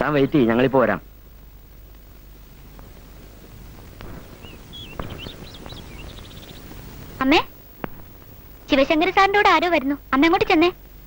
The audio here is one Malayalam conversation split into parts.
താൻ വെയിറ്റ് ചെയ്യും, ഞങ്ങളിപ്പോ വരാം. അമ്മേ, ശിവശങ്കര സാറിന്റെ കൂടെ ആരോ വരുന്നു. അമ്മ അങ്ങോട്ട് ചെന്നേ.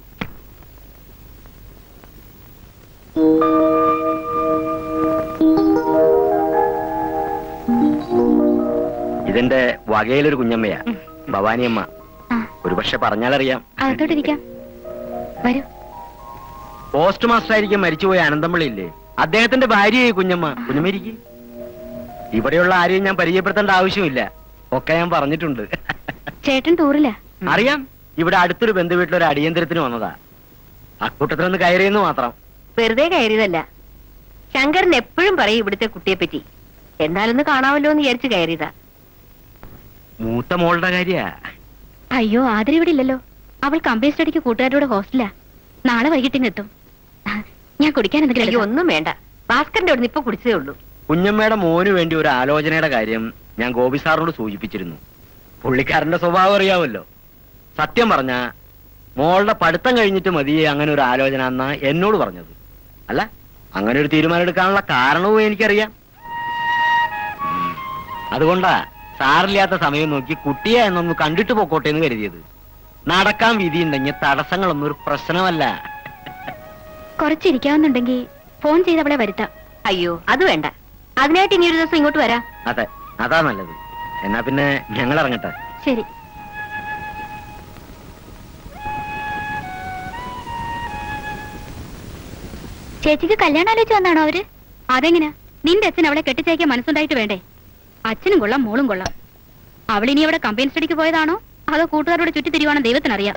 ഇതിന്റെ വകയിലൊരു കുഞ്ഞമ്മയാ, ഭവാനിയമ്മ. ഒരുപക്ഷെ പറഞ്ഞാലറിയാം. അകത്തോട്ടിരിക്കാം, വരൂ. പോസ്റ്റ് മാസ്റ്റർ ആയിരിക്കും മരിച്ചുപോയ അനന്തമ്പിള്ളി ഇല്ലേ, അദ്ദേഹത്തിന്റെ ഭാര്യയായി കുഞ്ഞമ്മ. കുഞ്ഞമ്മ ഇരിക്കും. ഇവിടെയുള്ള ആരെയും ഞാൻ പരിചയപ്പെടുത്തേണ്ട ആവശ്യമില്ല, ഒക്കെ ഞാൻ പറഞ്ഞിട്ടുണ്ട്. ചേട്ടൻ ടൂറില്ല? അറിയാം. ഇവിടെ അടുത്തൊരു ബന്ധുവീട്ടിലൊരു അടിയന്തരത്തിന് വന്നതാ. അക്കൂട്ടത്തിലൊന്ന് കയറിയെന്ന് മാത്രം. വെറുതെ കയറിയതല്ല. ശങ്കരൻ എപ്പോഴും പറയും ഇവിടുത്തെ കുട്ടിയെ പറ്റി. എന്നാലൊന്ന് കാണാമല്ലോ എന്ന് വിചാരിച്ചു കയറിയതാ. മൂത്ത മോളുടെ കാര്യാ. അയ്യോ, ആദരി ഇവിടെ ഇല്ലല്ലോ. അവൾ കമ്പനി സ്റ്റഡിക്ക് കൂട്ടുകാരുടെ ഹോസ്റ്റലാ. നാളെ വൈകിട്ടിങ് എത്തും. ഞാൻ കുടിക്കാൻ എന്തെങ്കിലും? ഒന്നും വേണ്ട, ഭാസ്കറിന്റെ അവിടെ നിന്ന് ഇപ്പൊ കുടിച്ചതേ ഉള്ളൂ. കുഞ്ഞമ്മയുടെ മോന് വേണ്ടി ഒരു ആലോചനയുടെ കാര്യം ഞാൻ ഗോപി സാറിനോട് സൂചിപ്പിച്ചിരുന്നു. പുള്ളിക്കാരന്റെ സ്വഭാവം അറിയാമല്ലോ. സത്യം പറഞ്ഞ മോളുടെ പഠിത്തം കഴിഞ്ഞിട്ട് മതി അങ്ങനെ ഒരു ആലോചന എന്നാ എന്നോട് പറഞ്ഞത്. അല്ല, അങ്ങനെ ഒരു തീരുമാനം എടുക്കാനുള്ള കാരണവും എനിക്കറിയാം. അതുകൊണ്ടാ സാറില്ലാത്ത സമയം നോക്കി കുട്ടിയെ എന്നൊന്ന് കണ്ടിട്ട് പോക്കോട്ടെ എന്ന് കരുതിയത്. നടക്കാൻ വിധിയുണ്ടെങ്കിൽ തടസ്സങ്ങളൊന്നും ഒരു പ്രശ്നമല്ല. കുറച്ചിരിക്കാവുന്നുണ്ടെങ്കിൽ ഫോൺ ചെയ്ത് അവളെ വരുത്താം. അയ്യോ, അത് വേണ്ട. അതിനായിട്ട് ഇനി ഒരു ദിവസം ഇങ്ങോട്ട് വരാം. അതെ, അതാ നല്ലത്. എന്നാ പിന്നെ ഞങ്ങൾ ഇറങ്ങട്ടെ. ശരി. ചേച്ചിക്ക് കല്യാണം ആലോചിച്ച് വന്നാണോ അവര്? അതെങ്ങനാ? നിന്റെ അച്ഛൻ അവളെ കെട്ടിച്ചയക്കാൻ മനസ്സുണ്ടായിട്ട് വേണ്ടേ? അച്ഛനും കൊള്ളാം, മോളും കൊള്ളാം. അവളിനി അവിടെ കമ്പനി സ്റ്റഡിക്ക് പോയതാണോ അതോ കൂട്ടുകാരോട് ചുറ്റി തിരിവാണോ ദൈവത്തിനറിയാം.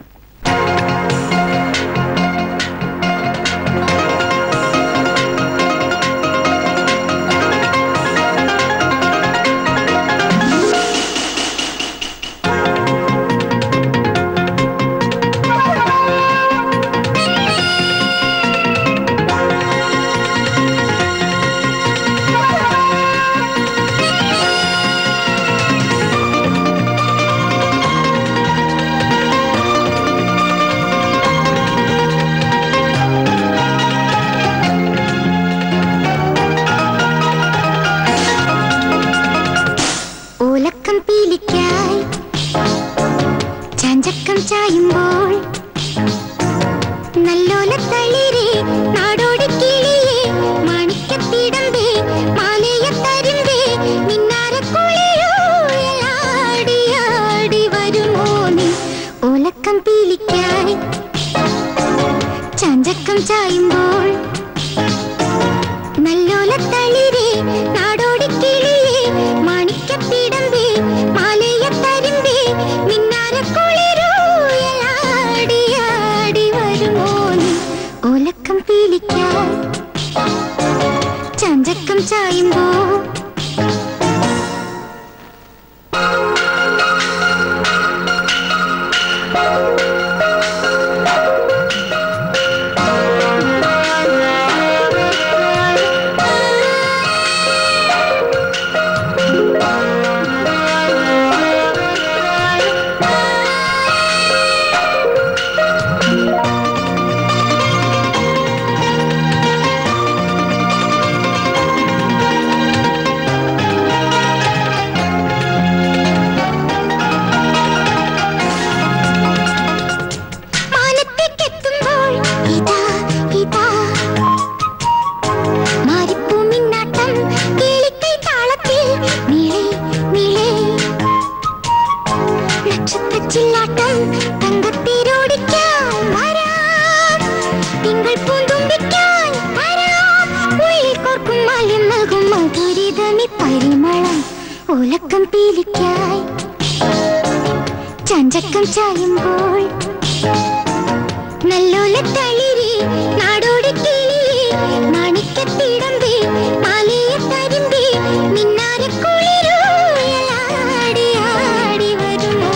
ചായുമ്പോൾ നല്ലോല തളിരേ നാടോടിക്കിളിയേ മാണിക്കത്തിടമ്പേ മാലയ തരുമ്പേ മിന്നാരക്കുളിയോടി വരുമോ നീ ഓലക്കം പീലിക്കായി ചാഞ്ചക്കം ചായുമ്പോൾ നല്ലോല തളിരേ നാടോടിക്കിളിയേ മാണിക്കത്തിടമ്പേ മാലയ തരുമ്പേ ഓലക്കം പീലിക്കാൻ ചാഞ്ചക്കം ചായുമ്പോ ഓലക്കം പീലിക്കായി ചാഞ്ചക്കം ചായുമ്പോൾ നല്ലോല തളിരേ നാടോടിക്കിളിയേ മാണിക്കത്തിടമ്പേ മാലയ തരുമ്പേ മിന്നാരക്കുളിരോടി ആടി വരുമോ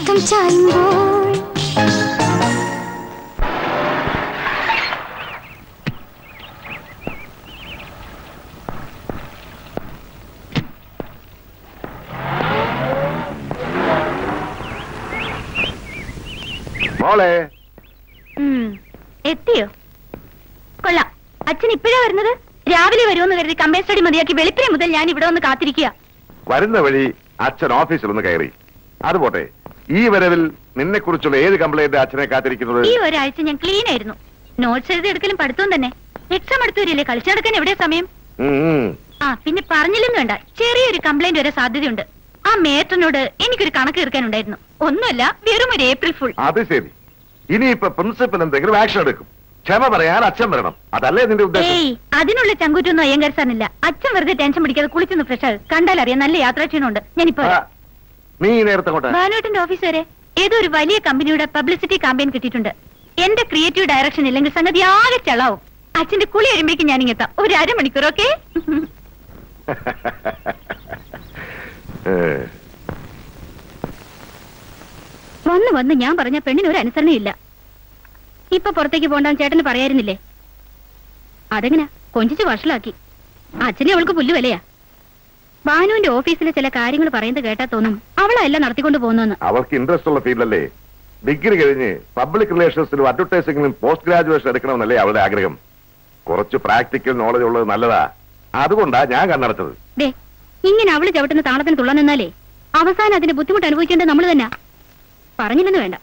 മയക്കം ചായുമ്പോൾ മോളെ എത്തിയോ? കൊള്ളാം. അച്ഛൻ ഇപ്പോഴാ വരുന്നത്? രാവിലെ വരുമെന്ന് കരുതി കമ്പൈൻ സ്റ്റഡി മതിയാക്കി വെളുപ്പിനെ മുതൽ ഞാൻ ഇവിടെ വന്ന് കാത്തിരിക്കുക. വരുന്ന വഴി അച്ഛൻ ഓഫീസിൽ ഒന്ന് കയറി. അതുപോട്ടെ, ഈ വരവിൽ നിന്നെ കുറിച്ചുള്ള ഏത് കംപ്ലൈന്റ് അച്ഛനെ കാത്തിരിക്കുന്നത്? ഈ ഒരാഴ്ച ഞാൻ ക്ലീൻ ആയിരുന്നു. നോട്ട്സ് എഴുതി എടുക്കലും പഠിത്തവും തന്നെ. എക്സാം അടുത്ത് വരില്ലേ, കളിച്ചു നടക്കാൻ എവിടെ സമയം? ആ പിന്നെ പറഞ്ഞില്ലെന്ന് വേണ്ട, ചെറിയൊരു കംപ്ലൈന്റ് വരെ സാധ്യതയുണ്ട്. ആ മേറ്റനോട് എനിക്കൊരു കണക്ക് തീർക്കാനുണ്ടായിരുന്നു. ഒന്നുമല്ല, വെറും ഒരു ഏപ്രിൽ ഫുൾ. അത് ശരി. ഇനിയിപ്പൊ പ്രിൻസിപ്പൽ എന്തെങ്കിലും ആക്ഷൻ എടുക്കും. ക്ഷമ പറയാൻ അച്ഛൻ വരണം, അതല്ലേ നിന്റെ ഉദ്ദേശം? ഏയ്, അതിനുള്ള ചങ്കൂറ്റൊന്നും അയ്യങ്കാർ സാറിനില്ല. അച്ഛൻ വെറുതെ ടെൻഷൻ പിടിക്കാതെ കുളിച്ചൊന്ന് ഫ്രഷ് ആകും. കണ്ടാലറിയാം നല്ല യാത്രാക്ഷീണമുണ്ട്. ഞാനിപ്പോ നീ നേരത്തെ ഭാനുവേട്ടന്റെ ഓഫീസ് വരെ ഏതോ ഒരു വലിയ കമ്പനിയുടെ പബ്ലിസിറ്റി ക്യാമ്പയിൻ കിട്ടിയിട്ടുണ്ട്. എന്റെ ക്രിയേറ്റീവ് ഡയറക്ഷൻ ഇല്ലെങ്കിൽ സംഗതി ആകെ ചളാവും. അച്ഛന്റെ കുളി കഴിയുമ്പോഴേക്കും ഞാൻ ഇങ്ങെത്താം. ഒരു അരമണിക്കൂർ. ഓക്കെ? വന്ന് വന്ന് ഞാൻ പറഞ്ഞ പെണ്ണിന് ഒരു അനുസരണയില്ല. ഇപ്പൊ പുറത്തേക്ക് പോണ്ടാന്ന് ചേട്ടന് പറയായിരുന്നില്ലേ? അതെങ്ങനാ കൊഞ്ചിച്ച് വഷളാക്കി. അച്ഛനെ അവൾക്ക് പുല്ല് വിലയാ. ഭാനുവിന്റെ ഓഫീസിലെ ചില കാര്യങ്ങൾ പറയുന്നത് കേട്ടാ തോന്നും അവളല്ല നടത്തിക്കൊണ്ട് പോകുന്നു. അവൾക്ക് ഇൻട്രസ്റ്റ് ഉള്ള ഫീൽഡല്ലേ. ഡിഗ്രി കഴിഞ്ഞ് പബ്ലിക് റിലേഷൻസിലും അഡ്വർടൈസിംഗിലും പോസ്റ്റ് ഗ്രാജുവേഷൻ എടുക്കണമെന്നല്ലേ അവളുടെ ആഗ്രഹം. കുറച്ച് പ്രാക്ടിക്കൽ നോളജ് ഉള്ളത് നല്ലതാ. അതുകൊണ്ടാ ഞാൻ കണ്ണടച്ചത്. ദേ, ഇങ്ങനെ അവള് ചവിട്ടുന്ന താളത്തിന് തുള്ളാൻ നിന്നാലേ അവസാനം അതിന്റെ ബുദ്ധിമുട്ട് അനുഭവിക്കേണ്ടത് നമ്മൾ തന്നെ. പറഞ്ഞില്ലെന്ന് വേണ്ട.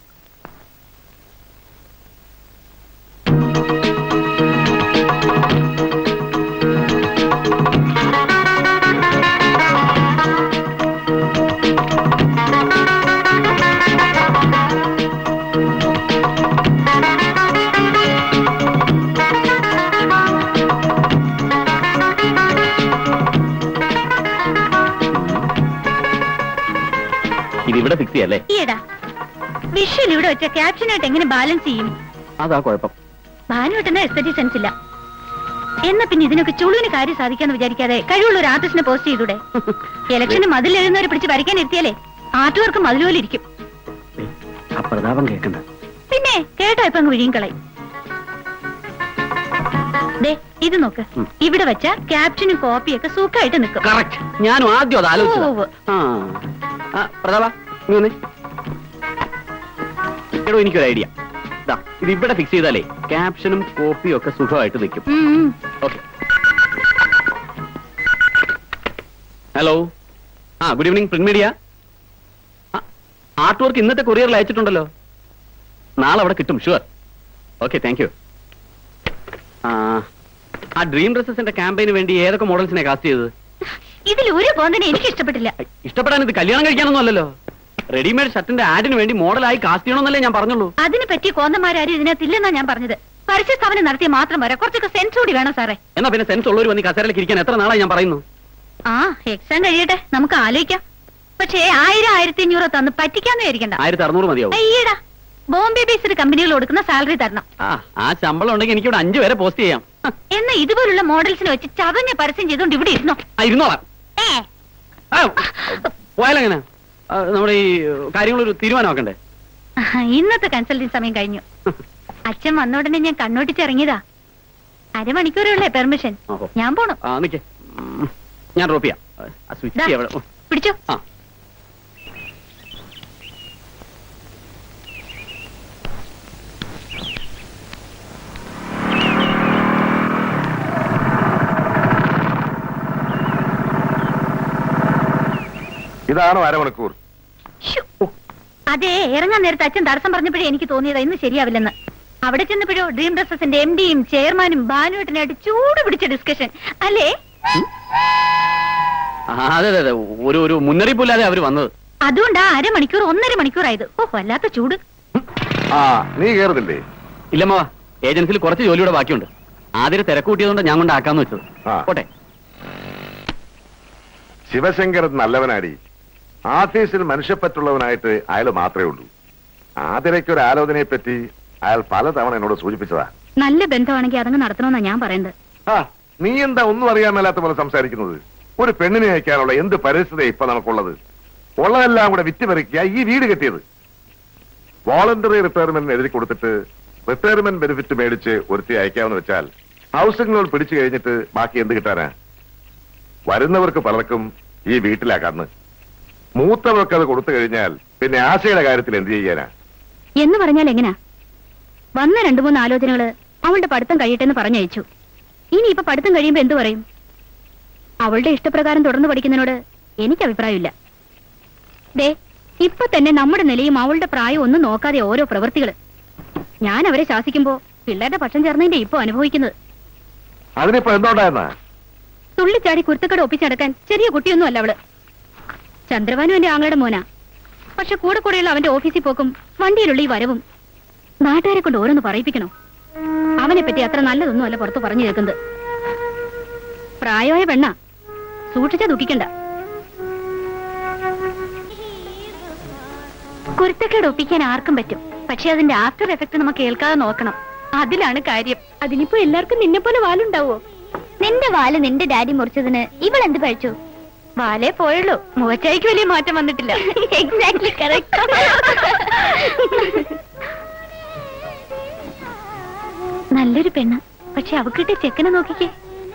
ഇതിവിടെ ഫിക്സ് ചെയ്യല്ലേ? ഈടാ വിഷ്വൽ ഇവിടെ വെച്ച ക്യാപ്ഷനായിട്ട് എങ്ങനെ ബാലൻസ് ചെയ്യും? അതാ കുഴപ്പം. ഭാനുവേട്ടന് എസ്തറ്റിക് സെൻസ് ഇല്ല. എന്നാ പിന്നെ ഇതിനൊക്കെ ചുളുവിന് കാര്യം സാധിക്കാന്ന് വിചാരിക്കാതെ കഴിവുള്ള ഒരു ആർട്ടിസ്റ്റിനെ പോസ്റ്റ് ചെയ്തൂടെ? ഇലക്ഷന് മതിലെഴുന്നവരെ പിടിച്ച് വരയ്ക്കാൻ എത്തിയാലേ ആർട്ട് വർക്ക് മതിലുപോലെ ഇരിക്കും. പ്രതാപം കേൾക്കണ്ട. പിന്നെ കേട്ടോ ഇപ്പൊ അങ്ങ് വിഴിയും കളയും. ദേ ഇത് നോക്ക്, ഇവിടെ വെച്ച ക്യാപ്ഷനും കോപ്പിയൊക്കെ സൂക്കായിട്ട് നിൽക്കും. കറക്റ്റ്. ഞാനും ആദ്യം അത് ആലോചിച്ചു. പ്രതാപ എടോ, എനിക്കൊരു ഐഡിയ. ഇത് ഇവിടെ ഫിക്സ് ചെയ്താലേ ക്യാപ്ഷനും കോപ്പിയും ഒക്കെ സുഖമായിട്ട് നിൽക്കും. Okay. Hello, good evening. Print media. Art work ഇന്നത്തെ കൊറിയറിൽ അയച്ചിട്ടുണ്ടല്ലോ. നാളെ അവിടെ കിട്ടും, ഷുവർ. Okay, thank you. ആ ഡ്രീം ഡ്രസ്സസിന്റെ ക്യാമ്പയിന് വേണ്ടി ഏതൊക്കെ മോഡൽസിനെ കാസ്റ്റ് ചെയ്തത്? ഇതിൽ ഒരു പോന്നെ എനിക്ക് ഇഷ്ടപ്പെട്ടില്ല. ഇഷ്ടപ്പെടാൻ ഇത് കല്യാണം കഴിക്കാനൊന്നും അല്ലല്ലോ. റെഡിമെയ്ഡ് ഷർട്ടിന്റെ ആഡിന് വേണ്ടി മോഡലായി കാസ്റ്റ് ചെയ്യണമെന്നല്ലേ ഞാൻ പറഞ്ഞുള്ളൂ. അതിനെ പറ്റി കോന്തന്മാരും ഇതിനകത്തില്ലെന്നാ ഞാൻ പറഞ്ഞത്. പരസ്യ സ്ഥാപനം നടത്തിയ മാത്രം വരെ കുറച്ചൊക്കെ സെൻസ് കൂടി വേണം സാറേ. എന്നാ പിന്നെ സെൻസ് ഉള്ളവർ വന്ന് കസേരയിലേക്ക് ഇരിക്കാൻ എത്ര നാളായി ഞാൻ പറയുന്നു. എക്സാം കഴിയട്ടെ, നമുക്ക് ആലോചിക്കാം. പക്ഷേ 1000-1500 തന്ന് പറ്റിക്കാന്ന് വിചാരിക്കണ്ട. 1600 മതിയാവും. അയ്യടാ, ബോംബെ ബേസ്ഡ് കമ്പനികൾ കൊടുക്കുന്ന സാലറി തരണം. ആ ശമ്പളം ഉണ്ടെങ്കിൽ എനിക്ക് ഇവിടെ 5 വരെ പോസ്റ്റ് ചെയ്യാം. എന്നാ ഇതുപോലുള്ള മോഡൽസിന് വെച്ച് ചതഞ്ഞ പരസ്യം ചെയ്തോണ്ട് ഇവിടെ ഇരുന്നോളാം. പോയാലെങ്ങനെ? നമ്മുടെ ഈ കാര്യങ്ങളൊരു തീരുമാനമാക്കണ്ടേ? ഇന്നത്തെ കൺസൾട്ടിങ് സമയം കഴിഞ്ഞു. അച്ഛൻ വന്ന ഉടനെ ഞാൻ കണ്ണോട്ടിച്ചിറങ്ങിയതാ. അരമണിക്കൂറുള്ളേ പെർമിഷൻ. ഞാൻ പോണം. ഞാൻ ഡ്രോപ്പ് ചെയ്യാം. പിടിച്ചോ. ഇതാണോ അരമണിക്കൂർ? അതെ, ഇറങ്ങാൻ നേരത്തെ അച്ഛൻ തടസ്സം പറഞ്ഞപ്പോഴേ എനിക്ക് തോന്നിയതാ ഇന്ന് ശരിയാവില്ലെന്ന്. അവിടെ ചെന്നപ്പോഴോ ഡ്രീം ഡ്രസ്സസിന്റെ MD-യും ചെയർമാനും ഭാനുവേട്ടനായിട്ട് ചൂട് പിടിച്ച ഡിസ്കഷൻ അല്ലേ? അതെ അതെ, ഒരു മുന്നറിയിപ്പില്ലാതെ അവര് വന്നത്. അതുകൊണ്ടാ അരമണിക്കൂർ 1.5 മണിക്കൂറായത്. വല്ലാത്ത ചൂട്. നീ കേറുന്നില്ലേ? ഇല്ലമ്മാ, ഏജൻസിയിൽ കുറച്ച് ജോലിയുടെ ബാക്കിയുണ്ട്. ആദ്യം തിരക്ക് കൂട്ടിയതുകൊണ്ട് ഞാൻ കൊണ്ടാക്കാന്ന് വെച്ചത്. പോട്ടെ. ശിവശങ്കരൻ നല്ലവനാടി. ആഫീസിൽ മനുഷ്യപ്പറ്റുള്ളവനായിട്ട് അയാൾ മാത്രമേ ഉള്ളൂ. ആതിരയ്ക്കൊരു ആലോചനയെ പറ്റി അയാൾ പലതവണ എന്നോട് സൂചിപ്പിച്ചതാ. നല്ല ബന്ധമാണെങ്കിൽ അതങ്ങ് നടത്തണമെന്നാ ഞാൻ പറയുന്നത്. നീ എന്താ ഒന്നും അറിയാൻ മേലാത്ത പോലെ സംസാരിക്കുന്നത്? ഒരു പെണ്ണിനെ അയക്കാനുള്ള എന്ത് പരിസ്ഥിതി ഇപ്പൊ നമുക്കുള്ളത്? ഉള്ളതെല്ലാം കൂടെ വിറ്റുപറിക്കുക ഈ വീട് കെട്ടിയത്. വോളണ്ടറി റിട്ടയർമെന്റിന് എഴുതി കൊടുത്തിട്ട് റിട്ടയർമെന്റ് ബെനിഫിറ്റ് മേടിച്ച് ഒരുത്തി അയക്കാമെന്ന് വെച്ചാൽ ഹൗസിംഗ് ലോൺ പിടിച്ചു കഴിഞ്ഞിട്ട് ബാക്കി എന്ത് കിട്ടാനാ? വരുന്നവർക്ക് പലർക്കും ഈ വീട്ടിലാ കണ്ണ്. മൂത്തവർക്ക് അത് കൊടുത്തു കഴിഞ്ഞാൽ പിന്നെ ആശയുടെ കാര്യത്തിൽ എന്ത് ചെയ്യാനാ? എന്ന് പറഞ്ഞാൽ എങ്ങനാ? വന്ന 2-3 ആലോചനകള് അവളുടെ പഠിത്തം കഴിയട്ടെന്ന് പറഞ്ഞയച്ചു. ഇനി ഇപ്പൊ പഠിത്തം കഴിയുമ്പോ എന്തു പറയും? അവളുടെ ഇഷ്ടപ്രകാരം തുടർന്ന് പഠിക്കുന്നതിനോട് എനിക്ക് അഭിപ്രായമില്ല. ദേ, ഇപ്പൊ തന്നെ നമ്മുടെ നിലയും അവളുടെ പ്രായം ഒന്നും നോക്കാതെ ഓരോ പ്രവൃത്തികള്. ഞാൻ അവരെ ശാസിക്കുമ്പോ പിള്ളേരുടെ പക്ഷം ചേർന്നതിന്റെ ഇപ്പൊ അനുഭവിക്കുന്നത്. അതിനിപ്പോ എന്തോണ്ടായിരുന്നാ? തുള്ളിച്ചാടി കുരുത്തക്കട ഒപ്പിച്ചടക്കാൻ ചെറിയ കുട്ടിയൊന്നും അല്ല അവള്. ചന്ദ്രവാനും എന്റെ ആങ്ങളുടെ മോനാ. പക്ഷെ കൂടെ കൂടെയുള്ള അവന്റെ ഓഫീസിൽ പോക്കും വണ്ടിയിലുള്ള ഈ വരവും നാട്ടുകാരെ കൊണ്ട് ഓരോന്ന് പറയിപ്പിക്കണോ? അവനെ പറ്റി അത്ര നല്ലതൊന്നും അല്ല പുറത്ത് പറഞ്ഞു കേൾക്കുന്നത്. പ്രായമായ പെണ്ണ, സൂക്ഷിച്ചാ ദുഃഖിക്കണ്ട. കുരുത്തക്കേട് ഒപ്പിക്കാൻ ആർക്കും പറ്റും. പക്ഷെ അതിന്റെ ആഫ്റ്റർ എഫക്ട് നമുക്ക് കേൾക്കാതെ നോക്കണം. അതിലാണ് കാര്യം. അതിനിപ്പോ എല്ലാവർക്കും നിന്നെ പോലെ വാലുണ്ടാവോ? നിന്റെ വാല് നിന്റെ ഡാഡി മുറിച്ചതിന് ഇവളെന്ത് പഴിച്ചു? വാലേ പോയുള്ളൂ, മുഖച്ചായിക്ക് വലിയ മാറ്റം വന്നിട്ടില്ല. Exactly correct. നല്ലൊരു പെണ്ണ്, പക്ഷെ അവക്കിട്ട് ചെക്കനെ നോക്കിക്കേ.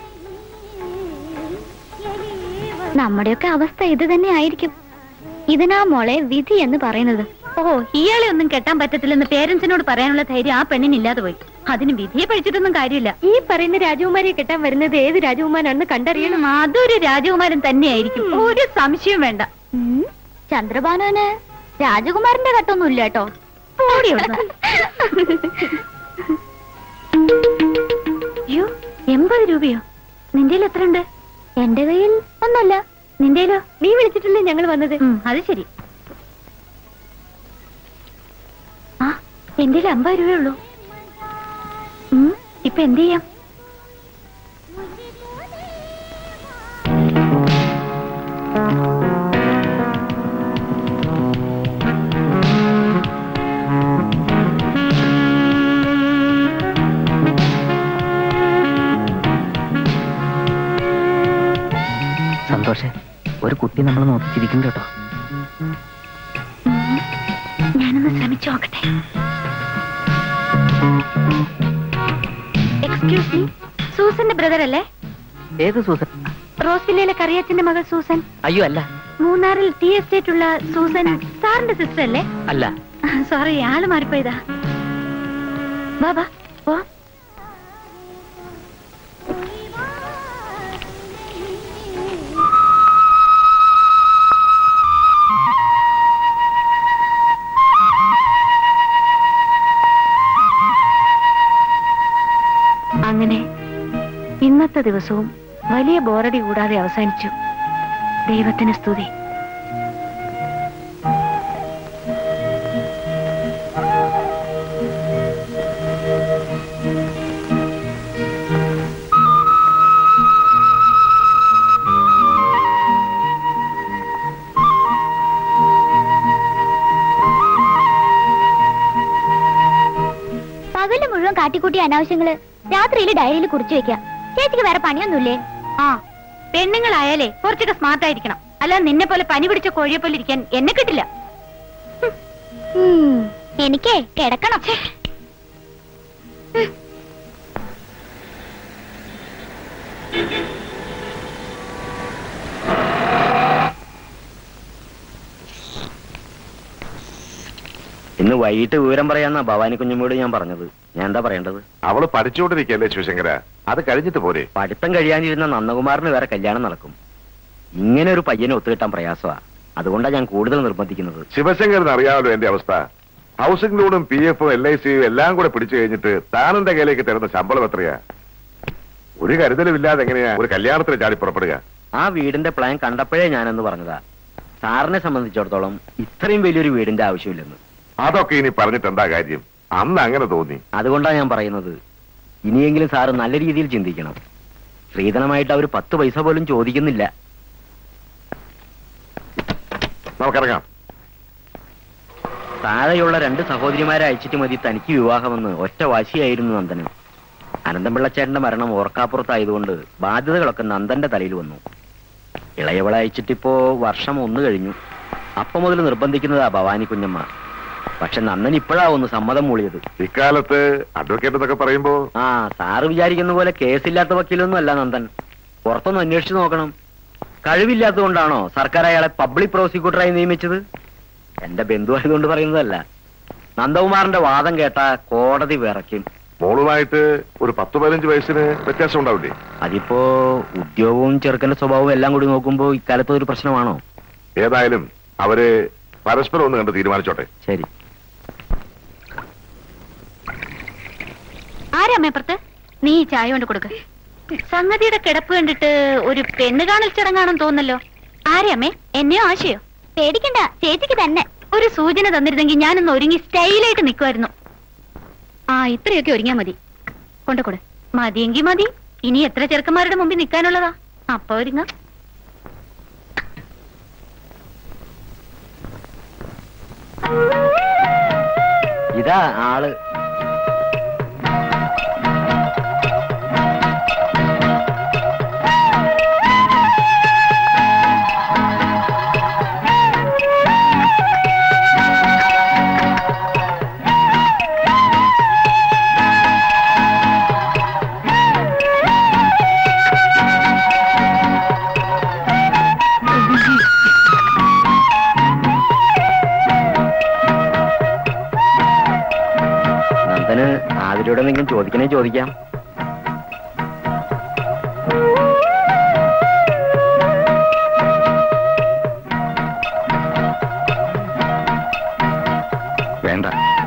നമ്മുടെയൊക്കെ അവസ്ഥ ഇത് തന്നെ ആയിരിക്കും. ഇതിനാ മോളെ വിധി എന്ന് പറയുന്നത്. ഓ, ഇയാളെ ഒന്നും കെട്ടാൻ പറ്റത്തില്ലെന്ന് പേരൻസിനോട് പറയാനുള്ള ധൈര്യം ആ പെണ്ണിനില്ലാതെ പോയി. അതിന് വിധിയെ പഠിച്ചിട്ടൊന്നും കാര്യമില്ല. ഈ പറയുന്ന രാജകുമാരിയെ കെട്ടാൻ വരുന്നത് ഏത് രാജകുമാരാണെന്ന് കണ്ടറിയണം. അതൊരു രാജകുമാരൻ തന്നെയായിരിക്കും, ഒരു സംശയം വേണ്ട. ചന്ദ്രഭാനുവിന് രാജകുമാരന്റെ കട്ടൊന്നും ഇല്ല കേട്ടോ. അയ്യോ, 80 രൂപയോ? നിന്റെ എത്ര ഉണ്ട്? എന്റെ കയ്യിൽ ഒന്നല്ല. നിന്റെയിലോ? നീ വിളിച്ചിട്ടല്ലേ ഞങ്ങൾ വന്നത്. അത് ശരി. ആ, എന്റെ 50 രൂപയുള്ളൂ. ഇപ്പൊ എന്ത് ചെയ്യാം? സന്തോഷേ, ഒരു കുട്ടി നമ്മൾ നോക്കിച്ചിരിക്കും കേട്ടോ. ഞാനൊന്ന് ശ്രമിച്ചു നോക്കട്ടെ. എക്സ്ക്യൂസ് മീ, സൂസന്റെ ബ്രദർ അല്ലേ? ഏത് സൂസൻ? റോസ്വില്ലയിലെ കറിയച്ചന്റെ മകൾ സൂസൻ. അയ്യോ അല്ല. മൂന്നാറിൽ ടീ എസ്റ്റേറ്റ് ഉള്ള സൂസൻ സാറിന്റെ സിസ്റ്റർ അല്ലേ? അല്ല. സോറി, ആള് മാറിപ്പോയതാ. ബാബാ ഓ. അങ്ങനെ ഇന്നത്തെ ദിവസവും വലിയ ബോറടി കൂടാതെ അവസാനിച്ചു. ദൈവത്തിന് സ്തുതി. പകല് മുഴുവൻ കാട്ടിക്കൂട്ടിയ അനാവശ്യങ്ങള് രാത്രിയിൽ ഡയറിയിൽ കുറിച്ചു വെക്കാം. ചേച്ചിക്ക് വേറെ പണിയൊന്നുമില്ലേ? ആ, പെണ്ണുങ്ങളായാലേ കുറച്ചൊക്കെ സ്മാർട്ട് ആയിരിക്കണം. അല്ല നിന്നെ പോലെ പനി പിടിച്ച കോഴിയെ പോലെ ഇരിക്കാൻ എന്നെ കിട്ടില്ല. എനിക്കേ കിടക്കണം. ഇന്ന് വൈകിട്ട് വിവരം പറയാന്നാ ഭവാനി കുഞ്ഞമ്മയോട് ഞാൻ പറഞ്ഞത്. ഞാൻ എന്താ പറയേണ്ടത്? അവള് പഠിച്ചുകൊണ്ടിരിക്കല്ലേ ശിവശങ്കര, അത് കഴിഞ്ഞിട്ട് പോരെ. പഠിത്തം കഴിയാനിരുന്ന നന്ദകുമാറിന് വേറെ കല്യാണം നടക്കും. ഇങ്ങനെ ഒരു പയ്യനെ ഒത്തുകിട്ടാൻ പ്രയാസമാ. അതുകൊണ്ടാണ് ഞാൻ കൂടുതൽ നിർബന്ധിക്കുന്നത്. ശിവശങ്കരന് അറിയാമല്ലോ എന്റെ അവസ്ഥ. ഹൗസിംഗ് ലോണും PF LIC എല്ലാം കൂടെ പിടിച്ചു കഴിഞ്ഞിട്ട് താനെന്റെ കയ്യിലേക്ക് തരുന്ന ശമ്പളം എത്രയാ? ഒരു കരുതലും ഇല്ലാതെ എങ്ങനെയാ ഒരു കല്യാണത്തിന് ചാടി പുറപ്പെടുക? ആ വീടിന്റെ പ്ലാൻ കണ്ടപ്പോഴേ ഞാനെന്ന് പറഞ്ഞതാ, സാറിനെ സംബന്ധിച്ചിടത്തോളം ഇത്രയും വലിയൊരു വീടിന്റെ ആവശ്യമില്ലെന്ന്. അതൊക്കെ ഇനി പറഞ്ഞിട്ട് എന്താ കാര്യം? അന്ന് അങ്ങനെ തോന്നി. അതുകൊണ്ടാണ് ഞാൻ പറയുന്നത്, ഇനിയെങ്കിലും സാറ് നല്ല രീതിയിൽ ചിന്തിക്കണം. സ്ത്രീധനമായിട്ട് അവർ 10 പൈസ പോലും ചോദിക്കുന്നില്ല. നമുക്കിറങ്ങാം. താഴെയുള്ള 2 സഹോദരിമാരെ അയച്ചിട്ട് മതി തനിക്ക് വിവാഹമെന്ന് ഒറ്റ വാശിയായിരുന്നു നന്ദന്. അനന്തപിള്ളച്ചേട്ടന്റെ മരണം ഓർക്കാപ്പുറത്തായതുകൊണ്ട് ബാധ്യതകളൊക്കെ നന്ദന്റെ തലയിൽ വന്നു. ഇളയവളെ അയച്ചിട്ടിപ്പോ വർഷം 1 കഴിഞ്ഞു. അപ്പം മുതൽ നിർബന്ധിക്കുന്നതാ ഭവാനി കുഞ്ഞമ്മ. പക്ഷെ നന്ദൻ ഇപ്പോഴാ ഒന്ന് സമ്മതം മൂളിയത്. ഇക്കാലത്ത് അഡ്വക്കേറ്റ് എന്നൊക്കെ പറയുമ്പോ ആ സാറ് വിചാരിക്കുന്ന പോലെ കേസില്ലാത്ത വക്കീലൊന്നും അല്ല നന്ദൻ. പുറത്തൊന്ന് അന്വേഷിച്ചു നോക്കണം. കഴിവില്ലാത്തതുകൊണ്ടാണോ സർക്കാർ അയാളെ പബ്ലിക് പ്രോസിക്യൂട്ടറായി നിയമിച്ചത്? എന്റെ ബന്ധുവായതുകൊണ്ട് പറയുന്നതല്ല. നന്ദകുമാറിന്റെ വാദം കേട്ടാ കോടതി വിറയ്ക്കും. മോളുമായിട്ട് ഒരു 10-15 വയസ്സിന് വ്യത്യാസം ഉണ്ടാവില്ലേ? അതിപ്പോ ഉദ്യോഗവും ചെറുക്കന്റെ സ്വഭാവവും എല്ലാം കൂടി നോക്കുമ്പോ ഇക്കാലത്ത് ഒരു പ്രശ്നമാണോ? ഏതായാലും അവര് പരസ്പരം ഒന്ന് കണ്ട് തീരുമാനിച്ചോട്ടെ. ശരി. ആരാമ്മേപ്പുറത്ത്? നീ ഈ ചായ കൊണ്ട് കൊടുക്ക. സംഗതിയുടെ കിടപ്പ് കണ്ടിട്ട് ഒരു പെണ്ണ് കാണൽ ചടങ്ങാണെന്ന് തോന്നല്ലോ. ആരാമ്മേ? എന്നെയോ ആശയോ? പേടിക്കണ്ട, ചേച്ചിക്ക് തന്നെ. ഒരു സൂചന തന്നിരുന്നെങ്കിൽ ഞാനൊന്ന് ഒരുങ്ങി സ്റ്റൈലായിട്ട് നിൽക്കുമായിരുന്നു. ആ ഇത്രയൊക്കെ ഒരുങ്ങിയാ മതി. കൊണ്ടുകൊടു. മതിയെങ്കി മതി. ഇനി എത്ര ചെറുക്കന്മാരുടെ മുമ്പിൽ നിൽക്കാനുള്ളതാ? അപ്പൊ ഒരുങ്ങ. ഇതാ ആള്. നന്ദന് ആതിരയോട് എന്തെങ്കിലും ചോദിക്കണേ ചോദിക്കാം. വേണ്ട.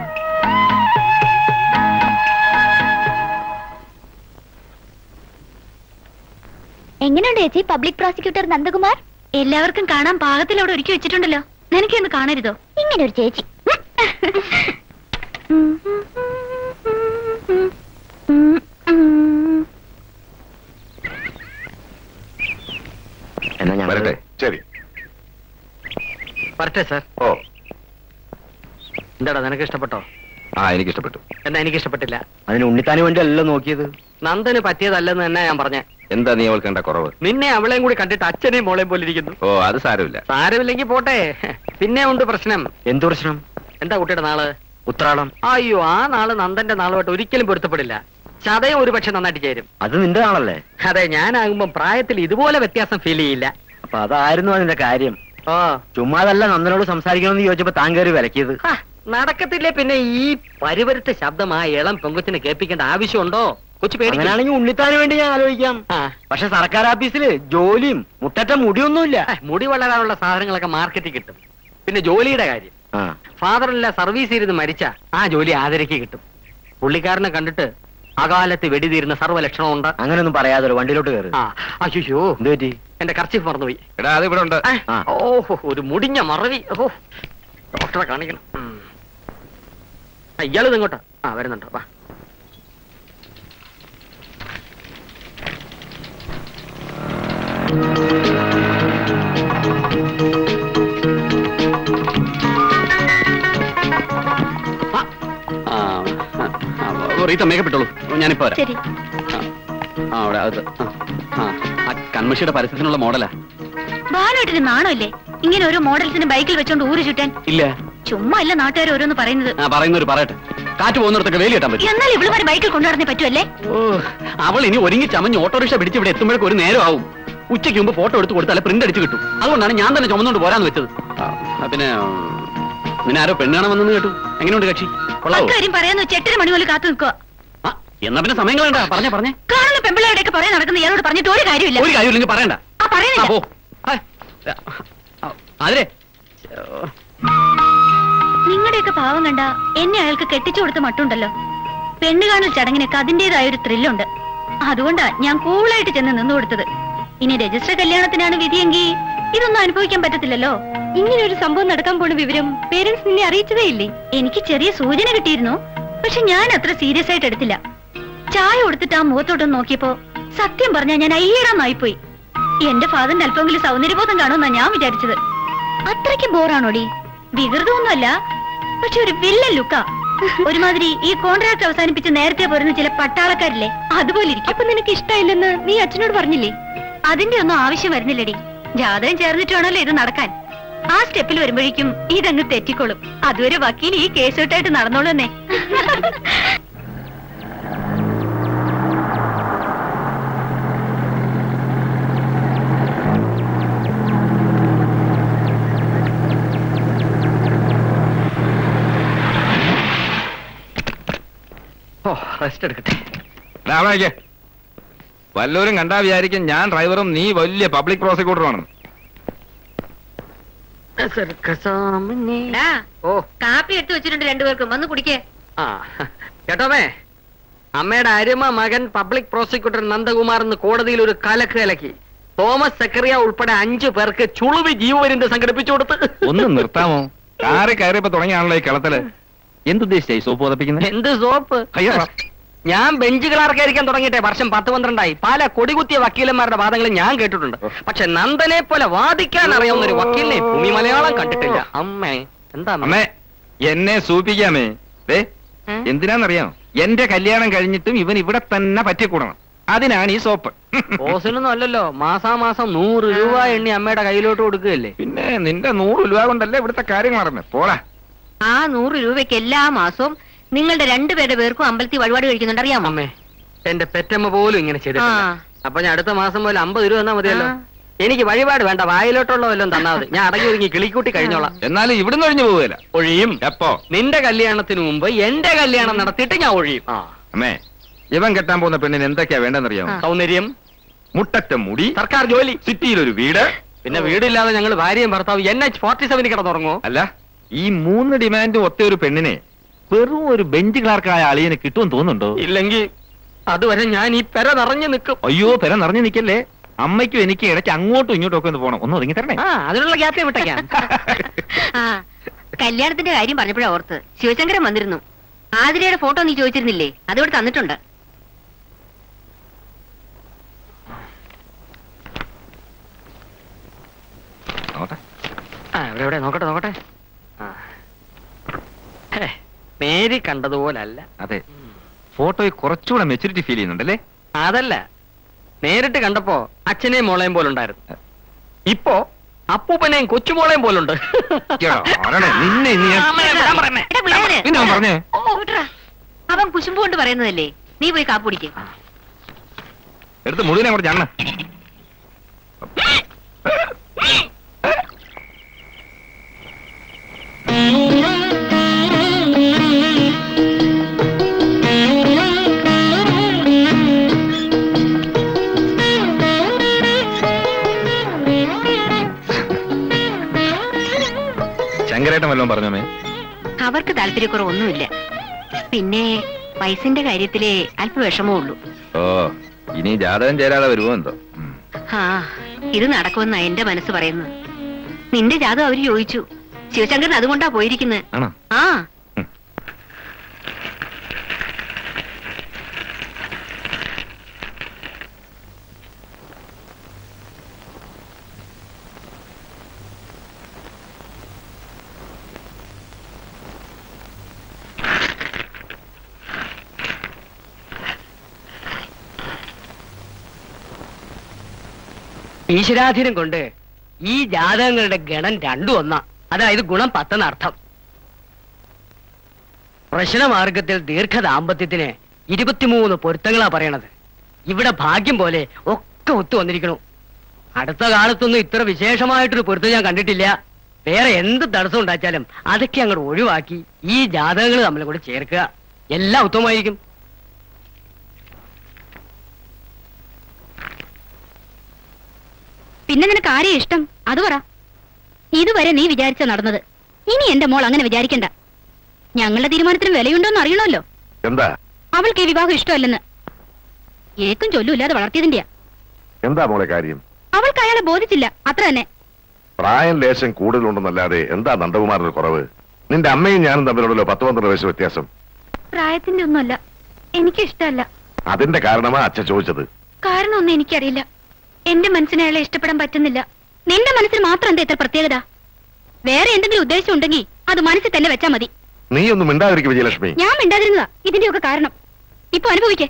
എങ്ങനെയുണ്ട് ചേച്ചി പബ്ലിക് പ്രോസിക്യൂട്ടർ നന്ദകുമാർ? എല്ലാവർക്കും കാണാൻ പാകത്തിൽ അവിടെ ഒരുക്കി വെച്ചിട്ടുണ്ടല്ലോ. നിനക്കൊന്ന് കാണരുതോ ഇങ്ങനെ ഒരു ചേച്ചി? എന്നാ ഞാൻ വരട്ടെ. ശരി. വരട്ടെ സാർ. ഓ, എന്താടാ നിനക്ക് ഇഷ്ടപ്പെട്ടോ? എനിക്ക് ഇഷ്ടപ്പെട്ടു. എന്നാ എനിക്ക് ഇഷ്ടപ്പെട്ടില്ല. അതിന് ഉണ്ണിത്താന് വേണ്ടി അല്ലല്ലോ നോക്കിയത്. നന്ദന് പറ്റിയതല്ലെന്ന് തന്നെ ഞാൻ പറഞ്ഞ. എന്താ നീ അവൾക്ക് കണ്ട കുറവ്? നിന്നെ അവളെയും കൂടി കണ്ടിട്ട് അച്ഛനെയും മോളെയും പോലെ ഇരിക്കുന്നു. ഓ, അത് സാരമില്ല. സാരമില്ലെങ്കിൽ പോട്ടെ. പിന്നെ ഉണ്ട് പ്രശ്നം. എന്തു പ്രശ്നം? എന്താ കുട്ടിയുടെ നാള്? ഉത്രാടം. അയ്യോ, ആ നാള് നന്ദന്റെ നാളുമായിട്ട് ഒരിക്കലും പൊരുത്തപ്പെടില്ല. ചതയം ഒരു പക്ഷെ നന്നായിട്ട് ചേരും. അത് നിന്റെ നാളല്ലേ? അതെ, ഞാനാകുമ്പോ പ്രായത്തിൽ ഇതുപോലെ വ്യത്യാസം ഫീൽ ചെയ്യില്ല. അപ്പൊ അതായിരുന്നു അതിന്റെ കാര്യം. ഓ, ചുമ്മാതല്ല നന്ദനോട് സംസാരിക്കണമെന്ന് ചോദിച്ചപ്പോ താൻ കയറി വിലക്കിയത്. നടക്കത്തില്ലേ? പിന്നെ ഈ പരിവരുത്ത ശബ്ദം ആ ഇളം പെങ്കൊച്ചിനെ കേൾപ്പിക്കേണ്ട ആവശ്യമുണ്ടോ? കൊച്ചു പേടി. അങ്ങനെയാണെങ്കിൽ ഉണ്ണിത്താന് വേണ്ടി ഞാൻ ആലോചിക്കാം. പക്ഷെ സർക്കാർ ഓഫീസില് ജോലിയും മുട്ടറ്റ മുടിയൊന്നുമില്ല. മുടി വളരാനുള്ള സാധനങ്ങളൊക്കെ മാർക്കറ്റിൽ കിട്ടും. പിന്നെ ജോലിയുടെ കാര്യം, ഫാദറില്ല സർവീസ് ചെയ്ത് മരിച്ച ആ ജോലി ആദരയ്ക്ക് കിട്ടും. പുള്ളിക്കാരനെ കണ്ടിട്ട് അകാലത്ത് വെടിതീരുന്ന സർവ്വലക്ഷണമുണ്ട്. അങ്ങനെയൊന്നും പറയാതെ ഒരു വണ്ടിയിലോട്ട് കയറി. അയ്യോ, എന്ത് പറ്റി? എന്റെ കർച്ചീഫ് മറന്നുപോയി. എടാ, അത് ഇവിടെ ഉണ്ട്. ഓഹോ, ഒരു മുടിഞ്ഞ മറവി. ഓഹോ, ഡോക്ടറെ കാണിക്കണം. ഇയാള് ഇങ്ങോട്ടാ. വരുന്നുണ്ടോ? വാ. റീത്ത മേക്കപ്പെട്ടോളൂ, ഞാനിപ്പോ വരാം. ശരി. അവിടെ അത് കൺമഷിയുടെ പരസ്യത്തിനുള്ള മോഡലാ. ബാലോട്ടിന് നാണമില്ലേ ഇങ്ങനെ ഓരോ മോഡൽസിന് ബൈക്കിൽ വെച്ചോണ്ട് ഊര് ചുറ്റാൻ? ഇല്ല, ചുമ്മാ അല്ല നാട്ടുകാർ ഓരോന്ന് പറയുന്നത്. പറയുന്നവര് പറയട്ടെ. കാറ്റ് പോകുന്നിടത്തൊക്കെ വേലി കെട്ടാൻ പറ്റും. എന്നാൽ ഇവളുമാര് ബൈക്കിൽ കൊണ്ടുനടന്നേ പറ്റുമല്ലേ? ഓ, അവൾ ഇനി ഒരുങ്ങി ചമഞ്ഞ് ഓട്ടോറിക്ഷ പിടിച്ച് ഇവിടെ എത്തുമ്പോഴേക്കും ഒരു നേരം ആവും. ഉച്ചയ്ക്ക് മുമ്പ് ഫോട്ടോ എടുത്ത് കൊടുത്താൽ പ്രിന്റ് അടിച്ച് കിട്ടും. അതുകൊണ്ടാണ് ഞാൻ തന്നെ ചുമന്നുകൊണ്ട് പോരാന്ന് വെച്ചത്. പിന്നെ നിന്നെ ആരോ പെണ്ണ് കാണാൻ വന്നെന്ന് കേട്ടു. എങ്ങനെയുണ്ട് കക്ഷി? കൊള്ളാവോ? കാര്യം പറയാന്ന് വെച്ച് 8:30 മണി പോലെ കാത്തു നിൽക്കുക. എന്നാ പിന്നെ സമയം കളയണ്ട. പറഞ്ഞേ. കാണുന്ന പെമ്പിള്ളേരുടെയൊക്കെ പറയാൻ നടക്കുന്ന ഇയാളോട് പറഞ്ഞിട്ട് ഒരു കാര്യമില്ല. ഒരു കാര്യമില്ലെങ്കിൽ പറയണ്ട. പറയുന്നില്ല. അതിരെ നിങ്ങളുടെയൊക്കെ പാവം കണ്ട എന്നെ അയാൾക്ക് കെട്ടിച്ചു കൊടുത്ത മട്ടുണ്ടല്ലോ. പെണ്ണ് കാണൽ ചടങ്ങിനൊക്കെ അതിന്റേതായ ഒരു ത്രില്ലുണ്ട്. അതുകൊണ്ടാ ഞാൻ കൂളായിട്ട് ചെന്ന് നിന്നു കൊടുത്തത്. ഇനി രജിസ്റ്റർ കല്യാണത്തിനാണ് വിധിയെങ്കിൽ ഇതൊന്നും അനുഭവിക്കാൻ പറ്റത്തില്ലല്ലോ. ഇങ്ങനെ ഒരു സംഭവം നടക്കാൻ പോണ വിവരം പേരൻസ് നിന്നെ അറിയിച്ചതേ ഇല്ലേ? എനിക്ക് ചെറിയ സൂചന കിട്ടിയിരുന്നു. പക്ഷെ ഞാൻ അത്ര സീരിയസ് ആയിട്ട് എടുത്തില്ല. ചായ കൊടുത്തിട്ട് ആ മുഖത്തോട്ടൊന്ന് നോക്കിയപ്പോ സത്യം പറഞ്ഞാൽ ഞാൻ അയ്യടാന്നായിപ്പോയി. എന്റെ ഫാദറിന്റെ അല്പമെങ്കിലും സൗന്ദര്യബോധം കാണുമെന്നാ ഞാൻ വിചാരിച്ചത്. അത്രയ്ക്ക് ബോറാണോടി? വികൃതമൊന്നുമല്ല, പക്ഷെ ഒരു വില്ലൻ ലുക്കാ. ഒരുമാതിരി ഈ കോൺട്രാക്ട് അവസാനിപ്പിച്ച് നേരത്തെ പോരുന്ന ചില പട്ടാളക്കാരില്ലേ, അതുപോലെ ഇരിക്കും. അപ്പൊ നിനക്ക് ഇഷ്ടമില്ലെന്ന് നീ അച്ഛനോട് പറഞ്ഞില്ലേ? അതിന്റെ ഒന്നും ആവശ്യം വരുന്നില്ലടി. ജാതകം ചേർന്നിട്ട് വേണമല്ലോ ഇത് നടക്കാൻ. ആ സ്റ്റെപ്പിൽ വരുമ്പോഴേക്കും ഇതങ്ങ് തെറ്റിക്കോളും. അതുവരെ വക്കീൽ ഈ കേസോട്ടായിട്ട് നടന്നോളൂ തന്നെ. റെസ്റ്റ് എടുക്കട്ടെ. വല്ലവരും കണ്ടാ വിചാരിക്കും ഞാൻ ഡ്രൈവറും നീ വലിയ പബ്ലിക് പ്രോസിക്യൂട്ടറുമാണ്. കാപ്പി എടുത്തു വെച്ചിട്ടുണ്ട് രണ്ടുപേർക്കും, വന്ന് കുടിക്കേ. കേട്ടോമേ, അമ്മയുടെ അരുമ മകൻ പബ്ലിക് പ്രോസിക്യൂട്ടർ നന്ദകുമാർ എന്ന് കോടതിയിൽ ഒരു കലക്ക് കലക്കി. തോമസ് സെക്രട്ടറിയ ഉൾപ്പെടെ 5 പേർക്ക് ചുളുവി ജീവപര്യന്തം സംഘടിപ്പിച്ചു കൊടുത്ത്. ഒന്ന് നിർത്താമോ? കാറി കയറിയപ്പോ തുടങ്ങിയാണല്ലോ ഈ കളത്തില്. എന്തുദ്ദേശിച്ചായി സോപ്പ് പതപ്പിക്കുന്നത്? എന്ത് സോപ്പ്? ഞാൻ ബെഞ്ച് ക്ലാർക്കായിരിക്കാൻ തുടങ്ങിയിട്ടെ വർഷം 10-12ആയി. പല കൊടികുത്തിയ വക്കീലന്മാരുടെ വാദങ്ങൾ ഞാൻ കേട്ടിട്ടുണ്ട്. പക്ഷെ നന്ദനെ പോലെ വാദിക്കാൻ അറിയാവുന്ന ഒരു വക്കീലിനെ ഭൂമി മലയാളം കണ്ടിട്ടില്ല. അമ്മേ, എന്താ അമ്മേ എന്നെ സൂപ്പിക്കാമേ? എന്തിനാന്നറിയാമോ? എന്റെ കല്യാണം കഴിഞ്ഞിട്ടും ഇവൻ ഇവിടെ തന്നെ പറ്റിക്കൂടണം. അതിനാണ് ഈ സോപ്പ്. ഓസിനൊന്നും അല്ലല്ലോ, മാസാമാസം 100 രൂപ എണ്ണി അമ്മയുടെ കയ്യിലോട്ട് കൊടുക്കുകയല്ലേ. പിന്നെ നിന്റെ 100 രൂപ കൊണ്ടല്ലേ ഇവിടുത്തെ കാര്യങ്ങൾ അറിഞ്ഞത്. പോടാ. ആ 100 രൂപയ്ക്ക് എല്ലാ മാസവും നിങ്ങളുടെ 2 പേരുടെ പേർക്കും അമ്പലത്തിൽ വഴിപാട് കഴിക്കുന്നുണ്ട്, അറിയാമോ? അമ്മേ, എന്റെ പെറ്റമ്മ പോലും ഇങ്ങനെ ചെയ്തിട്ടില്ല. അപ്പൊ ഞാൻ അടുത്ത മാസം പോലെ 50 രൂപ തന്നാ മതിയല്ലോ. എനിക്ക് വഴിപാട് വേണ്ട, വായിലോട്ടുള്ള വല്ലതും തന്നാ മതി. ഞാൻ അടങ്ങി ഒരുങ്ങി കിളിക്കൂട്ടി കഴിഞ്ഞോളാം. എന്നാലും ഇവിടുന്ന് ഒഴിഞ്ഞു പോവുകയില്ല. ഒഴിയും. എപ്പോ? നിന്റെ കല്യാണത്തിന് മുമ്പ് എന്റെ കല്യാണം നടത്തിയിട്ട് ഞാൻ ഒഴിയും. അമ്മേ, ഇവൻ കെട്ടാൻ പോകുന്ന പെണ്ണിന് എന്തൊക്കെയാ വേണ്ടെന്നറിയാമോ? സൗന്ദര്യം, മുട്ടറ്റ മുടി, സർക്കാർ ജോലി, സിറ്റിയിലൊരു വീട്. പിന്നെ വീടില്ലാതെ ഞങ്ങൾ ഭാര്യയും ഭർത്താവ് NH-47 കിടന്നുറങ്ങോ? അല്ല, ഈ 3 ഡിമാൻഡ് ഒത്ത ഒരു പെണ്ണിനെ വെറും ഒരു ബെഞ്ച് ക്ലാർക്കായ അളിയനെ കിട്ടുമെന്ന് തോന്നുന്നുണ്ടോ? ഇല്ലെങ്കിൽ അതുവരെ ഞാൻ ഈ പെര നിറഞ്ഞു നിൽക്കും. അയ്യോ, പെര നിറഞ്ഞു നിൽക്കല്ലേ. അമ്മയ്ക്കും എനിക്ക് ഇടയ്ക്ക് അങ്ങോട്ടും ഇങ്ങോട്ടും ഒക്കെ ഒന്ന് പോകണം. ഒന്ന് ഒതുങ്ങി തരണേ. അതിനുള്ള ഗ്യാപ്പ് വിട്ടേക്കാം. കല്യാണത്തിന്റെ കാര്യം പറഞ്ഞപ്പോഴാ ഓർത്ത്, ശിവശങ്കരൻ വന്നിരുന്നു. ആതിരയുടെ ഫോട്ടോ നീ ചോദിച്ചിരുന്നില്ലേ? അതിവിടെ തന്നിട്ടുണ്ട്. എവിടെ നോക്കട്ടെ നോക്കട്ടെ. മേരി കണ്ടതുപോലല്ല. അതെ, ഫോട്ടോയിൽ കുറച്ചുകൂടെ മെച്ചൂരിറ്റി ഫീൽ ചെയ്യുന്നുണ്ടല്ലേ? അതല്ല, നേരിട്ട് കണ്ടപ്പോ അച്ഛനെയും മോളെയും പോലുണ്ടായിരുന്നു. ഇപ്പോ അപ്പൂപ്പനെയും കൊച്ചുമോളെയും പോലുണ്ട്. അവൻ കുശുമ്പ് കൊണ്ട് പറയുന്നതല്ലേ. നീ പോയി കാപ്പ് കുടിക്ക്. എടുത്ത് മുഴുവനെ കുറച്ച് അണ്ണ. ശങ്കരേട്ടൻ വല്ലതും പറഞ്ഞോമേ? അവർക്ക് താല്പര്യക്കുറവൊന്നുമില്ല. പിന്നെ വയസ്സിന്റെ കാര്യത്തിലേ അല്പ വിഷമമേ ഉള്ളൂ. ഓ, ഇനി ജാതകം ചേരാതെ വരുമോ എന്തോ? ഇത് നടക്കുമെന്നാ എന്റെ മനസ്സ് പറയുന്നത്. നിന്റെ ജാതകം അവര് ചോദിച്ചു. ശിവശങ്കരൻ അതുകൊണ്ടാ പോയിരിക്കുന്നത്. ആണോ? ആ, ഈശ്വരാധീനം കൊണ്ട് ഈ ജാതകങ്ങളുടെ ഗണം 2 ഒന്നാ. അതായത് ഗുണം 10 എന്നർത്ഥം. പ്രശ്നമാർഗത്തിൽ ദീർഘദാമ്പത്യത്തിന് 23 പൊരുത്തങ്ങളാ പറയണത്. ഇവിടെ ഭാഗ്യം പോലെ ഒക്കെ ഒത്തു വന്നിരിക്കണു. അടുത്ത കാലത്തൊന്നും ഇത്ര വിശേഷമായിട്ടൊരു പൊരുത്തം ഞാൻ കണ്ടിട്ടില്ല. വേറെ എന്ത് തടസ്സം ഉണ്ടാച്ചാലും അതൊക്കെ അങ്ങോട്ട് ഒഴിവാക്കി ഈ ജാതകങ്ങൾ തമ്മിൽ കൂടെ ചേർക്കുക. എല്ലാം ഉത്തമമായിരിക്കും. പിന്നെ നിനക്ക് ആരെയും ഇഷ്ടം അത് പറ. ഇതുവരെ നീ വിചാരിച്ച നടന്നത്. ഇനി എന്റെ മോൾ അങ്ങനെ വിചാരിക്കണ്ട. ഞങ്ങളുടെ തീരുമാനത്തിന് വിലയുണ്ടോന്ന് അറിയണമല്ലോ. എന്താ? അവൾക്ക് ഈ വിവാഹം ഇഷ്ടമല്ലെന്ന്. ഏക്കും ചൊല്ലൂല്ലാതെ വളർത്തിയതിന്റെയാ. എന്താ മോളെ കാര്യം? അവൾക്ക് അയാളെ ബോധിച്ചില്ല, അത്ര തന്നെ. പ്രായം ലേശം കൂടുതലുണ്ടെന്നല്ലാതെ എന്താ നന്ദകുമാറിന് കുറവ്? നിന്റെ അമ്മയും ഞാനും തമ്മിലുണ്ടല്ലോ 10-12 വയസ്സ് വ്യത്യാസം. പ്രായത്തിന്റെ ഒന്നുമല്ല, എനിക്ക് ഇഷ്ടമല്ല. അതിന്റെ കാരണമാ അച്ഛൻ ചോദിച്ചത്. കാരണമൊന്നും എനിക്കറിയില്ല. എന്റെ മനസ്സിന് അയാളെ ഇഷ്ടപ്പെടാൻ പറ്റുന്നില്ല. നിന്റെ മനസ്സിന് മാത്രം എന്താ ഇത്ര പ്രത്യേകത? വേറെ എന്തെങ്കിലും ഉദ്ദേശം ഉണ്ടെങ്കിൽ അത് മനസ്സിൽ തന്നെ വെച്ചാ മതി. നീ ഒന്നും മിണ്ടാതിരിക്കും വിജയലക്ഷ്മി. ഞാൻ മിണ്ടാതിരുന്നതാ ഇതിന്റെയൊക്കെ കാരണം. ഇപ്പൊ അനുഭവിക്കേ.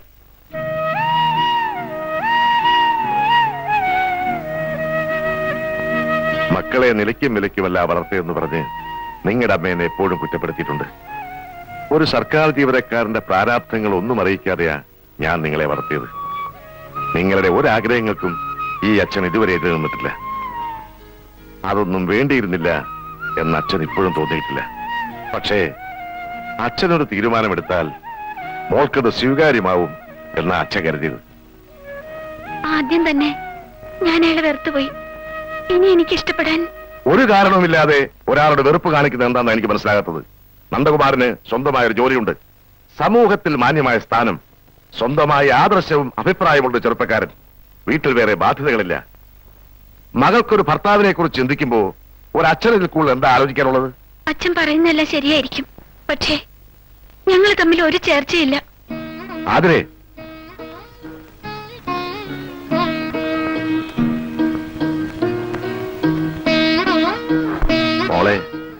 മക്കൾ മക്കളെ നിലയ്ക്കും വിലയ്ക്കുമല്ല വളർത്തിയെന്ന് പറഞ്ഞ് നിങ്ങളുടെ അമ്മേനെ എപ്പോഴും കുറ്റപ്പെടുത്തിയിട്ടുണ്ട്. ഒരു സർക്കാർ ജീവനക്കാരന്റെ പ്രാരാബ്ധങ്ങൾ ഒന്നും അറിയിക്കാതെയാ ഞാൻ നിങ്ങളെ വളർത്തിയത്. നിങ്ങളുടെ ഒരാഗ്രഹങ്ങൾക്കും ഈ അച്ഛൻ ഇതുവരെ എതിര് നിന്നിട്ടില്ല. അതൊന്നും വേണ്ടിയിരുന്നില്ല എന്ന് അച്ഛൻ ഇപ്പോഴും തോന്നിയിട്ടില്ല. പക്ഷേ അച്ഛനൊരു തീരുമാനമെടുത്താൽ മോൾക്കത് സ്വീകാര്യമാവും എന്നാ അച്ഛൻ കരുതിയത്. ആദ്യം തന്നെ ഞാൻ അയാളെ വെറുത്തുപോയി. ഇനി എനിക്ക് ഇഷ്ടപ്പെടാൻ ഒരു കാരണവുമില്ലാതെ ഒരാളുടെ വെറുപ്പ് കാണിക്കുന്നത് എന്താണെന്ന് എനിക്ക് മനസ്സിലാകാത്തത്. നന്ദകുമാരന് സ്വന്തമായൊരു ജോലിയുണ്ട്, സമൂഹത്തിൽ മാന്യമായ സ്ഥാനം, സ്വന്തമായ ആദർശവും അഭിപ്രായമുള്ള ചെറുപ്പക്കാരൻ, വീട്ടിൽ വേറെ ബാധ്യതകളില്ല. മകൾക്കൊരു ഭർത്താവിനെ കുറിച്ച് ചിന്തിക്കുമ്പോ ഒരു അച്ഛനിൽ കൂടുതൽ എന്താ ആലോചിക്കാനുള്ളത്? അച്ഛൻ പറയുന്നതെല്ലാം ശരിയായിരിക്കും, പക്ഷേ ഞങ്ങൾ തമ്മിൽ ഒരു ചേർച്ചയില്ല. ആതിരെ, മോളെ,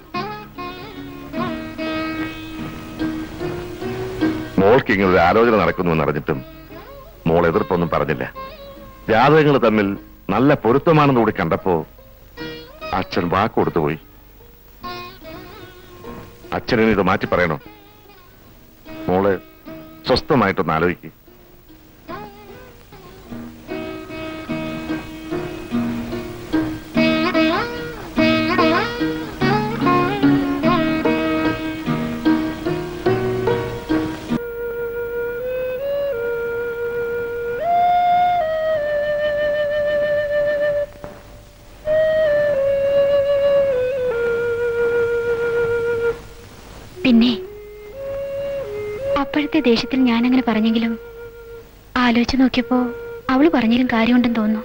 മോൾക്ക് ഇങ്ങനൊരു ആലോചന നടക്കുന്നുവെന്ന് അറിഞ്ഞിട്ടും മോൾ എതിർപ്പൊന്നും പറഞ്ഞില്ല. ജാതകങ്ങൾ തമ്മിൽ നല്ല പൊരുത്തമാണെന്ന് കൂടി കണ്ടപ്പോ അച്ഛൻ വാക്ക് കൊടുത്തുപോയി. അച്ഛനെ ഇത് മാറ്റി പറയണോ? മോള് സ്വസ്ഥമായിട്ടൊന്ന് ആലോചിക്കും. പിന്നെ അപ്പോഴത്തെ ദേഷ്യത്തിൽ ഞാനങ്ങനെ പറഞ്ഞെങ്കിലും ആലോചിച്ച് നോക്കിയപ്പോ അവള് പറഞ്ഞാലും കാര്യമുണ്ടെന്ന് തോന്നുന്നു.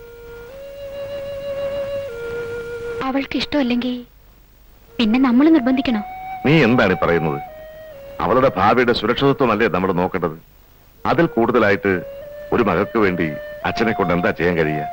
അവൾക്ക് ഇഷ്ടമല്ലെങ്കിൽ പിന്നെ നമ്മൾ നിർബന്ധിക്കണോ? നീ എന്താണ് പറയുന്നത്? അവളുടെ ഭാവിയുടെ സുരക്ഷിതത്വമല്ലേ നമ്മൾ നോക്കേണ്ടത്? അതിൽ കൂടുതലായിട്ട് ഒരു മകൾക്ക് വേണ്ടി അച്ഛനെ കൊണ്ട് എന്താ ചെയ്യാൻ കഴിയുക?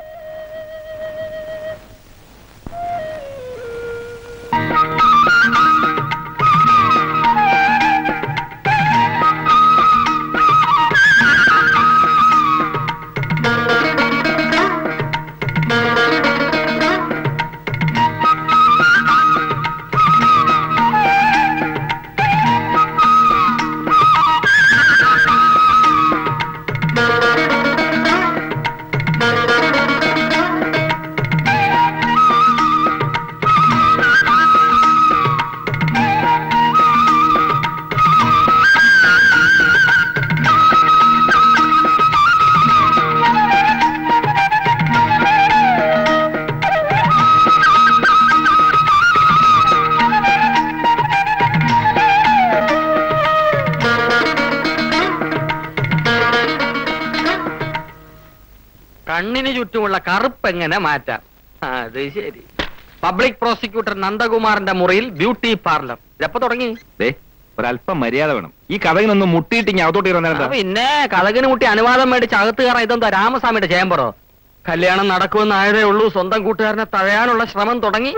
കണ്ണിന് ചുറ്റുമുള്ള കറുപ്പ് എങ്ങനെ മാറ്റാം? അത് ശരി. പബ്ലിക് പ്രോസിക്യൂട്ടർ നന്ദകുമാറിന്റെ മുറിയിൽ ബ്യൂട്ടി പാർലർ എപ്പോ തുടങ്ങി? ഒരല്പം മര്യാദ വേണം. ഈ കഥകിനൊന്നും മുട്ടിയിട്ട് അകത്തോട്ട് പിന്നെ കഥകിന് മുട്ടി അനുവാദം മേടിച്ച് അകത്ത് കയറാൻ ഇതെന്താ രാമസ്വാമിയുടെ ചേമ്പറോ? കല്യാണം നടക്കുമെന്നായതേ ഉള്ളൂ, സ്വന്തം കൂട്ടുകാരനെ തഴയാനുള്ള ശ്രമം തുടങ്ങി.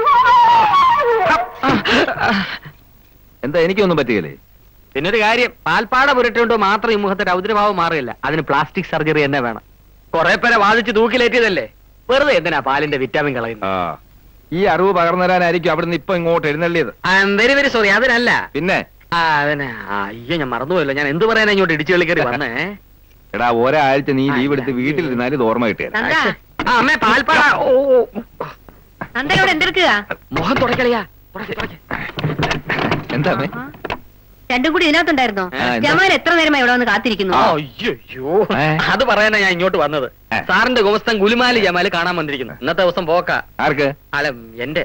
എന്താ എനിക്കൊന്നും പറ്റുകയില്ലേ? പിന്നൊരു കാര്യം, പാൽപ്പാട പുരട്ടുകൊണ്ട് മാത്രം ഈ മുഖത്തെ രൗദ്രഭാവം മാറില്ല, അതിന് പ്ലാസ്റ്റിക് സർജറി തന്നെ വേണം. കുറെ പേരെ വാദിച്ച് തൂക്കിലേറ്റിയതല്ലേ, വെറുതെ എന്തിനാ പാലിന്റെ വിറ്റാമിൻ കളയുന്നത്? ഈ അറിവ് പകർന്നു തരാനായിരിക്കും അവിടുന്ന് ഇപ്പൊ ഇങ്ങോട്ട് എഴുന്നള്ളിയത്. വെരി വെരി സോറി, അതിനല്ല. പിന്നെ അതിനെ അയ്യോ, ഞാൻ മറന്നുപോയല്ലോ. ഞാൻ എന്ത് പറയാനാ ഇങ്ങോട്ട് ഇടിച്ചു കളിക്കറി വന്നേ? എടാ, ഒരാഴ്ച നീ ലീവ് എടുത്ത് വീട്ടിലിരുന്നാലും ഇത് ഓർമ്മ കിട്ടിയത്. അമ്മേ പാൽപ്പാട. എന്തെടുക്കുക? മുഖം തുടക്കളിയാ. എന്താ രണ്ടും കൂടി ഇതിനകത്തുണ്ടായിരുന്നോ? ജമാൽ എത്ര നേരമായി ഇവിടെ വന്ന് കാത്തിരിക്കുന്നു? അയ്യോ, അത് പറയാനാ ഞാൻ ഇങ്ങോട്ട് വന്നത്. സാറിന്റെ ഗുമസ്തൻ ഗുലുമാലി ജമാല് കാണാൻ വന്നിരിക്കുന്നു. ഇന്നത്തെ ദിവസം പോക്കാ. ആർക്ക്? അല്ല, എന്റെ.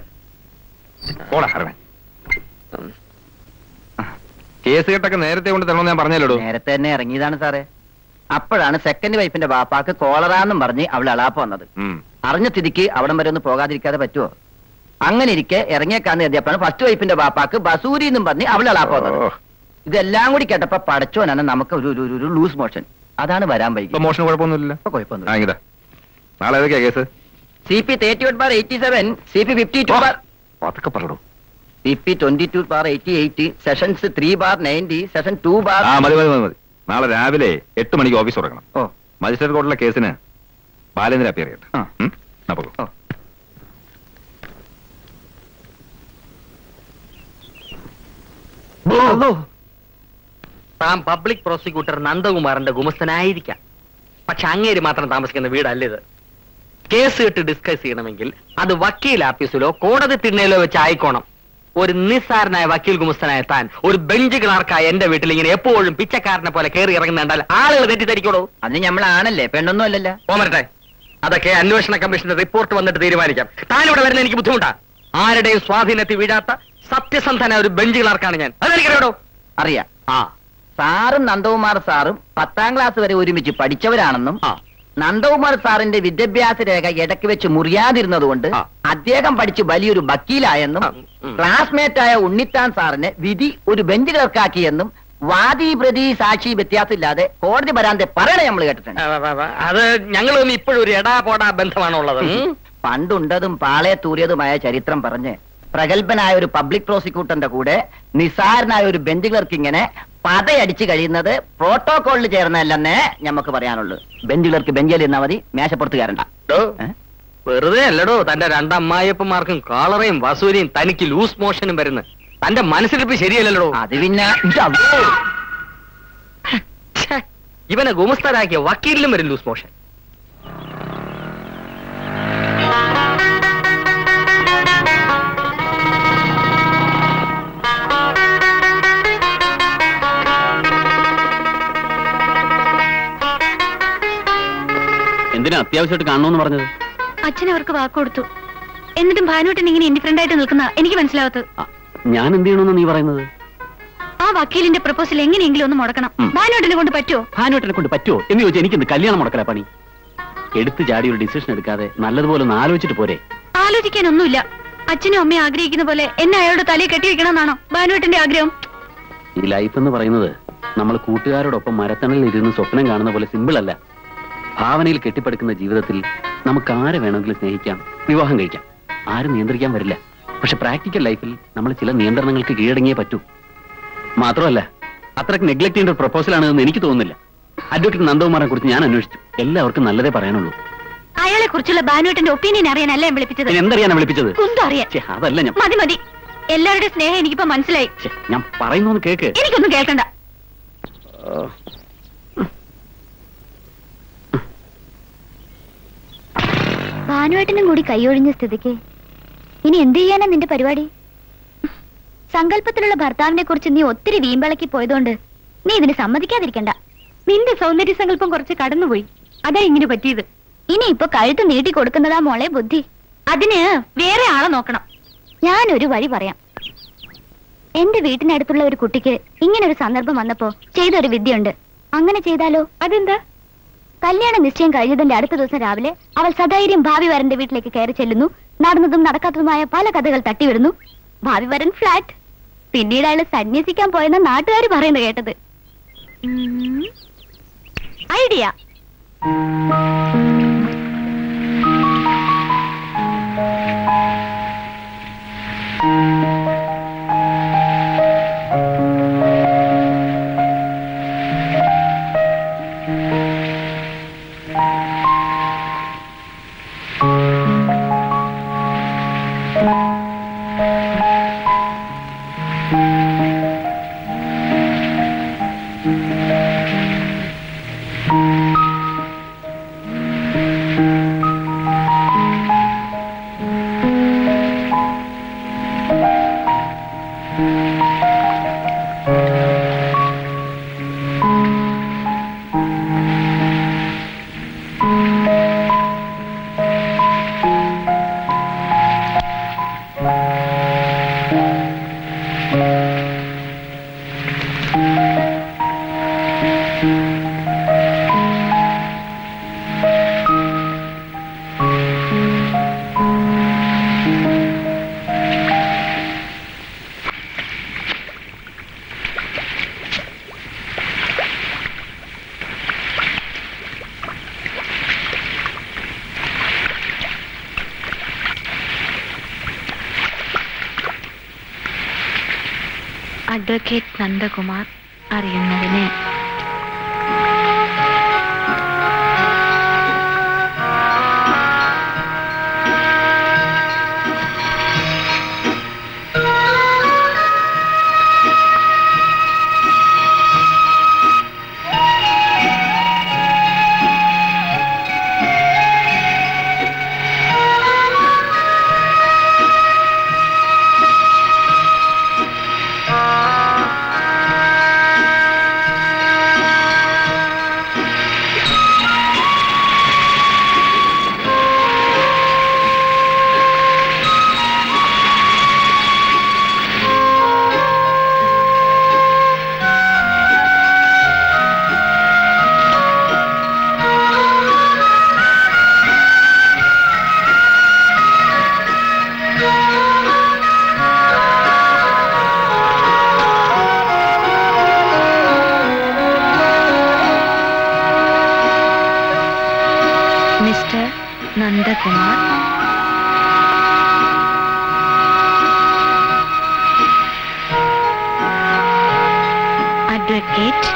കേസ് കെട്ടൊക്കെ നേരത്തെ കൊണ്ട് തരണമെന്ന് ഞാൻ പറഞ്ഞല്ലോ. നേരത്തെ തന്നെ ഇറങ്ങിയതാണ് സാറേ. അപ്പോഴാണ് സെക്കൻഡ് വൈഫിന്റെ ബാപ്പാക്ക് കോളറാന്നും പറഞ്ഞ് അവൾ അളാപ്പ് വന്നത്. അറിഞ്ഞ സ്ഥിതിക്ക് അവിടം വരെ ഒന്ന് പോകാതിരിക്കാതെ പറ്റുമോ? അങ്ങനെ ഇരിക്കെ ഇറങ്ങിയേക്കാന്ന് കരുതിയപ്പോഴാണ് ഫസ്റ്റ് വൈഫിന്റെ ബാപ്പാക്ക് ബസൂരി എന്നും പറഞ്ഞ് അവൾ അളാപ്പ് വന്നത്. ഇതെല്ലാം കൂടി കേട്ടപ്പോ പടച്ചോനാണ് നമുക്ക് ഒരു ലൂസ് മോഷൻ. അതാണ് വരാൻ വൈകി. മോഷൻ കുഴപ്പമൊന്നുമില്ല. കുഴപ്പമൊന്നുമില്ല. നാളെ ഏതൊക്കെയാ കേസ്? CP 38/87, CP 52 അതൊക്കെ പറയൂ. CP 22/88, സെഷൻസ് 3/90, സെഷൻ 2 മതി മതി മതി. നാളെ രാവിലെ 8 മണിക്ക് ഓഫീസ് തുടങ്ങണം. മജിസ്ട്രേറ്റ് കോർട്ടിലെ കേസിന് ബാലേന്ദ്ര അപ്പിയർ ചെയ്യട്ടെ. താൻ പബ്ലിക് പ്രോസിക്യൂട്ടർ നന്ദകുമാറിന്റെ ഗുമസ്തനായിരിക്കാം. പക്ഷെ അങ്ങേര് മാത്രം താമസിക്കുന്ന വീടല്ല ഇത്. കേസ് കേട്ട് ഡിസ്കസ് ചെയ്യണമെങ്കിൽ അത് വക്കീൽ ആഫീസിലോ കോടതി തിണ്ണയിലോ വെച്ച് ആയിക്കോണം. ഒരു നിസ്സാരനായ വക്കീൽ ഗുമസ്തനായ താൻ ഒരു ബെഞ്ച് ക്ലാർക്കായ എന്റെ വീട്ടിൽ ഇങ്ങനെ എപ്പോഴും പിച്ചക്കാരനെ പോലെ കയറി ഇറങ്ങുന്നുണ്ടാൽ ആളുകൾ തെറ്റിദ്ധരിക്കോളൂ. അതിന് നമ്മളാണല്ലേ, പെണ്ണൊന്നും അല്ലല്ലോ. പോമരട്ടെ, അതൊക്കെ അന്വേഷണ കമ്മീഷന്റെ റിപ്പോർട്ട് വന്നിട്ട് തീരുമാനിക്കാം. താൻ ഇവിടെ വരുന്ന എനിക്ക് ബുദ്ധിമുട്ടാ. ആരുടെയും സ്വാധീനത്തിൽ വീഴാത്ത സത്യസന്ധനായ ഒരു ബെഞ്ച് ക്ലാർക്കാണ് ഞാൻ. അതെനിക്കറിയാടോ. അറിയാം. സാറും നന്ദകുമാർ സാറും 10ാം ക്ലാസ് വരെ ഒരുമിച്ച് പഠിച്ചവരാണെന്നും നന്ദകുമാർ സാറിന്റെ വിദ്യാഭ്യാസ രേഖ ഇടയ്ക്ക് വെച്ച് മുറിയാതിരുന്നതുകൊണ്ട് അദ്ദേഹം പഠിച്ച് വലിയൊരു വക്കീലായെന്നും ക്ലാസ്മേറ്റായ ഉണ്ണിത്താൻ സാറിനെ വിധി ഒരു ബെഞ്ച് ക്ലർക്കാക്കിയെന്നും വാദി പ്രതി സാക്ഷി വ്യത്യാസമില്ലാതെ കോടതി വരാതെ പറയണേ നമ്മൾ കേട്ടിട്ടുണ്ട്. അത് ഞങ്ങളൊന്നും ഇപ്പോഴും ഒരു എടാ പോടാ ബന്ധമാണുള്ളത്. പണ്ടുണ്ടതും പാളയെ തൂറിയതുമായ ചരിത്രം പറഞ്ഞ് പ്രഗത്ഭനായ ഒരു പബ്ലിക് പ്രോസിക്യൂട്ടറിന്റെ കൂടെ നിസാരനായ ഒരു ബെഞ്ച് ക്ലർക്ക് ഇങ്ങനെ പതയടിച്ചു കഴിയുന്നത് പ്രോട്ടോകോളിൽ ചേർന്നല്ലെന്നേ ഞമ്മക്ക് പറയാനുള്ളൂ. ബെഞ്ച് ക്ലർക്ക് ബെഞ്ചിൽ ഇരുന്നാ മതി, മേശപ്പുറത്ത് കയറണ്ട. വെറുതെ അല്ലടോ തന്റെ രണ്ടമ്മായിയപ്പന്മാർക്കും കാളറയും വസൂരിയും തനിക്ക് ലൂസ് മോഷനും വരുന്നത്. തന്റെ മനസ്സിലിപ്പ് ശരിയല്ലല്ലോ. അത് പിന്നെ ഇവനെ ഗുമസ്തരാക്കിയ വക്കീലിലും വരും ലൂസ് മോഷൻ. എന്തിനാ അത്യാവശ്യമായിട്ട് കാണണമെന്ന് പറഞ്ഞത്? അച്ഛൻ അവർക്ക് വാക്ക് കൊടുത്തു. എന്നിട്ടും ഭാനുവേട്ടൻ ഇങ്ങനെ ഇൻഡിഫറന്റ് ആയിട്ട് നിൽക്കുന്ന എനിക്ക് മനസ്സിലാവത്ത്. ഞാൻ എന്ത് ചെയ്യണമെന്ന് നീ പറയുന്നത്? ആ വക്കീലിന്റെ പ്രപ്പോസൽ എങ്ങനെയെങ്കിലും ഒന്ന് മുടക്കണം. ഭാനുവേട്ടനെ കൊണ്ട് പറ്റുമോ? ഭാനുവേട്ടനെ കൊണ്ട് പറ്റുമോ എന്ന് ചോദിച്ചാൽ എനിക്കെന്ത് കല്യാണം മുടക്കല പണി? എടുത്തു ചാടി ഒരു ഡിസിഷൻ എടുക്കാതെ നല്ലതുപോലെ ഒന്ന് ആലോചിച്ചിട്ട് പോരെ? ആലോചിക്കാനൊന്നുമില്ല. അച്ഛനും അമ്മയും ആഗ്രഹിക്കുന്ന പോലെ എന്നെ അയാളുടെ തലയിൽ കെട്ടിവെക്കണമെന്നാണോ ഭാനുവേട്ടന്റെ ആഗ്രഹം? ഈ ലൈഫ് എന്ന് പറയുന്നത് നമ്മൾ കൂട്ടുകാരോടൊപ്പം മരത്തണലിൽ ഇരുന്ന് സ്വപ്നം കാണുന്ന പോലെ സിമ്പിൾ അല്ല. ഭാവനയിൽ കെട്ടിപ്പടുക്കുന്ന ജീവിതത്തിൽ നമുക്ക് ആരെ വേണമെങ്കിലും സ്നേഹിക്കാം, വിവാഹം കഴിക്കാം, ആരും നിയന്ത്രിക്കാൻ വരില്ല. പക്ഷെ പ്രാക്ടിക്കൽ ലൈഫിൽ നമ്മൾ ചില നിയന്ത്രണങ്ങൾക്ക് കീഴടങ്ങിയേ പറ്റൂ. മാത്രമല്ല അത്രയ്ക്ക് നെഗ്ലക്ട് ചെയ്യേണ്ട ഒരു പ്രപ്പോസലാണെന്ന് എനിക്ക് തോന്നുന്നില്ല. അഡ്വക്കേറ്റ് നന്ദകുമാറിനെ കുറിച്ച് ഞാൻ അന്വേഷിച്ചു. എല്ലാവർക്കും നല്ലതേ പറയാനുള്ളൂ. അയാളെ കുറിച്ചുള്ള ഭാനുവേട്ടന്റെ ഒപ്പീനിയൻ അറിയാനല്ല ഞാൻ വിളിപ്പിച്ചത്. എന്തറിയാനാ വിളിപ്പിച്ചത്? കുന്തം അറിയാൻ. അതല്ല ഞാൻ. മതി മതി, എല്ലാവരുടെയും സ്നേഹം എനിക്കിപ്പോ മനസ്സിലായി. ഞാൻ പറയുന്നു കേക്ക്. എനിക്കൊന്നും കേൾക്കണ്ട. ഭാനുവേട്ടനും കൂടി കൈയൊഴിഞ്ഞ സ്ഥിതിക്ക് ഇനി എന്ത് ചെയ്യാനാ നിന്റെ പരിപാടി? സങ്കല്പത്തിലുള്ള ഭർത്താവിനെ കുറിച്ച് നീ ഒത്തിരി വീമ്പളക്കി പോയതുകൊണ്ട് നീ ഇതിന് സമ്മതിക്കാതിരിക്കണ്ട. നിന്റെ സൗന്ദര്യ സങ്കല്പം കുറച്ച് കടന്നുപോയി, അതാ ഇങ്ങനെ പറ്റിയത്. ഇനി ഇപ്പൊ കഴുത്ത് നീട്ടി കൊടുക്കുന്നതാ മോളെ ബുദ്ധി. അതിന് വേറെ ആളെ നോക്കണം. ഞാനൊരു വഴി പറയാം. എന്റെ വീട്ടിനടുത്തുള്ള ഒരു കുട്ടിക്ക് ഇങ്ങനൊരു സന്ദർഭം വന്നപ്പോ ചെയ്തൊരു വിദ്യയുണ്ട്. അങ്ങനെ ചെയ്താലോ? അതെന്താ? കല്യാണ നിശ്ചയം കഴിഞ്ഞതിന്റെ അടുത്ത ദിവസം രാവിലെ അവൾ സധൈര്യം ഭാവി വരന്റെ വീട്ടിലേക്ക് കയറി ചെല്ലുന്നു. നടന്നതും നടക്കാത്തതുമായ പല കഥകൾ തട്ടിവിടുന്നു. ഭാവി വരൻ ഫ്ലാറ്റ്. പിന്നീട് അയാൾ സന്യസിക്കാൻ പോയെന്ന് നാട്ടുകാർ പറയുന്നത് കേട്ടത്. ഐഡിയ. അഡ്വക്കേറ്റ് നന്ദകുമാർ അറിയുന്നതിന്. നന്ദകുമാർ, അഡ്വക്കേറ്റ്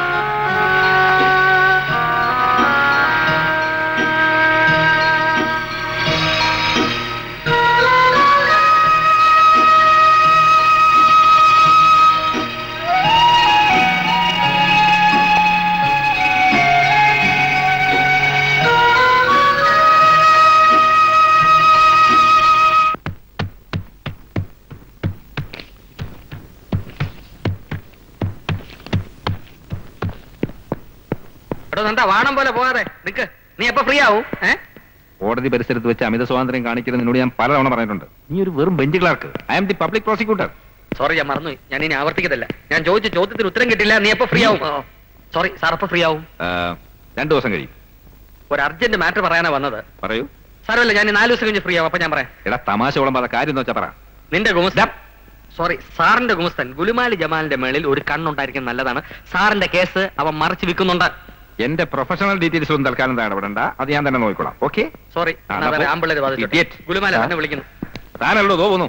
വാണം പോലെ പോകാതെ നിക്ക്. നീ എപ്പോ ഫ്രീ ആവും? കോടതി പരിസരത്ത് വെച്ച് അമിത സ്വാതന്ത്ര്യം കാണിക്കുന്നതിനോട് ഞാൻ പലതവണ പറഞ്ഞിട്ടുണ്ട്. നീ ഒരു വെറും bench clerk. I am the public prosecutor. Sorry, ഞാൻ മറന്നു. ഞാൻ ഇനി ആവർത്തിക്കത്തില്ല. ഞാൻ ചോദിച്ച ചോദ്യത്തിന് ഉത്തരം കിട്ടില്ല. നീ എപ്പോ ഫ്രീ ആവും? സോറി സാർ, എപ്പോ ഫ്രീ ആവും? 2 ദിവസം കഴിയും. ഒരു അർജന്റ് മാറ്റർ പറയാനാ വന്നത്. പറയൂ. സാരമല്ല, ഞാൻ 4 ദിവസം കഴിഞ്ഞ് ഫ്രീ ആവും. അപ്പൊ ഞാൻ പറയാം. എടാ, തമാശ വിളമ്പാതെ കാര്യം എന്ന് വെച്ചാ പറ. നിന്റെ ഗുമസ്തൻ, സോറി സാറിന്റെ ഗുമസ്തൻ ഗുലുമാലി ജമാലിന്റെ മേളിൽ ഒരു കണ്ണുണ്ടായിരിക്കും നല്ലതാണ്. സാറിന്റെ കേസ് അവൻ മറിച്ച് വിൽക്കുന്നുണ്ട്. എന്റെ പ്രൊഫഷണൽ ഡീറ്റെയിൽസ് ഒന്നും തൽക്കാലം ഇടപെടണ്ട. അത് ഞാൻ തന്നെ നോക്കിക്കോളാം. ഓക്കെ? സോറി, ആമ്പിള്ളേര് ഗുലുമാല എന്നെ വിളിക്കുന്നു. താനല്ലോ തോന്നുന്നു.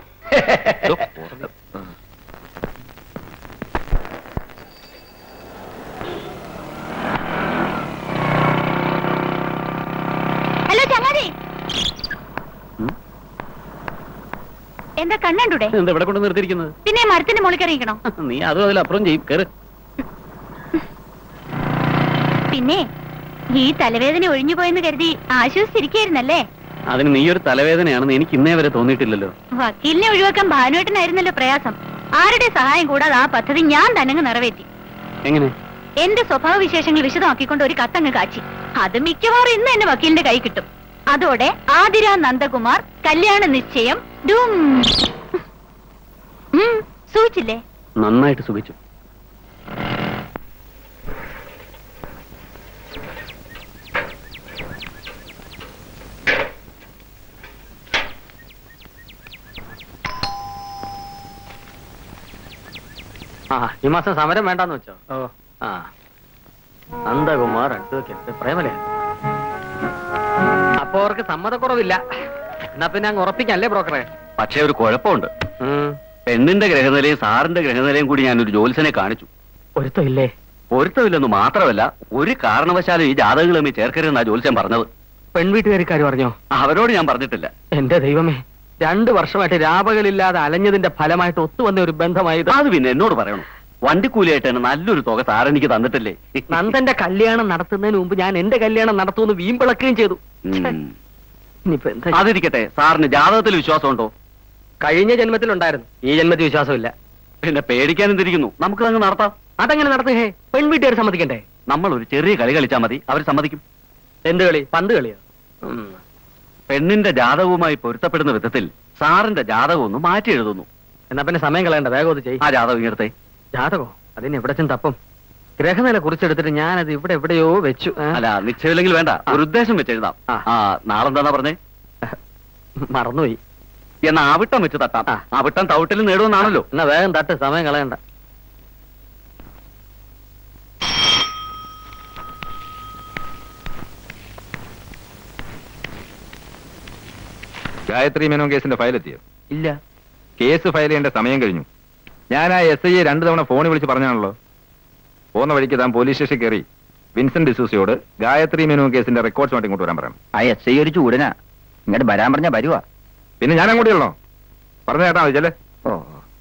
ഹലോ ചങ്ങാതി, എന്താ കണ്ണൂടെ? എന്താ ഇവിടെ കൊണ്ട് നിർത്തിയിരിക്കുന്നത്? പിന്നെ മരത്തിന്റെ മുകളിൽ കയറിയിരിക്കണോ? നീ അതും അതിലപ്പുറം ചെയ്യും. കയറ്. പിന്നെ ഈ തലവേദന ഒഴിഞ്ഞു പോയെന്ന് കരുതി ആശ്വസിച്ചിരിക്കായിരുന്നല്ലേ? അതിന് നീ ഒരു തലവേദനയാണെന്ന് എനിക്ക് ഇന്നേ വരെ തോന്നിയിട്ടില്ലല്ലോ. വക്കീലിനെ ഒഴിവാക്കാൻ ഭാനുവേട്ടനായിരുന്നല്ലോ പ്രയാസം. ആരുടെ സഹായം കൂടാതെ ആ പദ്ധതി ഞാൻ തന്നെ നിറവേറ്റി. എങ്ങനെ? എന്റെ സ്വഭാവ വിശേഷങ്ങൾ വിശദമാക്കിക്കൊണ്ട് ഒരു കത്തങ്ങ് കാച്ചി. അത് മിക്കവാറും ഇന്ന് എന്നെ വക്കീലിന്റെ കൈ കിട്ടും. അതോടെ ആതിര നന്ദകുമാർ കല്യാണ നിശ്ചയം. സൂചിച്ചില്ലേ? നന്നായിട്ട് സുഖിച്ചു. ഈ മാസം സമരം വേണ്ടാന്ന് വെച്ചോ? നന്ദകുമാർ അഡ്വക്കേറ്റ് പ്രേമലേ. അപ്പൊ അവർക്ക് സമ്മതക്കുറവില്ല. എന്നാ പിന്നെ അങ്ങ് ഉറപ്പിക്കല്ലേ ബ്രോക്കറെ? പക്ഷേ ഒരു കുഴപ്പമുണ്ട്. പെണ്ണിന്റെ ഗ്രഹനിലയും സാറിന്റെ ഗ്രഹനിലയും കൂടി ഞാനൊരു ജോത്സ്യനെ കാണിച്ചു. പൊരുത്തമില്ലേ? പൊരുത്തമില്ലെന്ന് മാത്രമല്ല, ഒരു കാരണവശാലും ഈ ജാതകങ്ങൾ തമ്മിൽ ചേർക്കരുതെന്നാ ജോത്സ്യൻ പറഞ്ഞത്. പെൺവീട്ടുകാരിക്കാർ പറഞ്ഞോ? അവരോട് ഞാൻ പറഞ്ഞിട്ടില്ല. എന്റെ ദൈവമേ, 2 വർഷമായിട്ട് രാപകലില്ലാതെ അലഞ്ഞതിന്റെ ഫലമായിട്ട് ഒത്തുവന്ന ഒരു ബന്ധമായത്. അത് പിന്നെ എന്നോട് പറയണം. വണ്ടിക്കൂലിയായിട്ട് തന്നെ നല്ലൊരു തുക സാറെനിക്ക് തന്നിട്ടില്ലേ? നന്ദന്റെ കല്യാണം നടത്തുന്നതിന് മുമ്പ് ഞാൻ എന്റെ കല്യാണം നടത്തുമെന്ന് വീമ്പിളക്കുകയും ചെയ്തു. അതിരിക്കട്ടെ, സാറിന് ജാതകത്തിൽ വിശ്വാസമുണ്ടോ? കഴിഞ്ഞ ജന്മത്തിലുണ്ടായിരുന്നു, ഈ ജന്മത്തിൽ വിശ്വാസമില്ല. പിന്നെ പേടിക്കാൻ എന്തിരിക്കുന്നു? നമുക്ക് അങ്ങ് നടത്താം. അതെങ്ങനെ നടത്തുകേ? പെൺവീട്ടുകാർ സമ്മതിക്കണ്ടേ? നമ്മൾ ഒരു ചെറിയ കളി കളിച്ചാൽ മതി, അവർ സമ്മതിക്കും. എന്ത് കളി? പന്ത് കളിയോ? പെണ്ണിന്റെ ജാതകവുമായി പൊരുത്തപ്പെടുന്ന വിധത്തിൽ സാറിന്റെ ജാതകം ഒന്ന് മാറ്റി എഴുതുന്നു. എന്നാ പിന്നെ സമയം കളയണ്ട, വേഗം അത് ചെയ്യും. ആ ജാതകം ഇങ്ങനത്തെ. ജാതകോ? അതിന് എവിടെ ചെന്ന് തപ്പം? ഗ്രഹനില കുറിച്ചെടുത്തിട്ട് ഞാനത് ഇവിടെ എവിടെയോ വെച്ചു. അല്ല, നിശ്ചയമില്ലെങ്കിൽ വേണ്ട, ഒരു ഉദ്ദേശം വെച്ച് എഴുതാം. നാളെന്താന്നാ പറഞ്ഞേ? മറന്നുപോയി. എന്നാ ആവിട്ടം വെച്ച് തട്ടാം. ആവിട്ടം തവിട്ടിൽ നേടുമെന്നാണല്ലോ. എന്നാ വേഗം തട്ട്, സമയം കളയണ്ട. ഗായത്രി മേനോൻ കേസിന്റെ ഫയൽ എത്തിയോ? ഇല്ല. കേസ് ഫയൽ ചെയ്യേണ്ട സമയം കഴിഞ്ഞു. ഞാൻ ആ SI 2 തവണ ഫോണിൽ വിളിച്ച് പറഞ്ഞാണല്ലോ. പോകുന്ന വഴിക്ക് താൻ പോലീസ് സ്റ്റേഷനിൽ കയറി വിൻസെന്റ് ഡിസൂസിയോട് ഗായത്രി മേനോൻ കേസിന്റെ റെക്കോർഡ്സ് മാറ്റി ഇങ്ങോട്ട് വരാൻ പറയണം. ആ SI ഒരു ചൂടനാ. ഇങ്ങോട്ട് വരാൻ പറഞ്ഞാ വരുവാ. പിന്നെ ഞാൻ അങ്ങോട്ട് ചെല്ലണോ? പറഞ്ഞു കേട്ടാ മതി. ചെല്ലേ. ഓ,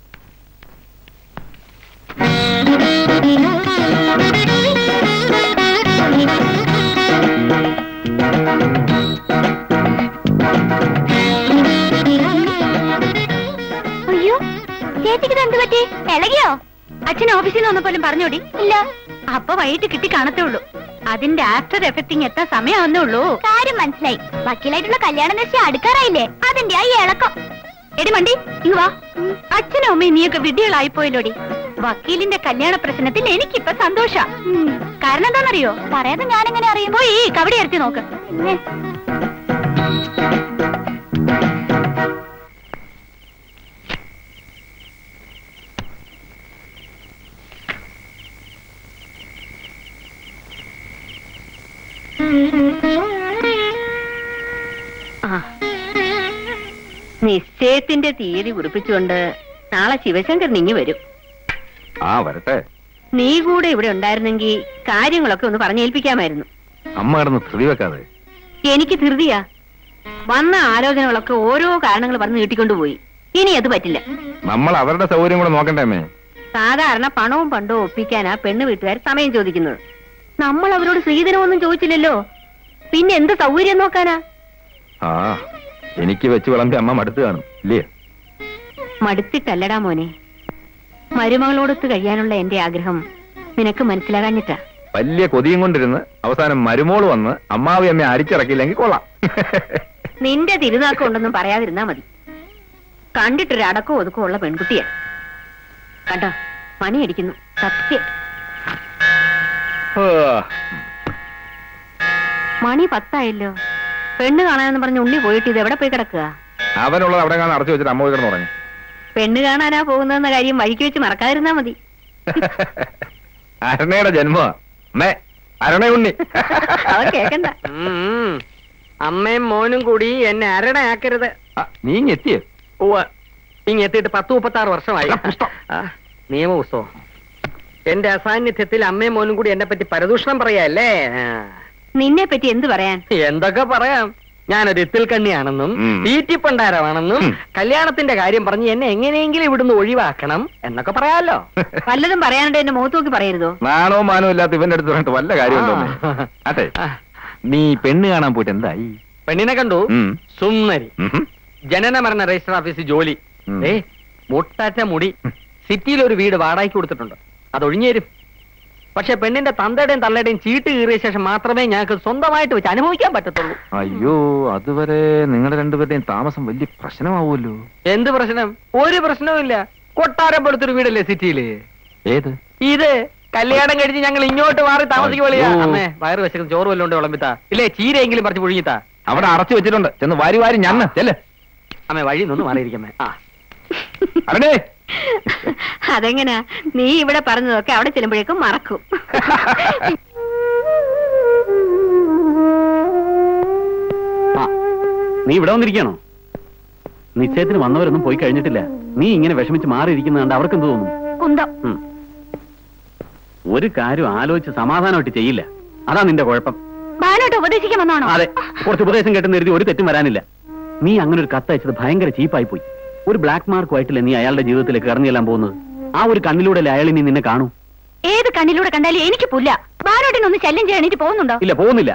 അയ്യോ, ചേച്ചിക്ക് എന്ത് പറ്റി? ഇളകിയോ? അച്ഛൻ ഓഫീസിൽ നിന്ന് വന്നപ്പോലും പറഞ്ഞോടി? ഇല്ല. അപ്പൊ വൈകിട്ട് കിട്ടി കാണത്തേ ഉള്ളൂ. അതിന്റെ ആഫ്റ്റർ എഫക്റ്റിംഗ് എത്താൻ സമയമാവുന്നേ ഉള്ളൂ. കാര്യം മനസ്സിലായി. വക്കീലായിട്ടുള്ള കല്യാണം നിശ്ചയം അടുക്കാറായില്ലേ? അതിന്റെ ആ ഇളക്കം. എടി മണ്ടി, ഇങ്ങ് വാ. അച്ഛനും അമ്മയും നീയൊക്കെ വിഡ്ഢികളായിപ്പോയല്ലോടി. വക്കീലിന്റെ കല്യാണ പ്രശ്നത്തിൽ എനിക്കിപ്പൊ സന്തോഷ. കാരണം എന്താണെന്നറിയോ? പറയാതെ ഞാനെങ്ങനെ അറിയും? പോയി കവടി ഇറത്തി നോക്ക്. ആ, നിശ്ചയത്തിന്റെ തീയതി കുറിപ്പിച്ചുകൊണ്ട് നാളെ ശിവശങ്കർ നിങ്ങി വരും. ആ വരട്ടെ. നീ കൂടെ ഇവിടെ ഉണ്ടായിരുന്നെങ്കിൽ കാര്യങ്ങളൊക്കെ ഒന്ന് പറഞ്ഞേൽപ്പിക്കാമായിരുന്നു. അമ്മ കിടന്ന് ധൃതി വെക്കാതെ. എനിക്ക് ധൃതിയാ. വന്ന ആലോചനകളൊക്കെ ഓരോ കാരണങ്ങൾ പറഞ്ഞ് നീട്ടിക്കൊണ്ടുപോയി. ഇനി അത് പറ്റില്ല. നമ്മൾ അവരുടെ സൗകര്യം കൂടെ നോക്കണ്ടേ അമ്മേ? സാധാരണ പണവും പണ്ടവും ഒപ്പിക്കാനാ പെണ്ണ് വീട്ടുകാർ സമയം ചോദിക്കുന്നത്. നമ്മൾ അവരോട് സ്ത്രീധനമൊന്നും ചോദിച്ചില്ലല്ലോ. പിന്നെ എന്ത് സൗകര്യം നോക്കാനാ? ആ എനിക്ക് വെച്ച് വിളമ്പി അമ്മ മടുത്ത് കാണും ഇല്ലേ? മടുത്തിട്ടല്ലടാ മോനെ, മരുമകളോടൊത്ത് കഴിയാനുള്ള എന്റെ ആഗ്രഹം നിനക്ക് മനസ്സിലാകാഞ്ഞിട്ടാ. വലിയ കൊതിയും കൊണ്ടിരുന്ന് അവസാനം മരുമോള് വന്ന് അമ്മാവി അമ്മയെ അരിച്ചിറക്കിയില്ലെങ്കിൽ കൊള്ളാം. നിന്റെ തിരുനാക്കം ഉണ്ടെന്നും പറയാതിരുന്നാ മതി. കണ്ടിട്ടൊരു അടക്കവും ഒതുക്കവും ഉള്ള പെൺകുട്ടിയാ. കണ്ടോ, പണിയടിക്കുന്നു. സത്യം. മണി 10 പെണ്ണ് കാണാനെന്ന് പറഞ്ഞ് ഉണ്ണി പോയിട്ട് ഇത് എവിടെ പോയി കിടക്കുക? അവനുള്ളത് അവിടെ കാണാൻ അടച്ചു വെച്ചിട്ട് അമ്മ പോയി കിടന്നു തുടങ്ങി. പെണ്ണ് കാണാനാ പോകുന്ന കാര്യം വഴിക്ക് വെച്ച് മറക്കാതിരുന്നാ മതി. അരണയുടെ ജന്മ അമ്മേ, അരണ ഉണ്ണി. അവൻ കേക്കണ്ട. അമ്മയും മോനും കൂടി എന്നെ അരണയാക്കരുത്. നീ എത്തിയേ? ഇങ്ങെത്തിയിട്ട് 10-36 വർഷമായി. നിയമപുസ്തകം എന്റെ അസാന്നിധ്യത്തിൽ അമ്മയും മോനും കൂടി എന്നെ പറ്റി പരദൂഷണം പറയാല്ലേ? നിന്നെ പറ്റി എന്ത് പറയാൻ? എന്തൊക്കെ പറയാം. ഞാനൊരു ഇത്തിൽ കണ്ണിയാണെന്നും തീറ്റിപ്പണ്ടാരമാണെന്നും കല്യാണത്തിന്റെ കാര്യം പറഞ്ഞ് എന്നെ എങ്ങനെയെങ്കിലും ഇവിടുന്ന് ഒഴിവാക്കണം എന്നൊക്കെ പറയാലോ. വല്ലതും പറയാനുണ്ട് എന്നെ മുഖത്ത് നോക്കി പറയരുതോ? നാണോ മാനോ ഇല്ലാത്ത ഇവന്റെ അടുത്ത് പറഞ്ഞിട്ട് വല്ല കാര്യമുണ്ടോ? അതെ, നീ പെണ്ണ് കാണാൻ പോയിട്ട് എന്തായി? പെണ്ണിനെ കണ്ടു. സുന്ദരി. ജനന മരണ രജിസ്റ്റർ ഓഫീസിൽ ജോലി. മുട്ടാറ്റ മുടി. സിറ്റിയിൽ ഒരു വീട് വാടകയ്ക്ക് കൊടുത്തിട്ടുണ്ട്. അത് ഒഴിഞ്ഞേരും. പക്ഷെ പെണ്ണിന്റെ തന്തയുടെയും തള്ളയുടെയും ചീട്ട് കീറിയ ശേഷം മാത്രമേ ഞങ്ങൾക്ക് സ്വന്തമായിട്ട് വെച്ച് അനുഭവിക്കാൻ പറ്റത്തുള്ളൂ. അയ്യോ, അതുവരെ നിങ്ങളുടെ രണ്ടുപേരുടെയും താമസം വലിയ പ്രശ്നമാവുമല്ലോ. എന്ത് പ്രശ്നം? ഒരു പ്രശ്നവും ഇല്ല. കൊട്ടാരം പോലത്തൊരു വീടല്ലേ സിറ്റിയില്. ഏത്? ഇത്. കല്യാണം കഴിച്ച് ഞങ്ങൾ ഇങ്ങോട്ട് മാറി താമസിക്കുമ്പോഴേ അമ്മേ വയറ് വെച്ചത് ചോറ് വല്ലോണ്ട് വിളമ്പിത്താ. ഇല്ലേ ചീരയെങ്കിലും പറിച്ച് പുഴുങ്ങിത്താ. അവിടെ അടച്ചു വെച്ചിട്ടുണ്ട്. ചെന്ന് വാരി വാരി ഞാൻ ചെല്ല്. അമ്മേ വഴി നിന്ന് മാറിയിരിക്കമ്മേ. അരണേ, അതെങ്ങനാ? നീ ഇവിടെ പറഞ്ഞതൊക്കെ അവിടെ ചെല്ലുമ്പോഴേക്കും മറക്കും. നീ ഇവിടെ വന്നിരിക്കണോ? നിശ്ചയത്തിന് വന്നവരൊന്നും പോയി കഴിഞ്ഞിട്ടില്ല. നീ ഇങ്ങനെ വിഷമിച്ച് മാറിയിരിക്കുന്ന കണ്ട് അവർക്ക് എന്ത് തോന്നും? കുന്തം. ഒരു കാര്യം ആലോചിച്ച് സമാധാനമായിട്ട് ചെയ്യില്ല. അതാ നിന്റെ കുഴപ്പം. ബാലോട്ട് ഉപദേശിക്കാൻ വന്നാണോ? അതെ, കുറച്ച് ഉപദേശം കേട്ടെന്ന് കരുതി ഒരു തെറ്റും വരാനില്ല. നീ അങ്ങനെ ഒരു കത്തയച്ചത് ഭയങ്കര ചീപ്പായി പോയി. ഒരു ബ്ലാക്ക് മാർക്കുമായിട്ടില്ല നീ അയാളുടെ ജീവിതത്തിലേക്ക് കടന്നെല്ലാം പോകുന്നത്. ആ ഒരു കണ്ണിലൂടെ അയാൾ ഇനി നിന്നെ കാണൂ. ഏത് കണ്ണിലൂടെ കണ്ടാലും എനിക്ക് പുല്ല. ബാലോട്ടിനൊന്ന് ശല്യം ചെയ്യാൻ എനിക്ക് പോകുന്നുണ്ടോ? ഇല്ല, പോകുന്നില്ല.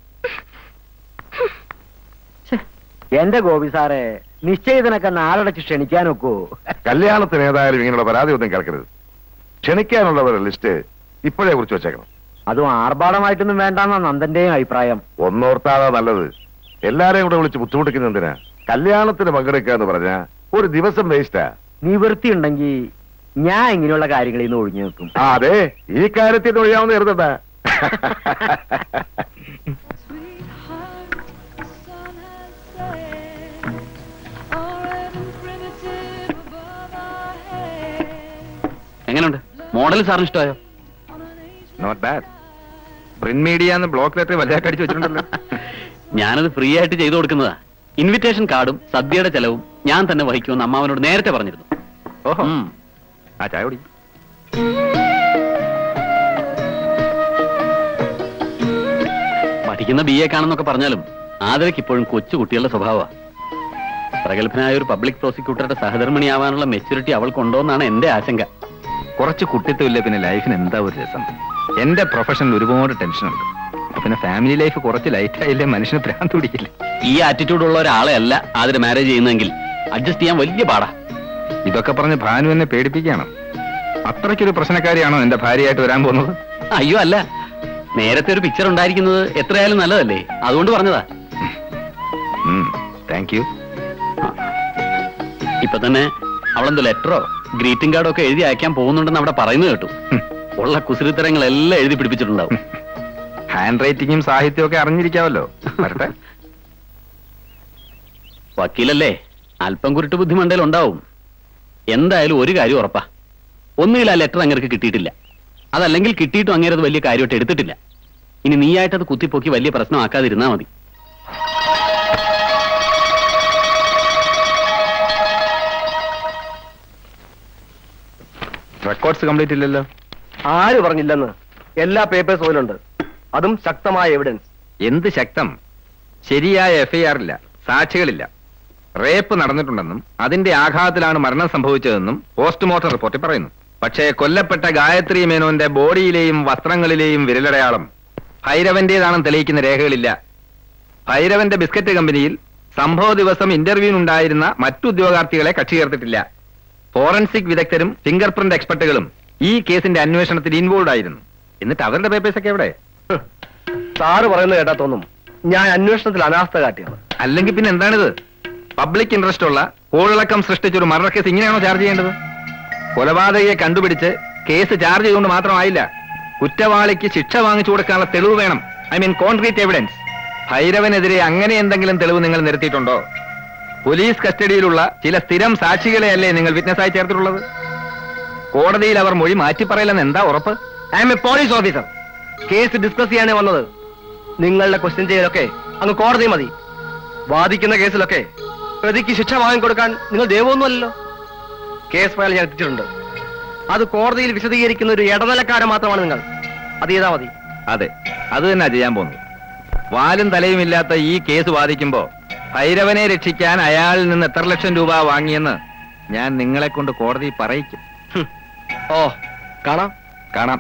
എന്റെ ഗോപി സാറേ, നിശ്ചയത്തിനൊക്കെ നാളടച്ച് ക്ഷണിക്കാനൊക്കോ? കല്യാണത്തിന് ഏതായാലും ഇങ്ങനെയുള്ള പരാതി ഒന്നും കേൾക്കരുത്. ക്ഷണിക്കാനുള്ളവരുടെ ലിസ്റ്റ് ഇപ്പോഴേ കുറിച്ച് വെച്ചേക്കണം. അതും ആർഭാടമായിട്ടൊന്നും വേണ്ടെന്നാ നന്ദന്റെയും അഭിപ്രായം. ഒന്നോർത്താതാ നല്ലത്. എല്ലാരെയും കൂടെ വിളിച്ച് ബുദ്ധിമുട്ടിക്കുന്ന എന്തിനാ? കല്യാണത്തിന് പങ്കെടുക്കുക എന്ന് പറഞ്ഞാ ഒരു ദിവസം വേസ്റ്റാ. നിവൃത്തി ഉണ്ടെങ്കിൽ ഞാൻ ഇങ്ങനെയുള്ള കാര്യങ്ങളിൽ നിന്ന് ഒഴിഞ്ഞു നിൽക്കും. അതെ, ഈ കാര്യത്തിൽ ഒഴിയാവുന്ന കരുതണ്ട. എങ്ങനെയുണ്ട്? മോഡൽ സാറിന് ഇഷ്ടമായോ? Not bad. Print media block letter വലുതായിട്ട് അടിച്ചു വെച്ചിട്ടുണ്ടല്ലോ. ഞാനത് ഫ്രീ ആയിട്ട് ചെയ്തു കൊടുക്കുന്നതാ. ഇൻവിറ്റേഷൻ കാർഡും സദ്യയുടെ ചെലവും ഞാൻ തന്നെ വഹിക്കുമെന്ന് അമ്മാവനോട് നേരത്തെ പറഞ്ഞിരുന്നു. ഓഹോ, ആ ചായ കുടി. പഠിക്കുന്ന BA കാണുന്നൊക്കെ പറഞ്ഞാലും ആദരയ്ക്ക് ഇപ്പോഴും കൊച്ചു കുട്ടികളുടെ സ്വഭാവമാണ്. പ്രഗത്ഭനായ ഒരു പബ്ലിക് പ്രോസിക്യൂട്ടറുടെ സഹധർമ്മിണിയാവാനുള്ള മെച്യൂരിറ്റി അവൾക്കുണ്ടോ എന്നാണ് എന്റെ ആശങ്ക. കുറച്ച് കുട്ടിത്വമില്ല പിന്നെ ലൈഫിന് എന്താ ഒരു രസം. എന്റെ പ്രൊഫഷനിൽ ഒരുപാട് ടെൻഷനുണ്ട്. പിന്നെ ഫാമിലി ലൈഫ് കുറച്ച് ലൈറ്റ് ആയില്ലേ മനുഷ്യന് ഭ്രാന്ത് പിടിക്കില്ല. ഈ ആറ്റിറ്റ്യൂഡ് ഉള്ള ഒരാളെ അല്ല അതിന് മാരേജ് ചെയ്യുന്നെങ്കിൽ അഡ്ജസ്റ്റ് ചെയ്യാൻ വലിയ പാടാ. ഇതൊക്കെ പറഞ്ഞ് ഭാനു എന്നെ പേടിപ്പിക്കുകയാണ്. അത്രയ്ക്കൊരു പ്രശ്നക്കാരിയാണോ എന്റെ ഭാര്യയായിട്ട് വരാൻ പോകുന്നത്? അയ്യോ അല്ല, നേരത്തെ ഒരു പിക്ചർ ഉണ്ടായിരിക്കുന്നത് എത്രയായാലും നല്ലതല്ലേ, അതുകൊണ്ട് പറഞ്ഞതാ. Thank you. ഇപ്പൊ തന്നെ അവളെന്തോ ലെറ്ററോ ഗ്രീറ്റിംഗ് കാർഡോ ഒക്കെ എഴുതി അയക്കാൻ പോകുന്നുണ്ടെന്ന് അവിടെ പറയുന്നത് കേട്ടു. ഉള്ള കുസൃത്തരങ്ങളെല്ലാം എഴുതി പിടിപ്പിച്ചിട്ടുണ്ടാവും. ഹാൻഡ് റൈറ്റിംഗും സാഹിത്യവും ഒക്കെ അറിഞ്ഞിരിക്കാവല്ലോ. വരട്ടെ. വക്കീലല്ലേ, അല്പം കുരുട്ട് ബുദ്ധി മണ്ടയിൽ ഉണ്ടാവും. എന്തായാലും ഒരു കാര്യം ഉറപ്പാ, ഒന്നുകിൽ ആ ലെറ്റർ അങ്ങേർക്ക് കിട്ടിയിട്ടില്ല, അതല്ലെങ്കിൽ കിട്ടിയിട്ടും അങ്ങേരത് വലിയ കാര്യമായിട്ട് എടുത്തിട്ടില്ല. ഇനി നീയായിട്ടത് കുത്തിപ്പൊക്കി വലിയ പ്രശ്നമാക്കാതിരുന്നാ മതി. റെക്കോർഡ്സ് കംപ്ലീറ്റ് ഇല്ലല്ലോ. ആര് പറഞ്ഞില്ലെന്ന്? എല്ലാ പേപ്പേഴ്സ് പോലുണ്ട്, അതും ശക്തമായ എവിഡൻസ്. എന്ത് ശക്തം? ശരിയായ FIR ഇല്ല, സാക്ഷികളില്ല. റേപ്പ് നടന്നിട്ടുണ്ടെന്നും അതിന്റെ ആഘാതത്തിലാണ് മരണം സംഭവിച്ചതെന്നും പോസ്റ്റ്മോർട്ടം റിപ്പോർട്ടിൽ പറയുന്നു. പക്ഷേ കൊല്ലപ്പെട്ട ഗായത്രി മേനോന്റെ ബോഡിയിലെയും വസ്ത്രങ്ങളിലെയും വിരലടയാളം ഭൈരവന്റേതാണെന്ന് തെളിയിക്കുന്ന രേഖകളില്ല. ഭൈരവന്റെ ബിസ്ക്കറ്റ് കമ്പനിയിൽ സംഭവ ദിവസം ഇന്റർവ്യൂവിനുണ്ടായിരുന്ന മറ്റു ഉദ്യോഗാർത്ഥികളെ കക്ഷി ചേർത്തിട്ടില്ല. ഫോറൻസിക് വിദഗ്ധരും ഫിംഗർ പ്രിന്റ് എക്സ്പെർട്ടുകളും ഈ കേസിന്റെ അന്വേഷണത്തിൽ ഇൻവോൾവ് ആയിരുന്നു. എന്നിട്ട് അവരുടെ പേപ്പേഴ്സ് ഒക്കെ എവിടെ? സാറ് പറയുന്നത് കേട്ടാ തോന്നും ഞാൻ അന്വേഷണത്തിൽ അനാസ്ഥ കാട്ടിയാണ്. അല്ലെങ്കിൽ പിന്നെ എന്താണിത്? പബ്ലിക് ഇൻട്രസ്റ്റ് ഉള്ള കോളിളക്കം സൃഷ്ടിച്ചൊരു മർഡർ കേസ് ഇങ്ങനെയാണോ ചാർജ് ചെയ്യേണ്ടത്? കൊലപാതകയെ കണ്ടുപിടിച്ച് കേസ് ചാർജ് ചെയ്തുകൊണ്ട് മാത്രമായില്ല, കുറ്റവാളിക്ക് ശിക്ഷ വാങ്ങിച്ചു കൊടുക്കാനുള്ള തെളിവ് വേണം. I mean concrete evidence. ഭൈരവനെതിരെ അങ്ങനെ എന്തെങ്കിലും തെളിവ് നിങ്ങൾ നിരത്തിയിട്ടുണ്ടോ? പോലീസ് കസ്റ്റഡിയിലുള്ള ചില സ്ഥിരം സാക്ഷികളെയല്ലേ നിങ്ങൾ വിറ്റ്നസ് ആയി ചേർത്തിട്ടുള്ളത്? കോടതിയിൽ അവർ മൊഴി മാറ്റിപ്പറയില്ലെന്ന് എന്താ ഉറപ്പ്? I am a police officer. Case discuss ചെയ്യാനേ വന്നത്. നിങ്ങളുടെ ക്വസ്റ്റ്യൻ ചെയ്യലൊക്കെ അങ്ങ് കോടതി മതി. വാദിക്കുന്ന കേസിലൊക്കെ പ്രതിക്ക് ശിക്ഷ വാങ്ങിക്കൊടുക്കാൻ നിങ്ങൾ ദൈവമൊന്നുമല്ലോ. കേസ് ഫയൽ ഞാൻ എത്തിച്ചിട്ടുണ്ട്. അത് കോടതിയിൽ വിശദീകരിക്കുന്ന ഒരു ഇടനിലക്കാരൻ മാത്രമാണ് നിങ്ങൾ. അത് ചെയ്താൽ മതി. അതെ, അത് തന്നെ ചെയ്യാൻ പോകുന്നത്. വാലും തലയും ഇല്ലാത്ത ഈ കേസ് വാദിക്കുമ്പോ ഭൈരവനെ രക്ഷിക്കാൻ അയാളിൽ നിന്ന് എത്ര ലക്ഷം രൂപ വാങ്ങിയെന്ന് ഞാൻ നിങ്ങളെ കൊണ്ട് കോടതി പറയിക്കും. ഓ, കാണാം കാണാം.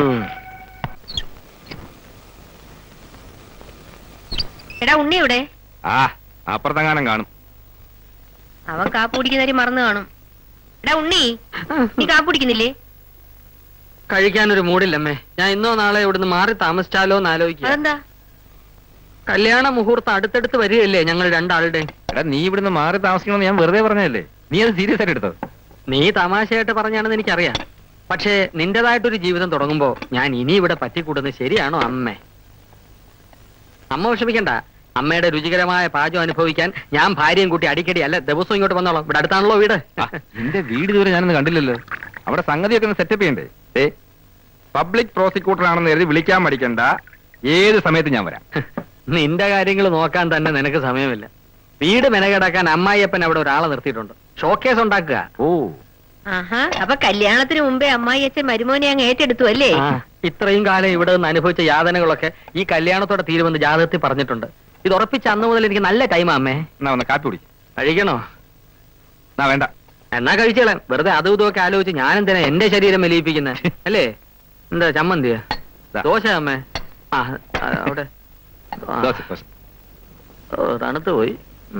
എടാ ഉണ്ണിയുടെ ആ, അപ്പുറത്തെങ്ങാനും കാണും. അവൻ കാപ്പ് കുടിക്കുന്നവര് മറന്നു കാണും. എടാ ഉണ്ണി, നീ കാപ്പ് കുടിക്കുന്നില്ലേ? കഴിക്കാനൊരു മൂടില്ലമ്മേ. ഞാൻ ഇന്നോ നാളെ ഇവിടുന്ന് മാറി താമസിച്ചാലോ എന്ന് ആലോചിക്കുക. അതെന്താ? കല്യാണ മുഹൂർത്തം അടുത്തടുത്ത് വരികയല്ലേ ഞങ്ങൾ രണ്ടാളുടെ. എടാ, നീ ഇവിടുന്ന് മാറി താമസിക്കണമെന്ന് ഞാൻ വെറുതെ പറഞ്ഞതല്ലേ? നീ അത് സീരിയസ് ആയിട്ട് എടുത്തത്? നീ തമാശയായിട്ട് പറഞ്ഞാണെന്ന് എനിക്കറിയാം. പക്ഷേ നിന്റേതായിട്ടൊരു ജീവിതം തുടങ്ങുമ്പോ ഞാൻ ഇനി ഇവിടെ പറ്റിക്കൂടുന്നത് ശരിയാണോ അമ്മേ? അമ്മ വിഷമിക്കണ്ട. അമ്മയുടെ രുചികരമായ പാചകം അനുഭവിക്കാൻ ഞാൻ ഭാര്യയും കൂട്ടി അടിക്കടി അല്ല ദിവസവും ഇങ്ങോട്ട് വന്നോളാം. ഇവിടെ അടുത്താണല്ലോ വീട്. നിന്റെ വീട് ഇതുവരെ ഞാനൊന്ന് കണ്ടില്ലല്ലോ. അവിടെ സംഗതിയൊക്കെ ഒന്ന് സെറ്റപ്പ് ചെയ്യണ്ടേ? പബ്ലിക് പ്രോസിക്യൂട്ടർ ആണെന്ന് കരുതി വിളിക്കാൻ മടിക്കണ്ട. ഏത് സമയത്ത് ഞാൻ വരാം. നിന്റെ കാര്യങ്ങൾ നോക്കാൻ തന്നെ നിനക്ക് സമയമില്ല. വീട് മെനകെടാക്കാൻ അമ്മായിയപ്പൻ അവിടെ ഒരാളെ നിർത്തിയിട്ടുണ്ട്. ഷോക്കേസ് ഉണ്ടാക്കുക. ഓ, ആഹാ, അപ്പൊ കല്യാണത്തിന് മുമ്പേ അമ്മായി അച്ഛൻ മരുമോനെ അങ്ങ് ഏറ്റെടുത്തു അല്ലേ? ഇത്രയും കാലം ഇവിടെ നിന്ന് അനുഭവിച്ച യാതനകളൊക്കെ ഈ കല്യാണത്തോടെ തീരുമെന്ന് ജാതകത്തിൽ പറഞ്ഞിട്ടുണ്ട്. ഇത് ഉറപ്പിച്ച അന്ന് മുതൽ എനിക്ക് നല്ല ടൈമാ അമ്മേ. എന്നാ ഒന്ന് കാപ്പി കുടി. കഴിക്കണോ? എന്നാ വേണ്ട. എന്നാ കഴിച്ചോളാം. വെറുതെ അതും ഇതൊക്കെ ആലോചിച്ച് ഞാൻ എന്തിനാ എന്റെ ശരീരം മെലിയിപ്പിക്കുന്നത് അല്ലേ? എന്താ ചമ്മന്തിയാ? ദോശ അമ്മേ? ആ, അവിടെ. ഓ, തണുത്ത് പോയി.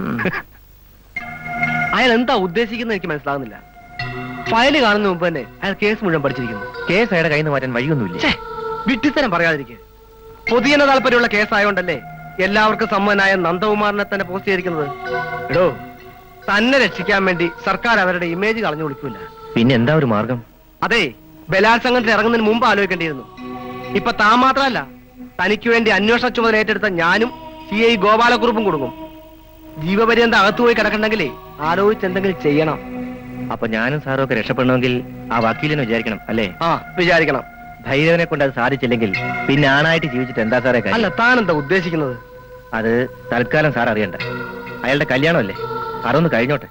അയാൾ എന്താ ഉദ്ദേശിക്കുന്നത് എനിക്ക് മനസ്സിലാകുന്നില്ല. ഫയല് കാണുന്ന മുമ്പ് തന്നെ അയാൾ കേസ് മുഴുവൻ പഠിച്ചിരിക്കുന്നു. കേസ് അയാളുടെ കയ്യിൽ നിന്ന് മാറ്റാൻ വഴിയൊന്നുമില്ല. വിഡ്ഢിത്തരം പറയാതിരിക്കുക. പൊതുജന താല്പര്യമുള്ള കേസായോണ്ടല്ലേ എല്ലാവർക്കും സമ്മതനായ നന്ദകുമാറിനെ തന്നെ പോസ്റ്റ് ചെയ്തിരിക്കുന്നത്. എടോ, തന്നെ രക്ഷിക്കാൻ വേണ്ടി സർക്കാർ അവരുടെ ഇമേജ് കളഞ്ഞു വിളിക്കൂല. പിന്നെ എന്താ ഒരു മാർഗം? അതെ, ബലാത്സംഗത്തിൽ ഇറങ്ങുന്നതിന് മുമ്പ് ആലോചിക്കേണ്ടിയിരുന്നു. ഇപ്പൊ താൻ മാത്രമല്ല, തനിക്ക് വേണ്ടി അന്വേഷണ ചുമതല ഏറ്റെടുത്ത ഞാനും CI ഗോപാലക്കുറുപ്പും കൊടുക്കും. ജീവപര്യന്തം അകത്തു പോയി കിടക്കണ്ടെങ്കിലേ ആലോചിച്ച് എന്തെങ്കിലും ചെയ്യണം. അപ്പൊ ഞാനും സാറും ഒക്കെ രക്ഷപ്പെടണമെങ്കിൽ ആ വക്കീലിനെ വിചാരിക്കണം അല്ലേ? ആ, വിചാരിക്കണം. ഭൈരവനെ കൊണ്ട് അത് സാധിച്ചില്ലെങ്കിൽ പിന്നെ ആണായിട്ട് ജീവിച്ചിട്ട് എന്താ സാറേ കാര്യം? അല്ല, താൻ എന്താ ഉദ്ദേശിക്കുന്നത്? അത് തൽക്കാലം സാർ അറിയണ്ട. അയാളുടെ കല്യാണമല്ലേ, അതൊന്ന് കഴിഞ്ഞോട്ടെ.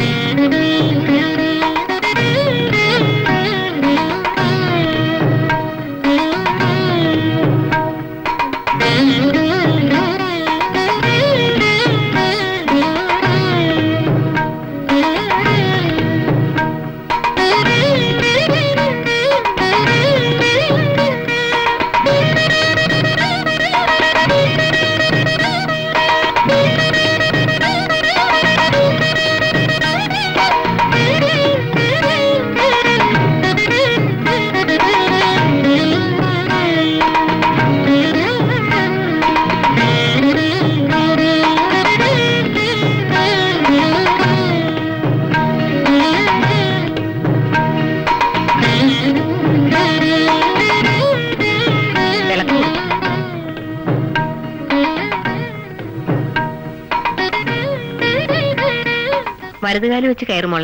വലതുകാലം വെച്ച് കയറുമോളെ.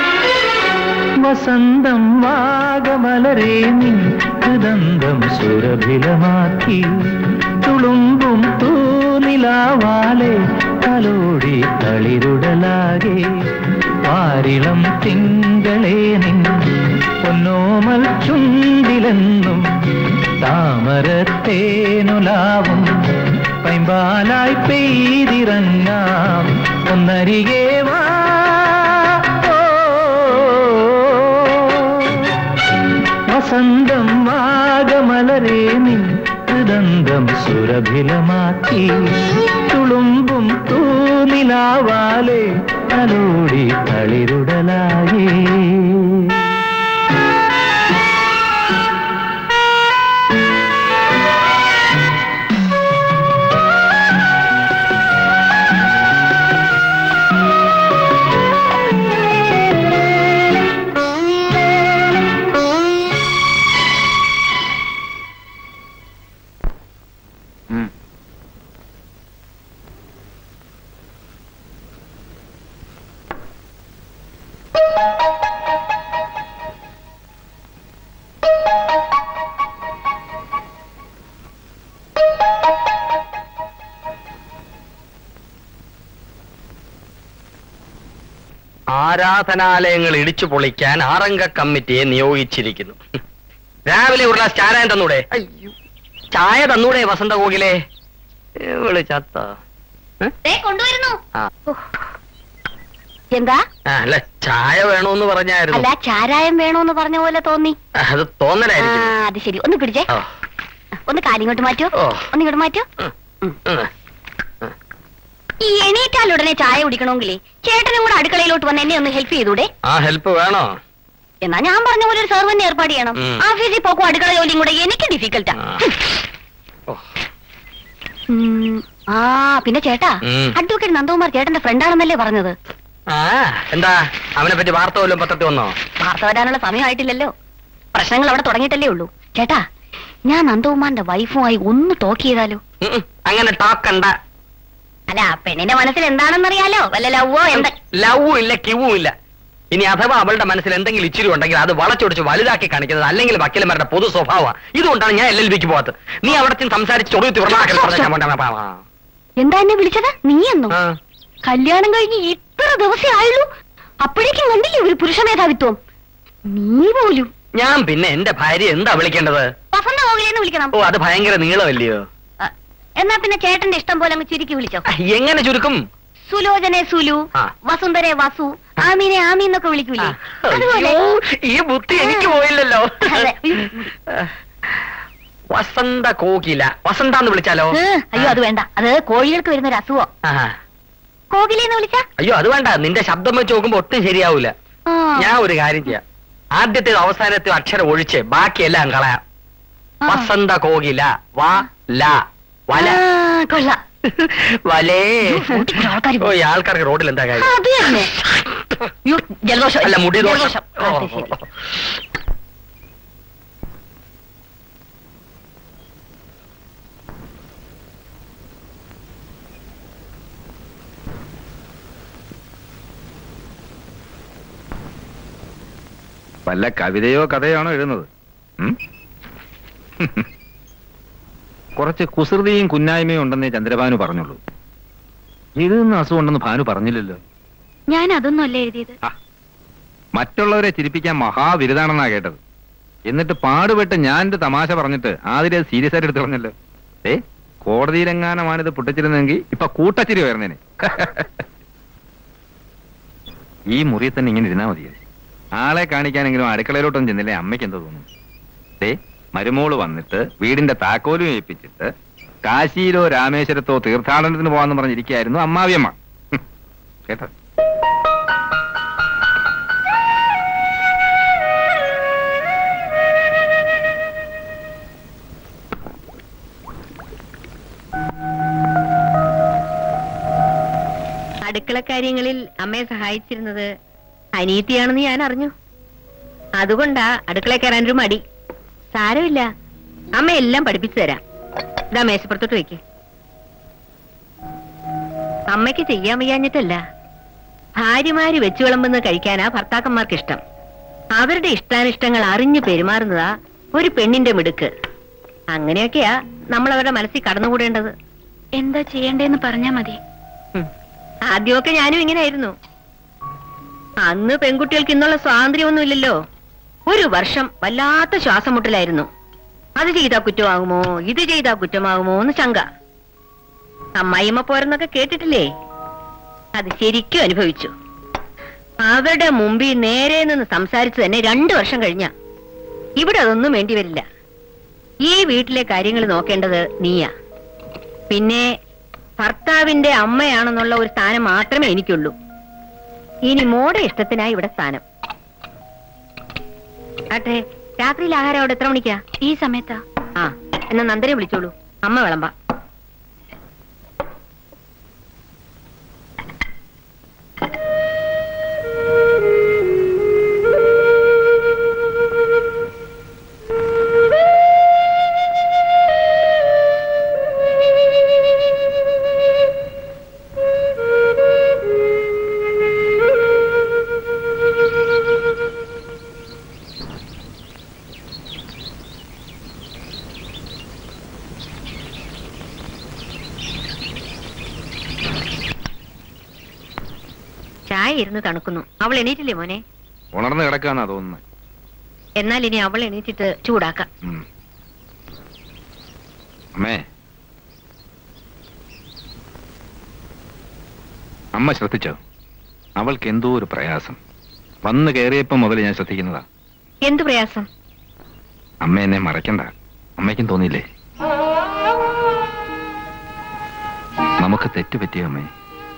വസന്തം വാഗമലരേ നിദന്തം സുരഭിലമാക്കി തുളുമ്പും തൂനിലാവാലെ തലോടി തളിരുടലാകെ പാരിളം തിങ്കളേ നിൻ പൊന്നോമൽ ചുണ്ടിലെന്നും താമരത്തേനുലാവും പൈമ്പാലായി പെയ്തിറങ്ങാം ഒന്നരികെ വാ. വസന്തം വാഗമലരേ നിൻ ഹൃദന്തം സുരഭിലമാക്കി തുളുമ്പും തൂനിലാവാലെ തലോടി തളിരുടലായേ. ആരാധനാലയങ്ങൾ ഇടിച്ചു പൊളിക്കാൻ 6 അംഗ കമ്മിറ്റിയെ നിയോഗിച്ചിരിക്കുന്നു. രാവിലെ ഒരു ഗ്ലാസ് ചായ തന്നൂടെ? അയ്യോ, ചായ തന്നൂടെ വസന്ത കോകിലേ? വിളിച്ചത്ത കൊണ്ടുവരുന്നു. എന്താ? അല്ല, ചായ വേണോന്ന് പറഞ്ഞായിരുന്നു. അല്ല, ചാരായം വേണോന്ന് പറഞ്ഞ പോലെ തോന്നി. അത് തോന്നലായിരിക്കും. അത് ശരി, ഒന്ന് പിടിച്ചേ. ഒന്ന് കാലിങ്ങോട്ട് മാറ്റോ, ഒന്നിങ്ങോട്ട് മാറ്റോ. ഈ എണീറ്റാലുടനെ ചായ കുടിക്കണമെങ്കിലേ ചേട്ടനും കൂടെ അടുക്കളയിലോട്ട് വന്ന് എന്നെ ഒന്ന് ഹെൽപ്പ് ചെയ്തൂടെ? ആ ഹെൽപ്പ് വേണോ? എന്നാ ഞാൻ പറഞ്ഞ പോലെ ഒരു സെർവന്റ് ഏർപ്പാട് ചെയ്യണം. ഓഫീസിൽ പോക്കും അടുക്കള ജോലിയും കൂടെ എനിക്ക് ഡിഫിക്കൽട്ടാ. പിന്നെ ചേട്ടാ, അഡ്വക്കേറ്റ് നന്ദകുമാർ ചേട്ടന്റെ ഫ്രണ്ടാണെന്നല്ലേ പറഞ്ഞത്? എന്താ അവനെ പറ്റി വാർത്ത വല്ലതും പത്രത്തിൽ വന്നോ? വാർത്ത വരാനുള്ള സമയമായിട്ടില്ലല്ലോ, പ്രശ്നങ്ങൾ അവിടെ തുടങ്ങിയിട്ടല്ലേ ഉള്ളൂ. ചേട്ടാ, ഞാൻ നന്ദകുമാറിന്റെ വൈഫുമായി ഒന്ന് ടോക്ക് ചെയ്താലോ? അങ്ങനെ ടോക്കണ്ട. അല്ല, പെണ്ണിന്റെ മനസ്സിൽ എന്താണെന്നറിയാലോ? വല്ല ലവ്വോ എന്താ? ലവ്വും ഇല്ല, കിവും ഇല്ല. ഇനി അഥവാ അവളുടെ മനസ്സിൽ എന്തെങ്കിലും ഇച്ചിരി ഉണ്ടെങ്കിൽ അത് വളച്ചൊടിച്ച് വലുതാക്കി കാണിക്കുന്നത് അല്ലെങ്കിൽ വക്കീലന്മാരുടെ പൊതു സ്വഭാവമാണ്. ഇതുകൊണ്ടാണ് ഞാൻ LLBക്ക് പോകാത്തത്. നീ അവിടെ സംസാരിച്ച് എന്താ എന്നെ വിളിച്ചത്? നീ എന്നോ? കല്യാണം കഴിഞ്ഞ് ഇത്ര ദിവസമേ ആയുള്ളൂ, അപ്പോഴേക്കും കണ്ടില്ലേ ഒരു പുരുഷ മേധാവിത്വം? നീ പോലും. ഞാൻ പിന്നെ എന്റെ ഭാര്യ എന്താ വിളിക്കേണ്ടത്? വസന്ത കോകിലെന്ന് വിളിക്കണം. ഓ, അത് ഭയങ്കര നീളമല്ലയോ? എന്നാ പിന്നെ ചേട്ടന്റെ ഇഷ്ടം പോലെ അങ്ങ് ചുരുക്കി വിളിച്ചോ. എങ്ങനെ ചുരുക്കും? സുലോചനെ സുലു, വസുന്ധരെ വസു, ആമീനെ ആമി എന്നൊക്കെ വിളിക്കൂലേ? അതുപോലെ. ഈ ബുദ്ധി എനിക്ക് പോയില്ലല്ലോ. വസന്ത കോകില, വസന്ത എന്ന് വിളിച്ചാലോ? അയ്യോ, അത് വേണ്ട, അത് കോഴികൾക്ക് വരുന്ന ഒരു അസുഖം. കോകിലെന്ന് വിളിച്ചാ? അയ്യോ, അത് വേണ്ട. നിന്റെ ശബ്ദം വെച്ച് നോക്കുമ്പോ ഒട്ടും ശരിയാവൂല. ഞാൻ ഒരു കാര്യം ചെയ്യാം, ആദ്യത്തെ അവസാനത്തെ അക്ഷരം ഒഴിച്ച് ബാക്കിയെല്ലാം കളയാം. വസന്ത കോകില, വ ല വല. കൊള്ളാം. വലേ. ഓ, ഈ ആൾക്കാർക്ക് റോഡിൽ എന്താ കാര്യം? ജലദോഷം അല്ല, മുടി ദോഷം. വല്ല കവിതയോ കഥയാണോ എഴുതുന്നത്? കുറച്ച് കുസൃതിയും കുന്നായ്മയും ഉണ്ടെന്നേ ചന്ദ്രഭാനു പറഞ്ഞുള്ളൂ. എഴുതുന്ന അസുഖമുണ്ടെന്ന് ഭാനു പറഞ്ഞില്ലല്ലോ. ഞാൻ അതൊന്നും അല്ല എഴുതിയത്. മറ്റുള്ളവരെ ചിരിപ്പിക്കാൻ മഹാവിരുതാണെന്നാ കേട്ടത്. എന്നിട്ട് പാടുപെട്ട് ഞാൻ എന്റെ തമാശ പറഞ്ഞിട്ട് ആദ്യം സീരിയസ് ആയിട്ട് എടുത്ത് പറഞ്ഞല്ലോ. കോടതിയിലെങ്ങാനമാണിത് പൊട്ടിച്ചിരുന്നെങ്കിൽ ഇപ്പൊ കൂട്ടച്ചിരി വരുന്നേനെ. ഈ മുറിയിൽ തന്നെ ഇങ്ങനെ ഇരുന്നാ മതിയോ? ആളെ കാണിക്കാനെങ്കിലും അടുക്കളയിലോട്ടൊന്നും ചെന്നില്ലേ അമ്മയ്ക്ക് എന്തോ തോന്നുന്നു. മരുമോള് വന്നിട്ട് വീടിന്റെ താക്കോലും ഏൽപ്പിച്ചിട്ട് കാശിയിലോ രാമേശ്വരത്തോ തീർത്ഥാടനത്തിന് പോവാന്ന് പറഞ്ഞിരിക്കുകയായിരുന്നു അമ്മാവിയമ്മ. കേട്ടോ? അടുക്കള കാര്യങ്ങളിൽ അമ്മയെ സഹായിച്ചിരുന്നത് അനീതിയാണെന്ന് ഞാൻ അറിഞ്ഞു. അതുകൊണ്ടാ അടുക്കള കയറാനൊരു മടി. സാരമില്ല, അമ്മ എല്ലാം പഠിപ്പിച്ചു തരാം. ഇതാ മേശപ്പുറത്തോട്ട് വെക്ക്. അമ്മയ്ക്ക് ചെയ്യാൻ വയ്യാഞ്ഞിട്ടല്ല, ഭാര്യമാര് വെച്ചു വിളമ്പുന്നത് കഴിക്കാനാ ഭർത്താക്കന്മാർക്ക് ഇഷ്ടം. അവരുടെ ഇഷ്ടാനിഷ്ടങ്ങൾ അറിഞ്ഞു പെരുമാറുന്നതാ ഒരു പെണ്ണിന്റെ മിടുക്ക്. അങ്ങനെയൊക്കെയാ നമ്മൾ അവരുടെ മനസ്സിൽ കടന്നുകൂടേണ്ടത്. എന്താ ചെയ്യണ്ടേന്ന് പറഞ്ഞാ മതി. ആദ്യമൊക്കെ ഞാനും ഇങ്ങനെയായിരുന്നു. അന്ന് പെൺകുട്ടികൾക്ക് ഇന്നുള്ള സ്വാതന്ത്ര്യമൊന്നും ഇല്ലല്ലോ. ഒരു വർഷം വല്ലാത്ത ശ്വാസം മുട്ടലായിരുന്നു. അത് ചെയ്താ കുറ്റമാകുമോ, ഇത് ചെയ്താ കുറ്റമാകുമോ എന്ന് ശങ്ക. അമ്മായിമ്മ പോരെന്നൊക്കെ കേട്ടിട്ടില്ലേ? അത് ശരിക്കും അനുഭവിച്ചു. അവരുടെ മുമ്പിൽ നേരെ നിന്ന് സംസാരിച്ചു തന്നെ 2 വർഷം കഴിഞ്ഞ. ഇവിടെ അതൊന്നും വേണ്ടി വരില്ല. ഈ വീട്ടിലെ കാര്യങ്ങൾ നോക്കേണ്ടത് നീയാ. പിന്നെ ഭർത്താവിന്റെ അമ്മയാണെന്നുള്ള ഒരു സ്ഥാനം മാത്രമേ എനിക്കുള്ളൂ. ഇനി മോടെ ഇഷ്ടത്തിനായി ഇവിടെ സ്ഥാനം. ആട്ടെ, രാത്രിയിൽ ആഹാരം അവിടെ എത്ര മണിക്കാ? ഈ സമയത്താ. ആ, എന്നാ നന്ദനെ വിളിച്ചോളൂ, അമ്മ വിളമ്പാ. ചായ ഇരുന്ന് തണുക്കുന്നു. അവൾ എണീറ്റില്ലേ മോനെ? ഉണർന്ന് കിടക്കാന്നാ തോന്നുന്നത്. എന്നാൽ ഇനി അവൾ എണീറ്റിട്ട് ചൂടാക്കാം. അമ്മേ, അമ്മ ശ്രദ്ധിച്ചോ? അവൾക്ക് എന്തോ ഒരു പ്രയാസം. വന്ന് കയറിയപ്പോ മുതൽ ഞാൻ ശ്രദ്ധിക്കുന്നതാ. എന്ത് പ്രയാസം? അമ്മ എന്നെ മറക്കണ്ട. അമ്മയ്ക്കും തോന്നിയില്ലേ? നമുക്ക് തെറ്റുപറ്റിയ അമ്മേ.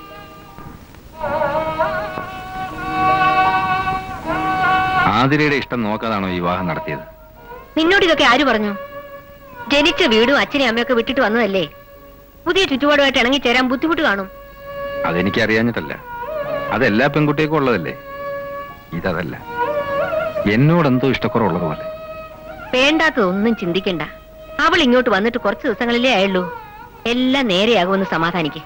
ആതിരയുടെ ഇഷ്ടം നോക്കാതാണോ വിവാഹം നടത്തിയത്? നിന്നോട് ഇതൊക്കെ ആര് പറഞ്ഞു? ജനിച്ച വീടും അച്ഛനെയും അമ്മയൊക്കെ വിട്ടിട്ട് വന്നതല്ലേ. പുതിയ ചുറ്റുപാടുമായിട്ട് ഇണങ്ങിച്ചേരാൻ ബുദ്ധിമുട്ട് കാണും. അതെനിക്ക് അറിയാഞ്ഞിട്ടല്ല. അതെല്ലാ പെൺകുട്ടികൾക്കും ഉള്ളതല്ലേ. ഇതല്ല, എന്നോടെന്തോ ഇഷ്ടക്കുറവുള്ളതുപോലെ. വേണ്ടാത്തതൊന്നും ചിന്തിക്കണ്ട. അവൾ ഇങ്ങോട്ട് വന്നിട്ട് കുറച്ച് ദിവസങ്ങളിലേ ആയുള്ളൂ. എല്ലാം നേരെയാകുമെന്ന് സമാധാനിക്ക്.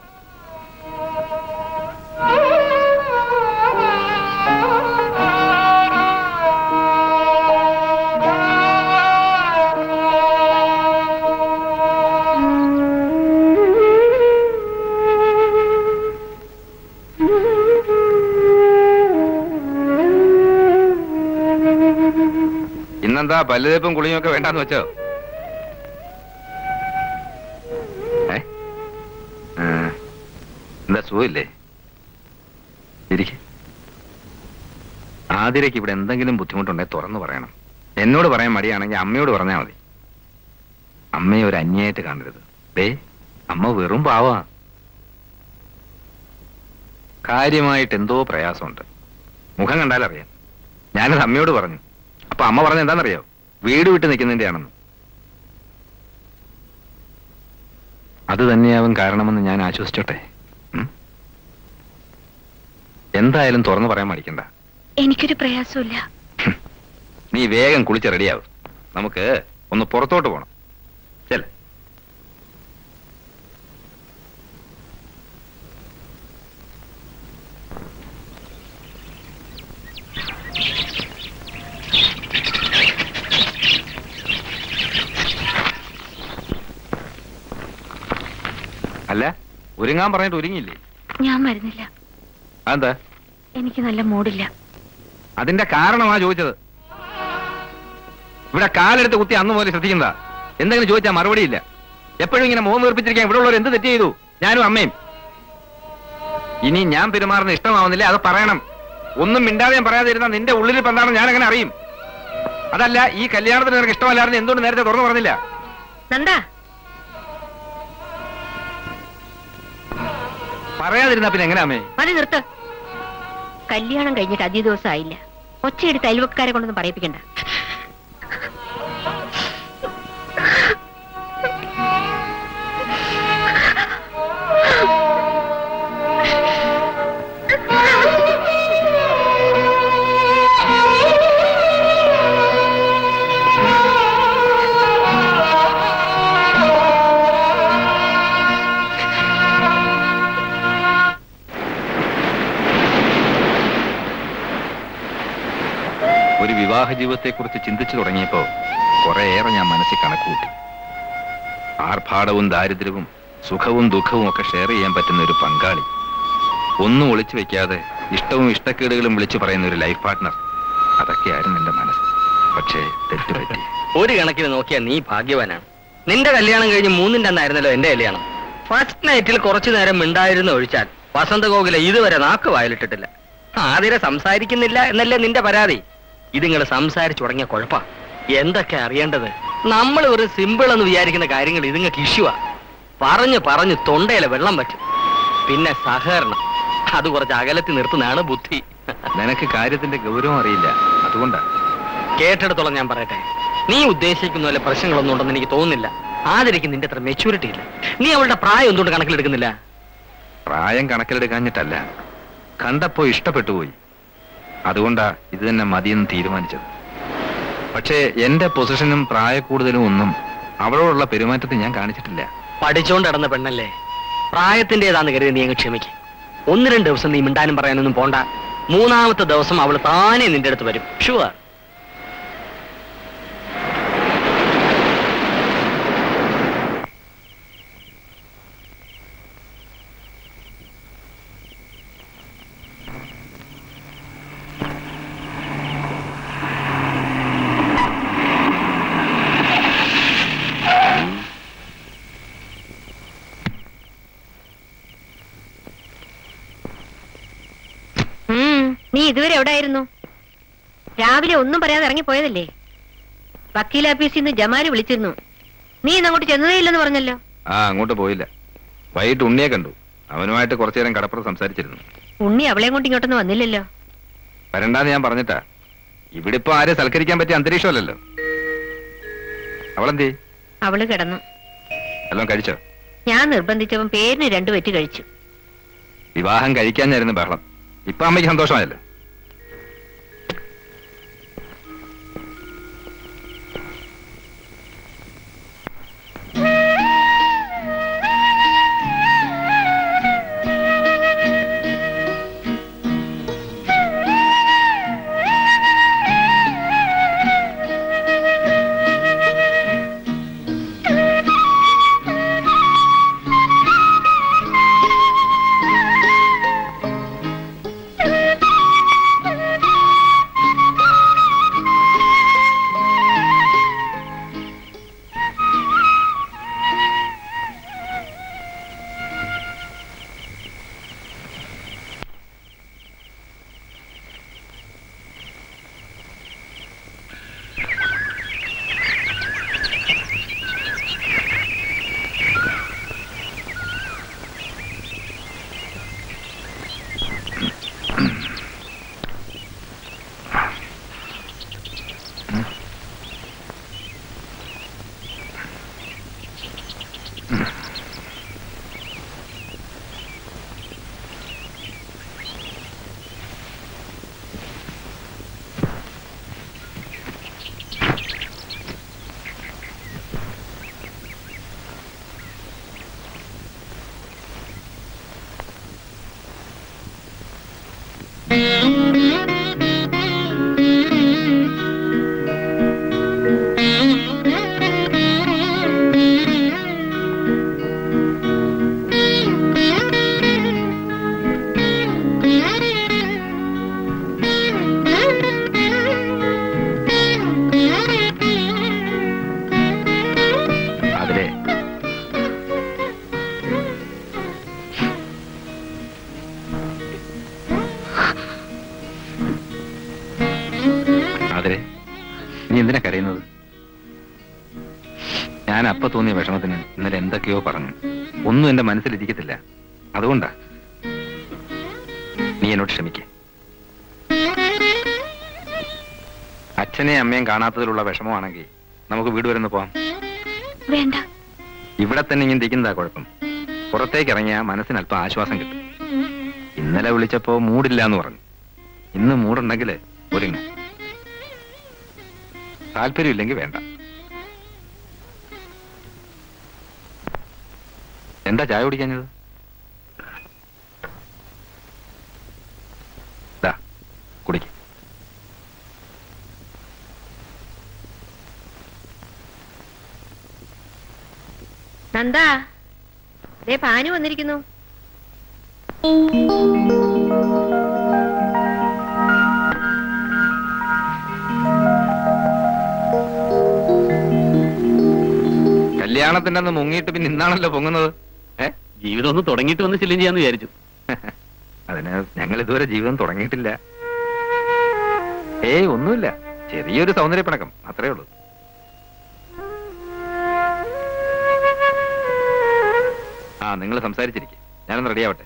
ഇന്നെന്താ പല്ലുതേപ്പും കുളിയും ഒക്കെ വേണ്ടാന്ന് വെച്ചോ? എന്താ സുഖമില്ലേ? ഇരിക്കെ. ആതിരയ്ക്ക് ഇവിടെ എന്തെങ്കിലും ബുദ്ധിമുട്ടുണ്ടെങ്കിൽ തുറന്നു പറയണം. എന്നോട് പറയാൻ മടിയാണെങ്കിൽ അമ്മയോട് പറഞ്ഞാൽ മതി. അമ്മയെ ഒരു അന്യായിട്ട് കാണരുത്. അമ്മ വെറും പാവാ. കാര്യമായിട്ട് എന്തോ പ്രയാസമുണ്ട്. മുഖം കണ്ടാലറിയാം. ഞാനത് അമ്മയോട് പറഞ്ഞു. അപ്പൊ അമ്മ പറഞ്ഞ എന്താണെന്നറിയോ? വീട് വിട്ട് നിൽക്കുന്നതിന്റെ ആണെന്ന്. അത് തന്നെയാവും കാരണമെന്ന് ഞാൻ ആശ്വസിച്ചോട്ടെ. എന്തായാലും തുറന്നു പറയാൻ മടിക്കണ്ട. എനിക്കൊരു പ്രയാസമില്ല. നീ വേഗം കുളിച്ച് റെഡിയാവും. നമുക്ക് ഒന്ന് പുറത്തോട്ട് പോണം. ചെല്. അല്ല, ഒരുങ്ങാൻ പറഞ്ഞിട്ട് ഒരുങ്ങിയില്ലേ? ഞാൻ വരുന്നില്ല. അതെന്താ? എനിക്ക് നല്ല മൂഡില്ല. അതിന്റെ കാരണമാ ചോദിച്ചത്. ഇവിടെ കാലെടുത്ത് കുത്തി അന്ന് പോലെ ശ്രദ്ധിക്കുന്നതാ. എന്തെങ്കിലും ചോദിച്ചാൽ മറുപടിയില്ല. എപ്പോഴും ഇങ്ങനെ മോൻ വീർപ്പിച്ചിരിക്കാൻ ഇവിടെ ഉള്ളവർ എന്ത് തെറ്റ് ചെയ്തു? ഞാനും അമ്മയും. ഇനി ഞാൻ പെരുമാറുന്ന ഇഷ്ടമാവുന്നില്ല, അത് പറയണം. ഒന്നും മിണ്ടാതെ ഞാൻ പറയാതെ ഇരുന്ന നിന്റെ ഉള്ളിൽ ഇപ്പം എന്താണെന്ന് ഞാൻ അങ്ങനെ അറിയും. അതല്ല, ഈ കല്യാണത്തിന് നിനക്ക് ഇഷ്ടമല്ലായിരുന്നു എന്തുകൊണ്ട് നേരത്തെ തുറന്നു പറഞ്ഞില്ല? പറയാതിരുന്നാ പിന്നെ എങ്ങനെ അമ്മേ? മതി, നിർത്ത്. കല്യാണം കഴിഞ്ഞിട്ട് അധിക ദിവസം ആയില്ല. ഒച്ചയെടുത്ത് അയൽവക്കാരെ കൊണ്ടൊന്നും പറയിപ്പിക്കണ്ട. ഒരു വിവാഹ ജീവിതത്തെക്കുറിച്ച് ചിന്തിച്ചു തുടങ്ങിയപ്പോ കുറേയേറെ ഞാൻ മനസ്സിൽ കണക്കുകൂട്ടി. ആർഭാടവും ദാരിദ്ര്യവും സുഖവും ദുഃഖവും ഒക്കെ ഷെയർ ചെയ്യാൻ പറ്റുന്ന ഒരു പങ്കാളി, ഒന്നും ഒളിച്ചു വെക്കാതെ ഇഷ്ടവും ഇഷ്ടക്കേടുകളും വിളിച്ചു പറയുന്ന ഒരു ലൈഫ് പാർട്ട്ണർ, അതൊക്കെയായിരുന്നു എന്റെ മനസ്സ്. പക്ഷേ തെറ്റുപറ്റി. ഒരു കണക്കിന് നോക്കിയാൽ നീ ഭാഗ്യവാനാണ്. നിന്റെ കല്യാണം കഴിഞ്ഞ് 3-ന്റെ അന്നായിരുന്നല്ലോ എന്റെ കല്യാണം. ഫസ്റ്റ് നൈറ്റിൽ കുറച്ചു നേരം മിണ്ടായിരുന്ന ഒഴിച്ചാൽ വസന്തകോകില ഇതുവരെ നാക്ക് വായിലിട്ടിട്ടില്ല. ആതിരെ സംസാരിക്കുന്നില്ല എന്നല്ലേ നിന്റെ പരാതി? ഇതിങ്ങൾ സംസാരിച്ചു തുടങ്ങിയ കുഴപ്പാ. എന്തൊക്കെ അറിയേണ്ടത്? നമ്മൾ ഒരു സിമ്പിൾ എന്ന് വിചാരിക്കുന്ന കാര്യങ്ങൾ ഇതുങ്ങൾക്ക് ഇഷ്യൂവാ. പറഞ്ഞു പറഞ്ഞു തൊണ്ടയിലെ വെള്ളം പറ്റും. പിന്നെ സഹകരണം, അത് കുറച്ച് അകലത്തിൽ നിർത്തുന്നതാണ് ബുദ്ധി. നിനക്ക് കാര്യത്തിന്റെ ഗൗരവം അറിയില്ല, അതുകൊണ്ടാ. കേട്ടെടുത്തോളം ഞാൻ പറയട്ടെ, നീ ഉദ്ദേശിക്കുന്ന പോലെ പ്രശ്നങ്ങളൊന്നും ഉണ്ടെന്ന് എനിക്ക് തോന്നുന്നില്ല. ആതിരയ്ക്ക് നിന്റെ അത്ര മെച്യൂരിറ്റി ഇല്ല. നീ അവളുടെ പ്രായം എന്തുകൊണ്ട് കണക്കിലെടുക്കുന്നില്ല? പ്രായം കണക്കിലെടുക്കാഞ്ഞിട്ടല്ല, കണ്ടപ്പോ ഇഷ്ടപ്പെട്ടു പോയി. അതുകൊണ്ടാ ഇത് തന്നെ മതിയെന്ന് തീരുമാനിച്ചത്. പക്ഷേ എന്റെ പൊസിഷനും പ്രായക്കൂടുതലും ഒന്നും അവളോടുള്ള പെരുമാറ്റത്തിൽ ഞാൻ കാണിച്ചിട്ടില്ല. പഠിച്ചോണ്ട് നടന്ന പെണ്ണല്ലേ, പ്രായത്തിന്റേതാന്ന് കരുതി നീ അങ്ങ് ക്ഷമിക്കും. 1-2 ദിവസം നീ മിണ്ടാനും പറയാനൊന്നും പോണ്ട. 3-ാമത്തെ ദിവസം അവൾ താനേ നിന്റെ അടുത്ത് വരും. ഷുവർ. നീ ഇതുവരെ എവിടെയായിരുന്നു? രാവിലെ ഒന്നും പറയാതെ ഇറങ്ങിപ്പോയതല്ലേ? വക്കീൽ ഓഫീസിൽ നിന്ന് ജമാല് വിളിച്ചിരുന്നു. നീ ഇന്ന് അങ്ങോട്ട് ചെന്നതേ ഇല്ലെന്ന് പറഞ്ഞല്ലോ. അങ്ങോട്ട് പോയില്ല. വൈകിട്ട് ഉണ്ണിയെ കണ്ടു. അവനുമായിട്ട് കുറച്ചു നേരം കടപ്പുറം സംസാരിച്ചിരുന്നു. ഉണ്ണി അവളെ കൊണ്ട് ഇങ്ങോട്ടൊന്നും വന്നില്ലല്ലോ. വരണ്ടാന്ന് ഞാൻ പറഞ്ഞിട്ടാ. ഇവിടെ ഇപ്പൊ ആരെ സൽക്കരിക്കാൻ പറ്റിയ അന്തരീക്ഷമല്ലല്ലോ. അവളെന്തേ? അവള് കിടന്നു. എല്ലാം കഴിച്ചോ? ഞാൻ നിർബന്ധിച്ചവൻ പേരിന് 2 വെറ്റ് കഴിച്ചു. വിവാഹം കഴിക്കാനായിരുന്നു ബഹളം. ഇപ്പൊ അമ്മയ്ക്ക് സന്തോഷമായല്ലോ. ഞാൻ അപ്പൊ തോന്നിയ വിഷമത്തിന് ഇന്നലെ എന്തൊക്കെയോ പറഞ്ഞു. ഒന്നും എന്റെ മനസ്സിലിരിക്കത്തില്ല. അതുകൊണ്ടാ. നീ എന്നോട് ക്ഷമിക്കേ. അച്ഛനെയും അമ്മയും കാണാത്തതിലുള്ള വിഷമമാണെങ്കിൽ നമുക്ക് വീട് വരെ പോവാം. വേണ്ട, ഇവിടെ തന്നെ ഇങ്ങനെ ഇരിക്കുന്നതാ കുഴപ്പം. പുറത്തേക്ക് ഇറങ്ങിയാ മനസ്സിന് അല്പം ആശ്വാസം കിട്ടും. ഇന്നലെ വിളിച്ചപ്പോ മൂടില്ല എന്ന് പറഞ്ഞു. ഇന്ന് മൂടുണ്ടെങ്കിൽ ഒരുങ്ങ. താല്പര്യമില്ലെങ്കിൽ വേണ്ട. എന്താ ചായ കുടിക്കാഞ്ഞത്? കുടിക്ക. നന്ദാ, ദേ പാനു വന്നിരിക്കുന്നു. കല്യാണത്തിന്റെ അന്ന് മുങ്ങിയിട്ട് പിന്നെ ഇന്നാണല്ലോ പൊങ്ങുന്നത്. ജീവിതം ഒന്ന് തുടങ്ങിയിട്ട് വന്ന് ശല്യം ചെയ്യാന്ന് വിചാരിച്ചു. അതിന് ഞങ്ങൾ ഇതുവരെ ജീവിതം തുടങ്ങിയിട്ടില്ല. ഒന്നുമില്ല, ചെറിയൊരു സൗന്ദര്യപ്പിണക്കം, അത്രേ ഉള്ളൂ. നിങ്ങൾ സംസാരിച്ചിരിക്കും, ഞാനൊന്ന് റെഡിയാവട്ടെ.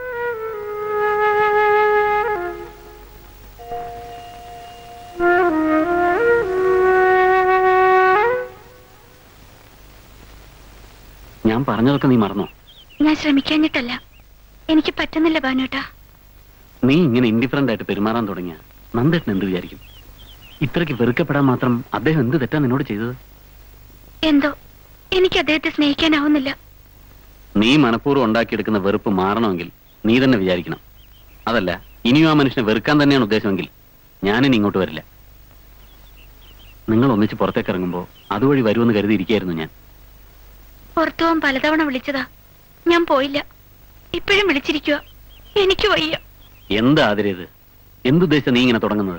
ഞാൻ പറഞ്ഞതൊക്കെ നീ മറന്നോ? ഞാൻ ശ്രമിക്കാഞ്ഞിട്ടല്ല, എനിക്ക് പറ്റുന്നില്ല ഭാനുട്ടാ. നീ ഇങ്ങനെ ഇൻഡിഫറന്റ് ആയിട്ട് പെരുമാറാൻ തുടങ്ങിയ നന്ദേട്ടൻ എന്ത് വിചാരിക്കും? ഇത്രയ്ക്ക് വെറുക്കപ്പെടാൻ മാത്രം അദ്ദേഹം എന്ത് തെറ്റാ നിന്നോട് ചെയ്തത്? എന്തോ എനിക്ക് അദ്ദേഹത്തെ സ്നേഹിക്കാനാവുന്നില്ല. നീ മനഃപൂർവ്വം ഉണ്ടാക്കിയെടുക്കുന്ന വെറുപ്പ് മാറണമെങ്കിൽ നീ തന്നെ വിചാരിക്കണം. അതല്ല, ഇനിയും ആ മനുഷ്യനെ വെറുക്കാൻ തന്നെയാണ് ഉദ്ദേശമെങ്കിൽ ഞാനിനി ഇങ്ങോട്ട് വരില്ല. നിങ്ങൾ ഒന്നിച്ച് പുറത്തേക്ക് ഇറങ്ങുമ്പോൾ അതുവഴി വരുമെന്ന് കരുതിയിരിക്കുകയായിരുന്നു ഞാൻ. പുറത്തു പോകാൻ പലതവണ വിളിച്ചതാ, ഞാൻ പോയില്ല. ഇപ്പോഴും വിളിച്ചിരിക്കുക, എനിക്ക് വയ്യ. എന്താ ആതിരേത്? എന്തുദ്ദേശിച്ച നീ ഇങ്ങനെ തുടങ്ങുന്നത്?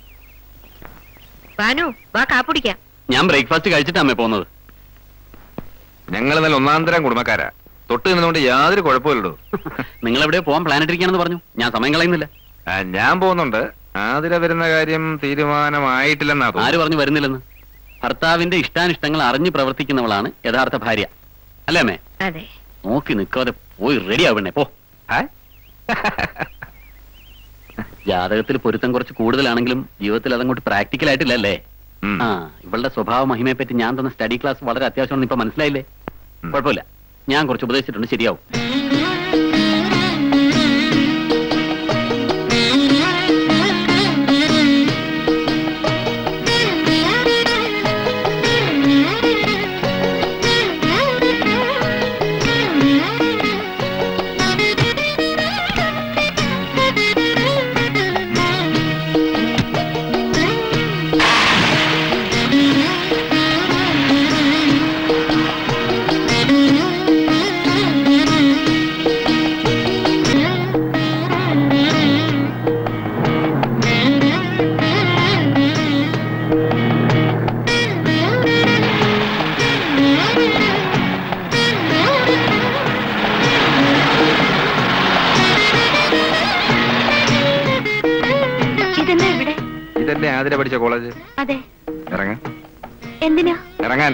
ഭാനു, വാ കാപ്പുടിക്കാം. ഞാൻ ബ്രേക്ക്ഫാസ്റ്റ് കഴിച്ചിട്ടാ അമ്മേ പോകുന്നത്. ഞങ്ങൾ നല്ല ഒന്നാന്തരം കുടുംബക്കാരാ, തൊട്ട് നിന്നുകൊണ്ട് യാതൊരു കുഴപ്പമില്ലടോ. നിങ്ങൾ എവിടെ പോകാൻ പ്ലാൻ ഇട്ടിരിക്കുകയാണെന്ന് പറഞ്ഞു, ഞാൻ സമയം കളയുന്നില്ല. ഞാൻ പോകുന്നുണ്ട്. ആതിര വരുന്ന കാര്യം തീരുമാനമായിട്ടില്ലെന്നാ. ആര് പറഞ്ഞു വരുന്നില്ലെന്ന്? ഭർത്താവിന്റെ ഇഷ്ടാനിഷ്ടങ്ങൾ അറിഞ്ഞു പ്രവർത്തിക്കുന്നവളാണ് യഥാർത്ഥ ഭാര്യ, അല്ലേ അമ്മേ? അതെ. നോക്കി നിൽക്കാതെ പോയി റെഡി ആവണേ, പോ. ജാതകത്തിൽ പൊരുത്തം കുറച്ച് കൂടുതലാണെങ്കിലും ജീവിതത്തിൽ അതങ്ങോട്ട് പ്രാക്ടിക്കൽ ആയിട്ടില്ലല്ലേ? ഇവളുടെ സ്വഭാവ മഹിമയെ പറ്റി ഞാൻ തന്ന സ്റ്റഡി ക്ലാസ് വളരെ അത്യാവശ്യമാണെന്ന് ഇപ്പൊ മനസ്സിലായില്ലേ? കുഴപ്പമില്ല, ഞാൻ കുറച്ച് ഉപദേശിച്ചിട്ടുണ്ട്, ശരിയാവും. ആതിര പഠിച്ച കോളേജ്? അതെ. ഇറങ്ങാൻ. എന്തിനാ? ഇറങ്ങാൻ.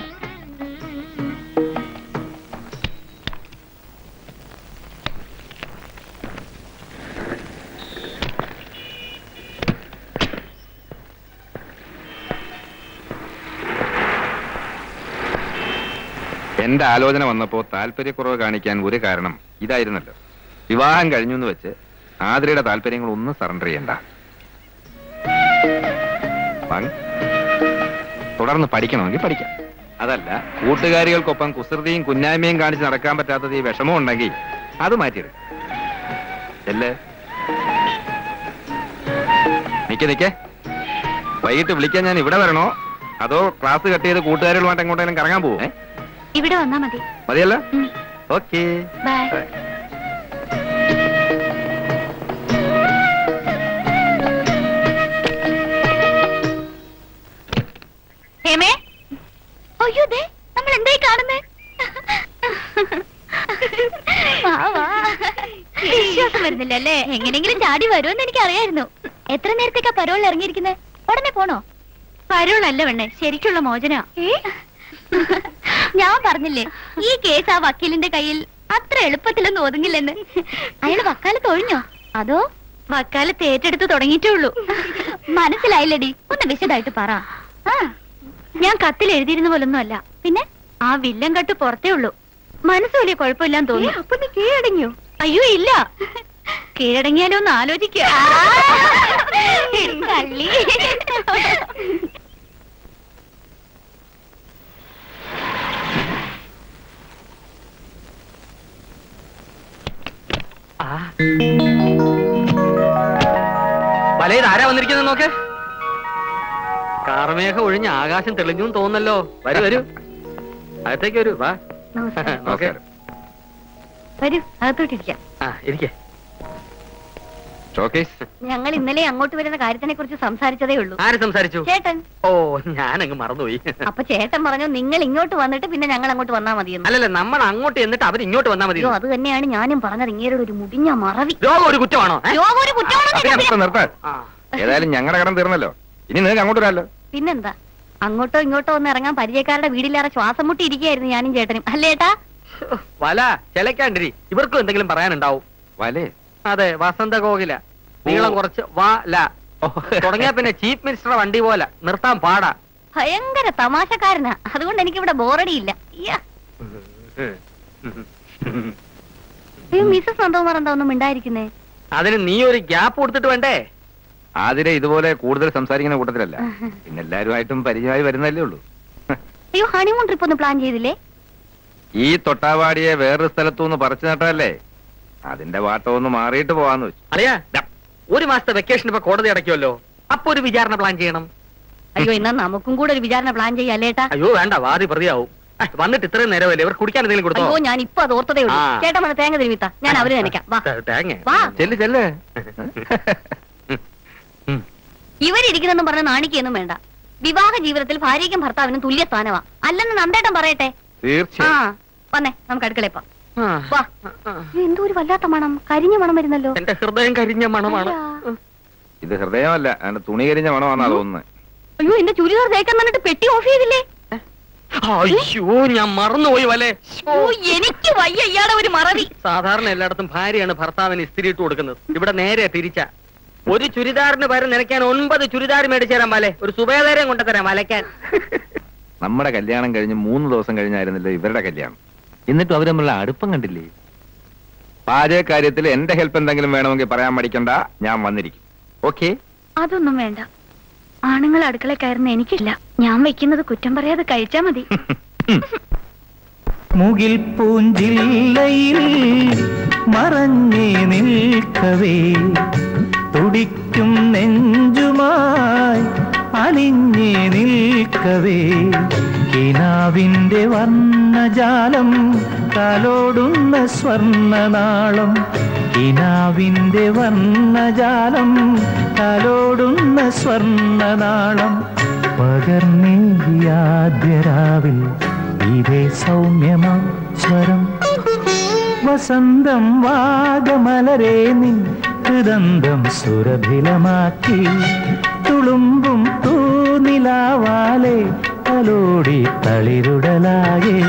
എന്റെ ആലോചന വന്നപ്പോ താല്പര്യക്കുറവ് കാണിക്കാൻ ഒരു കാരണം ഇതായിരുന്നല്ലോ. വിവാഹം കഴിഞ്ഞു എന്ന് വെച്ച് ആതിരയുടെ താല്പര്യങ്ങൾ ഒന്നും സറണ്ടർ ചെയ്യണ്ട. തുടർന്ന് പഠിക്കണമെങ്കിൽ പഠിക്കാം. അതല്ല, കൂട്ടുകാരികൾക്കൊപ്പം കുസൃതിയും കുന്നായ്മയും കാണിച്ച് നടക്കാൻ പറ്റാത്തത് ഈ വിഷമം ഉണ്ടെങ്കിൽ അത് മാറ്റിയെടുക്കും. അല്ലേ? നിക്കേ, വൈകിട്ട് വിളിക്കാൻ ഞാൻ ഇവിടെ വരണോ അതോ ക്ലാസ് കട്ട് ചെയ്ത് കൂട്ടുകാരികളുമായിട്ട് എങ്ങോട്ടെങ്കിലും കറങ്ങാൻ പോവോ? ഇവിടെ വന്നാ മതി. മതിയല്ല? Okay, bye. അയ്യോ, നമ്മൾ എന്തായി കാണുന്നേ? വിശ്വാസം വരുന്നില്ല അല്ലേ? എങ്ങനെയെങ്കിലും ചാടി വരുമെന്ന് എനിക്ക് അറിയായിരുന്നു. എത്ര നേരത്തേക്കാ പരോളിൽ ഇറങ്ങിയിരിക്കുന്നത്? ഉടനെ പോണോ? പരോളല്ല വേണേ, ശരിക്കുള്ള മോചന. ഞാൻ പറഞ്ഞില്ലേ, ഈ കേസ് ആ വക്കീലിന്റെ കയ്യിൽ അത്ര എളുപ്പത്തിലൊന്നും ഒതുങ്ങില്ലെന്ന്. അയാൾ വക്കാലത്ത് ഒഴിഞ്ഞോ അതോ വക്കാലത്ത് ഏറ്റെടുത്ത് തുടങ്ങിയിട്ടേ ഉള്ളൂ? മനസ്സിലായില്ലടി, ഒന്ന് വിശദമായിട്ട് പറ. ഞാൻ കത്തിൽ എഴുതിയിരുന്ന പോലൊന്നും അല്ല. പിന്നെ ആ വില്ലൻ കട്ട് പുറത്തേ ഉള്ളൂ. മനസ്സ് വലിയ കുഴപ്പമില്ലാന്ന് തോന്നുന്നു. അപ്പൊ നീ കീഴടങ്ങിയോ? അയ്യോ ഇല്ല, കീഴടങ്ങിയാലോ ഒന്ന് ആലോചിക്കുക. വലയത് ആരാ വന്നിരിക്കുന്നത് നോക്ക്. കാർമേഘം ഒഴിഞ്ഞ് ആകാശം തെളിഞ്ഞു തോന്നല്ലോ. വരൂ വരൂ, അകത്തേക്ക് വരൂ. വാ. വരൂ, അകത്തോട്ടിരിക്കാം. ഇരിക്കേ. ഷോക്കേസ് ഞങ്ങൾ ഇന്നലെ അങ്ങോട്ട് വരുന്ന കാര്യത്തിനെ കുറിച്ച് സംസാരിച്ചതേ ഉള്ളൂ. ആര് സംസാരിച്ചു? ചേട്ടൻ. ഓ, ഞാനങ്ങ് മറന്നുപോയി. അപ്പൊ ചേട്ടൻ പറഞ്ഞു നിങ്ങൾ ഇങ്ങോട്ട് വന്നിട്ട് പിന്നെ ഞങ്ങൾ അങ്ങോട്ട് വന്നാ മതിയെന്ന്. അല്ലല്ല, നമ്മൾ അങ്ങോട്ട് എന്നിട്ട് അവർ ഇങ്ങോട്ട് വന്നാൽ മതി. അത് തന്നെയാണ് ഞാനും പറഞ്ഞത്. ഇങ്ങേരുടെ ഒരു മുടിഞ്ഞ മറവി. രോഗം ഒരു കുറ്റമാണോ? രോഗം ഒരു കുറ്റമാണോ? നിർത്താൻ. ഏതായാലും ഞങ്ങളുടെ കടം തീർന്നല്ലോ. ഇനി നിങ്ങൾക്ക് അങ്ങോട്ട് വരാമല്ലോ. പിന്നെന്താ, അങ്ങോട്ടോ ഇങ്ങോട്ടോ ഒന്ന് ഇറങ്ങാൻ പരിചയക്കാരുടെ വീടിലേറെ ശ്വാസം മുട്ടി ഇരിക്കുകയായിരുന്നു ഞാനും ചേട്ടനും. അല്ലേ ഏട്ടാ? വല ചിലക്കാണ്ടിരി, ഇവർക്കും എന്തെങ്കിലും പറയാനുണ്ടാവും. വലേ? അതെ, വസന്ത കോകില. നീളം കുറച്ച് വല തുടങ്ങിയ പിന്നെ ചീഫ് മിനിസ്റ്ററുടെ വണ്ടി പോലെ നിർത്താൻ പാടാ. ഭയങ്കര തമാശക്കാരനാ. അതുകൊണ്ട് എനിക്കിവിടെ ബോറടിയില്ല. മിസ്സസ് നന്ദകുമാർ എന്താ ഒന്നും മിണ്ടായിരിക്കുന്നേ? അതിന് നീ ഒരു ഗ്യാപ്പ് കൊടുത്തിട്ട് വേണ്ടേ? ആതിരെ ഇതുപോലെ കൂടുതൽ സംസാരിക്കുന്ന കൂട്ടത്തിലല്ല. പിന്നെ എല്ലാരുമായിട്ടും പരിചയമായി വരുന്നല്ലേ ഉള്ളൂ. അയ്യോ, ഹണിമൂൺ ട്രിപ്പ് ഒന്ന് പ്ലാൻ ചെയ്തില്ലേ? ഈ തൊട്ടാവാടിയെ വേറൊരു സ്ഥലത്തുനിന്ന് പറിച്ചു നട്ടല്ലേ, അതിന്റെ വാട്ടം ഒന്ന് മാറിയിട്ട് പോവാന്ന് വെച്ചു. അറിയാ, ഒരു മാസത്തെ വെക്കേഷൻ ഇപ്പൊ കോടതി അടയ്ക്കുമല്ലോ, അപ്പൊ ഒരു വിചാരണ പ്ലാൻ ചെയ്യണം. അയ്യോ, എന്നാ നമുക്കും കൂടെ ഒരു വിചാരണ പ്ലാൻ ചെയ്യാല്ലേട്ടാ? അയ്യോ വേണ്ട, വാദി പ്രതിയാവും. വന്നിട്ട് ഇത്രയും നേരമല്ലേ, ഇവർ കുടിക്കാൻ എന്തെങ്കിലും കൊടുത്തോ? അയ്യോ, ഞാൻ ഇപ്പൊ അത് ഓർത്തതേ ഉള്ളൂ. ചേട്ടൻ വന്ന് തേങ്ങ തിരുമിത്ത, ഞാൻ അവര് നനയ്ക്കാം. ചെല്ല്. ഇവരിരിക്കുന്നെന്നും പറഞ്ഞ നാണിക്കൊന്നും വേണ്ട. വിവാഹ ജീവിതത്തിൽ ഭാര്യയ്ക്കും ഭർത്താവിനും തുല്യ സ്ഥാനമാ. അല്ലെന്ന് നന്ദേട്ടൻ പറയട്ടെ. തീർച്ചയായും. വന്നേ, നമുക്ക് അടുക്കളയിപ്പോ. എന്തോ ഒരു വല്ലാത്ത മണം, കരിഞ്ഞ മണം വരുന്നല്ലോ. എന്റെ ഹൃദയം കരിഞ്ഞ മണമാണ്. ഇത് ഹൃദയമല്ല, അതിന്റെ തുണി കരിഞ്ഞ മണമാണെന്നാ തോന്നുന്നത്. അയ്യോ, എന്റെ ചുരിദാർ തേക്കാൻ വന്നിട്ട് പെട്ടി ഓഫ് ചെയ്തില്ലേ? അയ്യോ, ഞാൻ മറന്നുപോയി വലേ. എനിക്ക് വയ്യ ഇയാളെ ഒരു മറവി. സാധാരണ എല്ലായിടത്തും ഭാര്യയാണ് ഭർത്താവിന് ഇസ്തിരി ഇട്ട് കൊടുക്കുന്നത്. ഇവിടെ നേരെ തിരിച്ച. ഒരു ചുരിദാറിന് പകരം നിനക്കാൻ 9 ചുരിദാർ മേടിച്ചു തരാൻ വലേ. ഒരു സുബേദാരം കൊണ്ടുതരാം വലയ്ക്കാൻ. നമ്മുടെ കല്യാണം കഴിഞ്ഞ് 3 ദിവസം കഴിഞ്ഞായിരുന്നല്ലോ ഇവരുടെ കല്യാണം. എന്നിട്ടും അവർ തമ്മിലുള്ള അടുപ്പം കണ്ടില്ലേ? പാചക കാര്യത്തിൽ എന്റെ ഹെൽപ്പ് എന്തെങ്കിലും വേണമെങ്കിൽ പറയാൻ മടിക്കണ്ട, ഞാൻ വന്നിരിക്കും. ഓക്കെ? അതൊന്നും വേണ്ട. ആണുങ്ങൾ അടുക്കള കയറുന്ന എനിക്കില്ല. ഞാൻ വെക്കുന്നത് കുറ്റം പറയാതെ കഴിച്ചാ മതി. മുകിൽ പൂഞ്ചില്ലയിൽ മറഞ്ഞേ നിൽക്കവേ, തുടിക്കും നെഞ്ചുമായി അലിഞ്ഞേ നിൽക്കവേ, കിനാവിന്റെ വർണ്ണജാലം തലോടുന്ന സ്വർണ്ണനാളം, കിനാവിന്റെ വർണ്ണജാലം തലോടുന്ന സ്വർണ്ണനാളം, പകർന്നേകിയാദ്യരാവിൽ ഇതേ സൗമ്യമാ സ്വരം, വസന്തം വാഗമലരേ നിൻ ഹൃദന്തം സുരഭിലമാക്കി, തുളുമ്പും തൂനിലാവാലെ തലോടി തളിരുടലാകെ.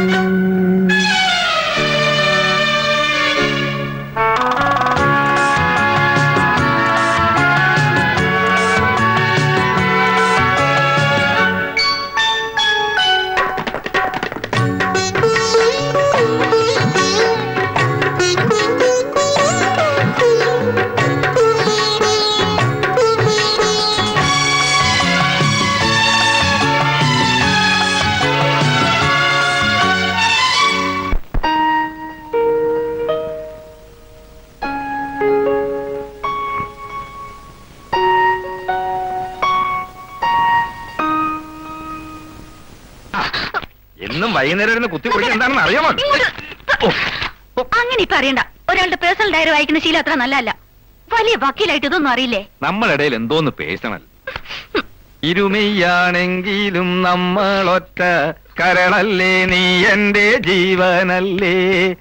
എന്നും വൈകുന്നേരം കുത്തി കുടിക്കാൻ എന്താണെന്ന് അറിയാമോ? അങ്ങനെ ഇപ്പൊ അറിയണ്ട. ഒരാളുടെ പേഴ്സണൽ ഡയറി വായിക്കുന്ന ശീലം അത്ര നല്ലതല്ല. വലിയ വക്കീലായിട്ട് ഇതൊന്നും അറിയില്ലേ? നമ്മളിടയിൽ എന്തോന്ന് പേഴ്സണൽ. ഇരുമയാണെങ്കിലും നമ്മളൊറ്റ കരളല്ലേ, നീ എന്റെ ജീവനല്ലേ.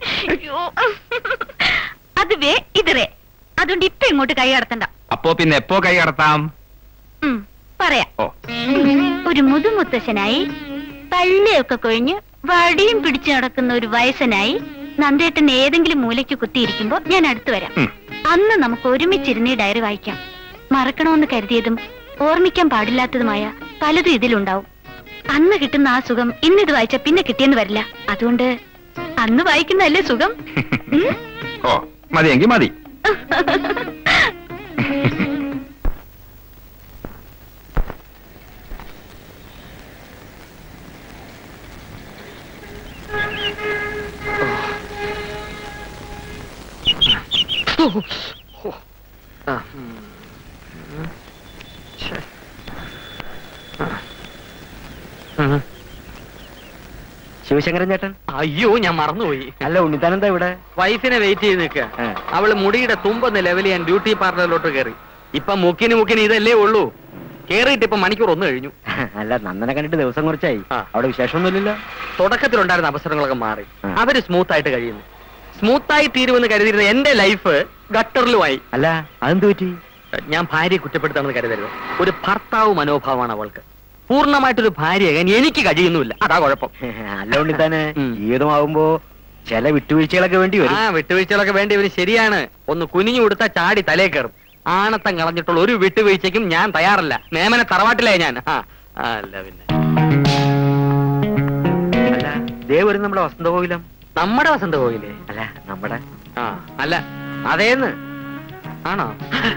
അത് വേ ഇത് വേ. അതുകൊണ്ട് ഇപ്പൊ ഇങ്ങോട്ട് കൈ കടത്തണ്ട. അപ്പോ പിന്നെ എപ്പോ കൈ കടത്താം? പറയാം. ഒരു മുതുമുത്തശ്ശനായി പള്ളിയൊക്കെ കൊഴിഞ്ഞ് വടിയും പിടിച്ചു നടക്കുന്ന ഒരു വയസ്സനായി നന്ദേട്ടൻ ഏതെങ്കിലും മൂലയ്ക്ക് കുത്തിയിരിക്കുമ്പോ ഞാൻ അടുത്തു വരാം. അന്ന് നമുക്ക് ഒരുമിച്ചിരുന്ന് ഈ ഡയറി വായിക്കാം. മറക്കണമെന്ന് കരുതിയതും ഓർമ്മിക്കാൻ പാടില്ലാത്തതുമായ പലതും ഇതിലുണ്ടാവും. അന്ന് കിട്ടുന്ന ആ സുഖം ഇന്നിത് വായിച്ച പിന്നെ കിട്ടിയെന്ന് വരില്ല. അതുകൊണ്ട് അന്ന് വായിക്കുന്നതല്ലേ സുഖം. ഓ മതിയെങ്കിൽ മതി. ശിവശങ്കരൻ ചേട്ടൻ? അയ്യോ, ഞാൻ മറന്നുപോയി. അല്ല, ഉണ്ണിത്താനെന്താ ഇവിടെ? വൈഫിനെ വെയിറ്റ് ചെയ്ത് നിൽക്കുക. അവള് മുടിയുടെ തുമ്പൊന്ന് ലെവൽ ചെയ്യാൻ ബ്യൂട്ടി പാർലറിലോട്ട് കയറി. ഇപ്പൊ മുക്കിന് ഇതല്ലേ ഉള്ളൂ. കേറിയിട്ട് ഇപ്പൊ മണിക്കൂർ 1 കഴിഞ്ഞു. അല്ല, നന്ദനെ കണ്ടിട്ട് ദിവസം കുറച്ചായി. അവിടെ വിശേഷമൊന്നുമില്ലല്ലോ. തുടക്കത്തിലുണ്ടായിരുന്ന അവസരങ്ങളൊക്കെ മാറി. അവര് സ്മൂത്ത് ആയിട്ട് കഴിയുന്നു. സ്മൂത്തായി തീരുമെന്ന് കരുതിയിരുന്ന എന്റെ ലൈഫ് ഗട്ടറിലുമായി. അല്ല, അതെന്ത് പറ്റി? ഞാൻ ഭാര്യയെ കുറ്റപ്പെടുത്താണെന്ന് കരുതരുത്. ഒരു ഭർത്താവ് മനോഭാവമാണ് അവൾക്ക്. പൂർണ്ണമായിട്ടൊരു ഭാര്യയാകാൻ എനിക്ക് കഴിയുന്നുമില്ല. അതാ കുഴപ്പം. അല്ല ഉണ്ണിത്താനെ, ജീവിതമാകുമ്പോ ചില വിട്ടുവീഴ്ചകളൊക്കെ വേണ്ടി വരും. വിട്ടുവീഴ്ചകളൊക്കെ വേണ്ടി വരും, ശരിയാണ്. ഒന്ന് കുനിഞ്ഞു കൊടുത്താൽ ചാടി തലേ കയറും. ആണത്തം കളഞ്ഞിട്ടുള്ള ഒരു വിട്ടുവീഴ്ചയ്ക്കും ഞാൻ തയ്യാറല്ല. നേമനെ തറവാട്ടിലേ ഞാൻ. അല്ല പിന്നെ അല്ല, ദേ വരും നമ്മുടെ വസന്തകോവിലം. നമ്മുടെ വസന്തകോവിലേ? അല്ല, നമ്മുടെ. അല്ല, അതേന്ന്. ആണോ?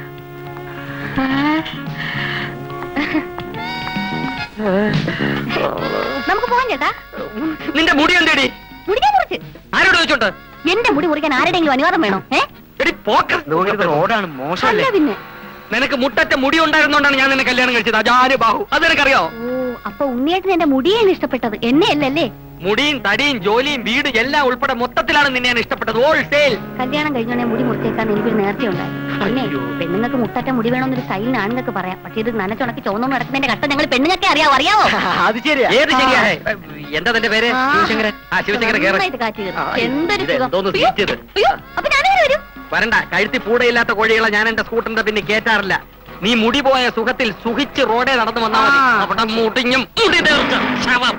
നമുക്ക് പോവാൻ ചേട്ടാ. നിന്റെ മുടി എന്തേടി? മുടിക്കാൻ മുറിച്ച്. ആരോട് ചോദിച്ചോണ്ട്? എന്റെ മുടി മുറിക്കാൻ ആരുടെയെങ്കിലും അനുവാദം വേണോ? റോഡാണ്, മോശമല്ലേ? പിന്നെ നിനക്ക് മുട്ടറ്റ മുടി ഉണ്ടായിരുന്നോണ്ടാണ് ഞാൻ നിന്നെ കല്യാണം കഴിച്ചത്. അജാര് ബാഹു, അത് നിനക്കറിയോ? ഓ, അപ്പൊ ഉണ്ണിയേട്ടൻ എന്റെ മുടിയാണ് ഇഷ്ടപ്പെട്ടത്, എന്നെ അല്ലല്ലേ? മുടിയും തടിയും ജോലിയും വീട് എല്ലാം ഉൾപ്പെടെ മൊത്തത്തിലാണ് നിന്നെ ഇഷ്ടപ്പെട്ടത്. ഹോൾസെയിൽ. കല്യാണം കഴിഞ്ഞോടെ മുടി മുറിച്ചേക്കാന്ന് എനിക്കൊരു നേർച്ചയുണ്ടായി. പിന്നെ പെണ്ണുങ്ങൾക്ക് മുട്ടറ്റ മുടി വേണമെന്നൊരു സ്റ്റൈലിന് ആണുങ്ങൾക്ക് പറയാം. പക്ഷെ ഇത് നനച്ചുണക്കി ചോന്നോന്ന് നടക്കുന്നതിന്റെ കഷ്ടം ഞങ്ങൾ പെണ്ണുങ്ങൾക്ക് അറിയാവോ? അത് ശരിയാ. ഏത് ശരിയാ? എന്താ തന്റെ പേര്? ശിവശങ്കരൻ. ശിവശങ്കരൻ എന്തൊരു അപ്പൊ ഞാനേ വരും. വരണ്ട. കഴുത്തി പൂടയില്ലാത്ത കോഴികളെ ഞാൻ എന്റെ സ്കൂട്ടറിന്റെ പിന്നെ കേറ്റാറില്ല. നീ മുടി പോയ സുഖത്തിൽ സുഖിച്ച് റോഡേ നടന്നു വന്നാൽ മതി. അവിടെ മുടിഞ്ഞും മുടി തീർച്ച ശവം.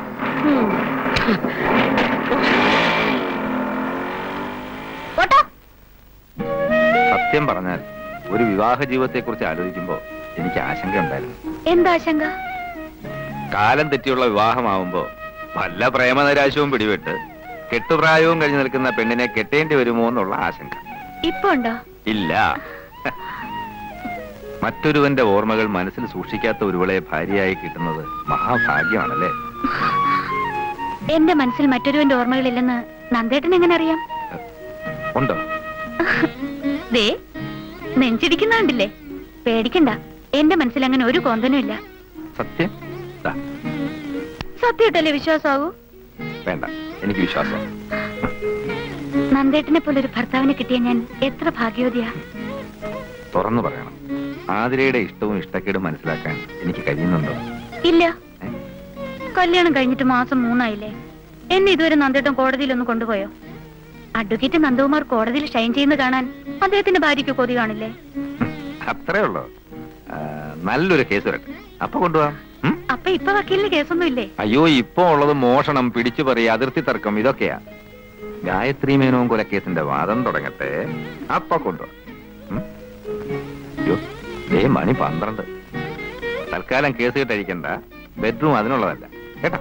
സത്യം പറഞ്ഞാൽ ഒരു വിവാഹ ജീവിതത്തെ കുറിച്ച് ആലോചിക്കുമ്പോ എനിക്ക് ആശങ്ക ഉണ്ടായിരുന്നു. എന്താ ആശങ്ക? കാലം തെറ്റിയുള്ള വിവാഹമാവുമ്പോ വല്ല പ്രേമനൈരാശ്യവും പിടിപെട്ട് കെട്ടുപ്രായവും കഴിഞ്ഞു നിൽക്കുന്ന പെണ്ണിനെ കെട്ടേണ്ടി വരുമോ എന്നുള്ള ആശങ്ക. ഇപ്പൊ ഉണ്ടോ? ഇല്ല. മറ്റൊരുവന്റെ ഓർമ്മകൾ മനസ്സിൽ സൂക്ഷിക്കാത്ത ഒരുവളെ ഭാര്യയായി കിട്ടുന്നത് മഹാഭാഗ്യമാണല്ലേ? എന്റെ മനസ്സിൽ മറ്റൊരുവന്റെ ഓർമ്മകളില്ലെന്ന് നന്ദേട്ടൻ എങ്ങനെ അറിയാം? ഉണ്ടോ? ദേ നെഞ്ചിടിക്കുന്ന കണ്ടില്ലേ? പേടിക്കണ്ട, എന്റെ മനസ്സിൽ അങ്ങനെ ഒരു കോന്തനും ഇല്ല. സത്യം? സത്യമായിട്ടല്ലേ വിശ്വാസാവൂ? വേണ്ട, എനിക്ക് വിശ്വാസം. നന്ദേട്ടനെ പോലെ ഒരു ഭർത്താവിനെ കിട്ടിയ ഞാൻ എത്ര ഭാഗ്യവതിയാ. തുറന്നു പറയണം, ആതിരയുടെ ഇഷ്ടവും ഇഷ്ടക്കേടും മനസ്സിലാക്കാൻ എനിക്ക് കഴിയുന്നുണ്ടോ? ഇല്ല. കല്യാണം കഴിഞ്ഞിട്ട് മാസം 3 ആയില്ലേ? എന്നെ ഇതുവരെ നന്ദേട്ടൻ കോടതിയിലൊന്ന് കൊണ്ടുപോയോ? അഡ്വക്കേറ്റ് നന്ദകുമാർ കോടതിയിൽ ഷൈൻ ചെയ്യുന്ന കാണാൻ അദ്ദേഹത്തിന്റെ ഭാര്യയ്ക്ക് കൊതി കാണില്ലേ? അത്രേ ഉള്ളൂ. നല്ലൊരു കേസ് വരട്ടെ, അപ്പൊ കൊണ്ടുപോവാം. അപ്പൊ ഇപ്പൊ വക്കീലിന് കേസൊന്നും ഇല്ലേ? അയ്യോ, ഇപ്പൊ ഉള്ളത് മോഷണം, പിടിച്ചുപറി, അതിർത്തി തർക്കം, ഇതൊക്കെയാ. ഗായത്രി മേനോൻ കൊലക്കേസിന്റെ വാദം തുടങ്ങട്ടെ, അപ്പൊ കൊണ്ടുപോവാം. അയ്യോ, മണി 12. തൽക്കാലം കേസ് കേട്ടഴിക്കണ്ട. ബെഡ്റൂം അതിനുള്ളതല്ല കേട്ടോ.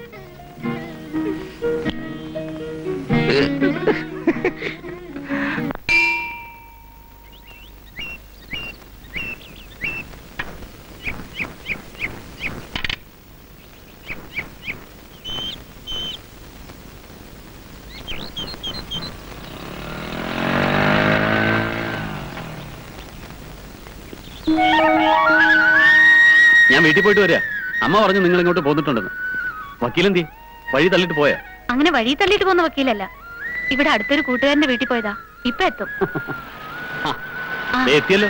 ഞാൻ വീട്ടിൽ പോയിട്ട് വരാ. അമ്മ പറഞ്ഞു നിങ്ങൾ ഇങ്ങോട്ട് പോന്നിട്ടുണ്ടെന്ന്. വക്കീലെന്തി വഴി തള്ളിട്ട് പോയാ? അങ്ങനെ വഴി തള്ളിട്ട് പോകുന്ന വക്കീലല്ല, ഇവിടെ അടുത്തൊരു കൂട്ടുകാരന്റെ വീട്ടിൽ പോയതാ. ഇപ്പൊ എത്തും. എത്തിയല്ലോ.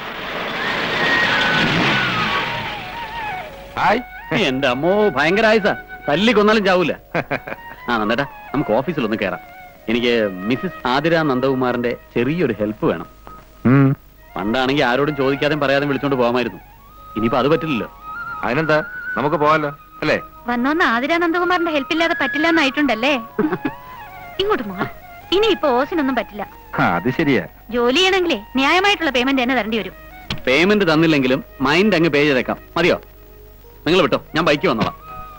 എന്റെ അമ്മോ, ഭയങ്കര ആയുസാ. തല്ലി കൊന്നാലും ചാവൂല. നന്ദേട്ടാ, നമുക്ക് ഓഫീസിലൊന്ന് കയറാം. എനിക്ക് മിസ്സിസ് ആതിര നന്ദകുമാറിന്റെ ചെറിയൊരു ഹെൽപ്പ് വേണം. പണ്ടാണെങ്കിൽ ആരോടും ചോദിക്കാതെയും പറയാതെ വിളിച്ചോണ്ട് പോകാമായിരുന്നു. ഇനിയിപ്പോ അത് പറ്റില്ലല്ലോ. അതിനെന്താ, നമുക്ക് പോവാലോ അല്ലേ? വന്നോന്ന് ആതിര നന്ദകുമാറിന്റെ ഹെൽപ്പ് ഇല്ലാതെ പറ്റില്ല എന്നായിട്ടുണ്ടല്ലേ? ഇങ്ങോട്ട് മാ. ഇനിയിപ്പോ ഓസിനൊന്നും പറ്റില്ല. അത് ശരിയാ. ജോലി ചെയ്യണമെങ്കിലേ ന്യായമായിട്ടുള്ള പേയ്മെന്റ് തന്നെ തരേണ്ടി വരും. പേയ്മെന്റ് തന്നില്ലെങ്കിലും മൈൻഡ് അങ്ങ് പേ ചെയ്തേക്കാം. മതിയോ? നിങ്ങൾ വിട്ടോ, ഞാൻ ബൈക്ക് വന്നോളാം.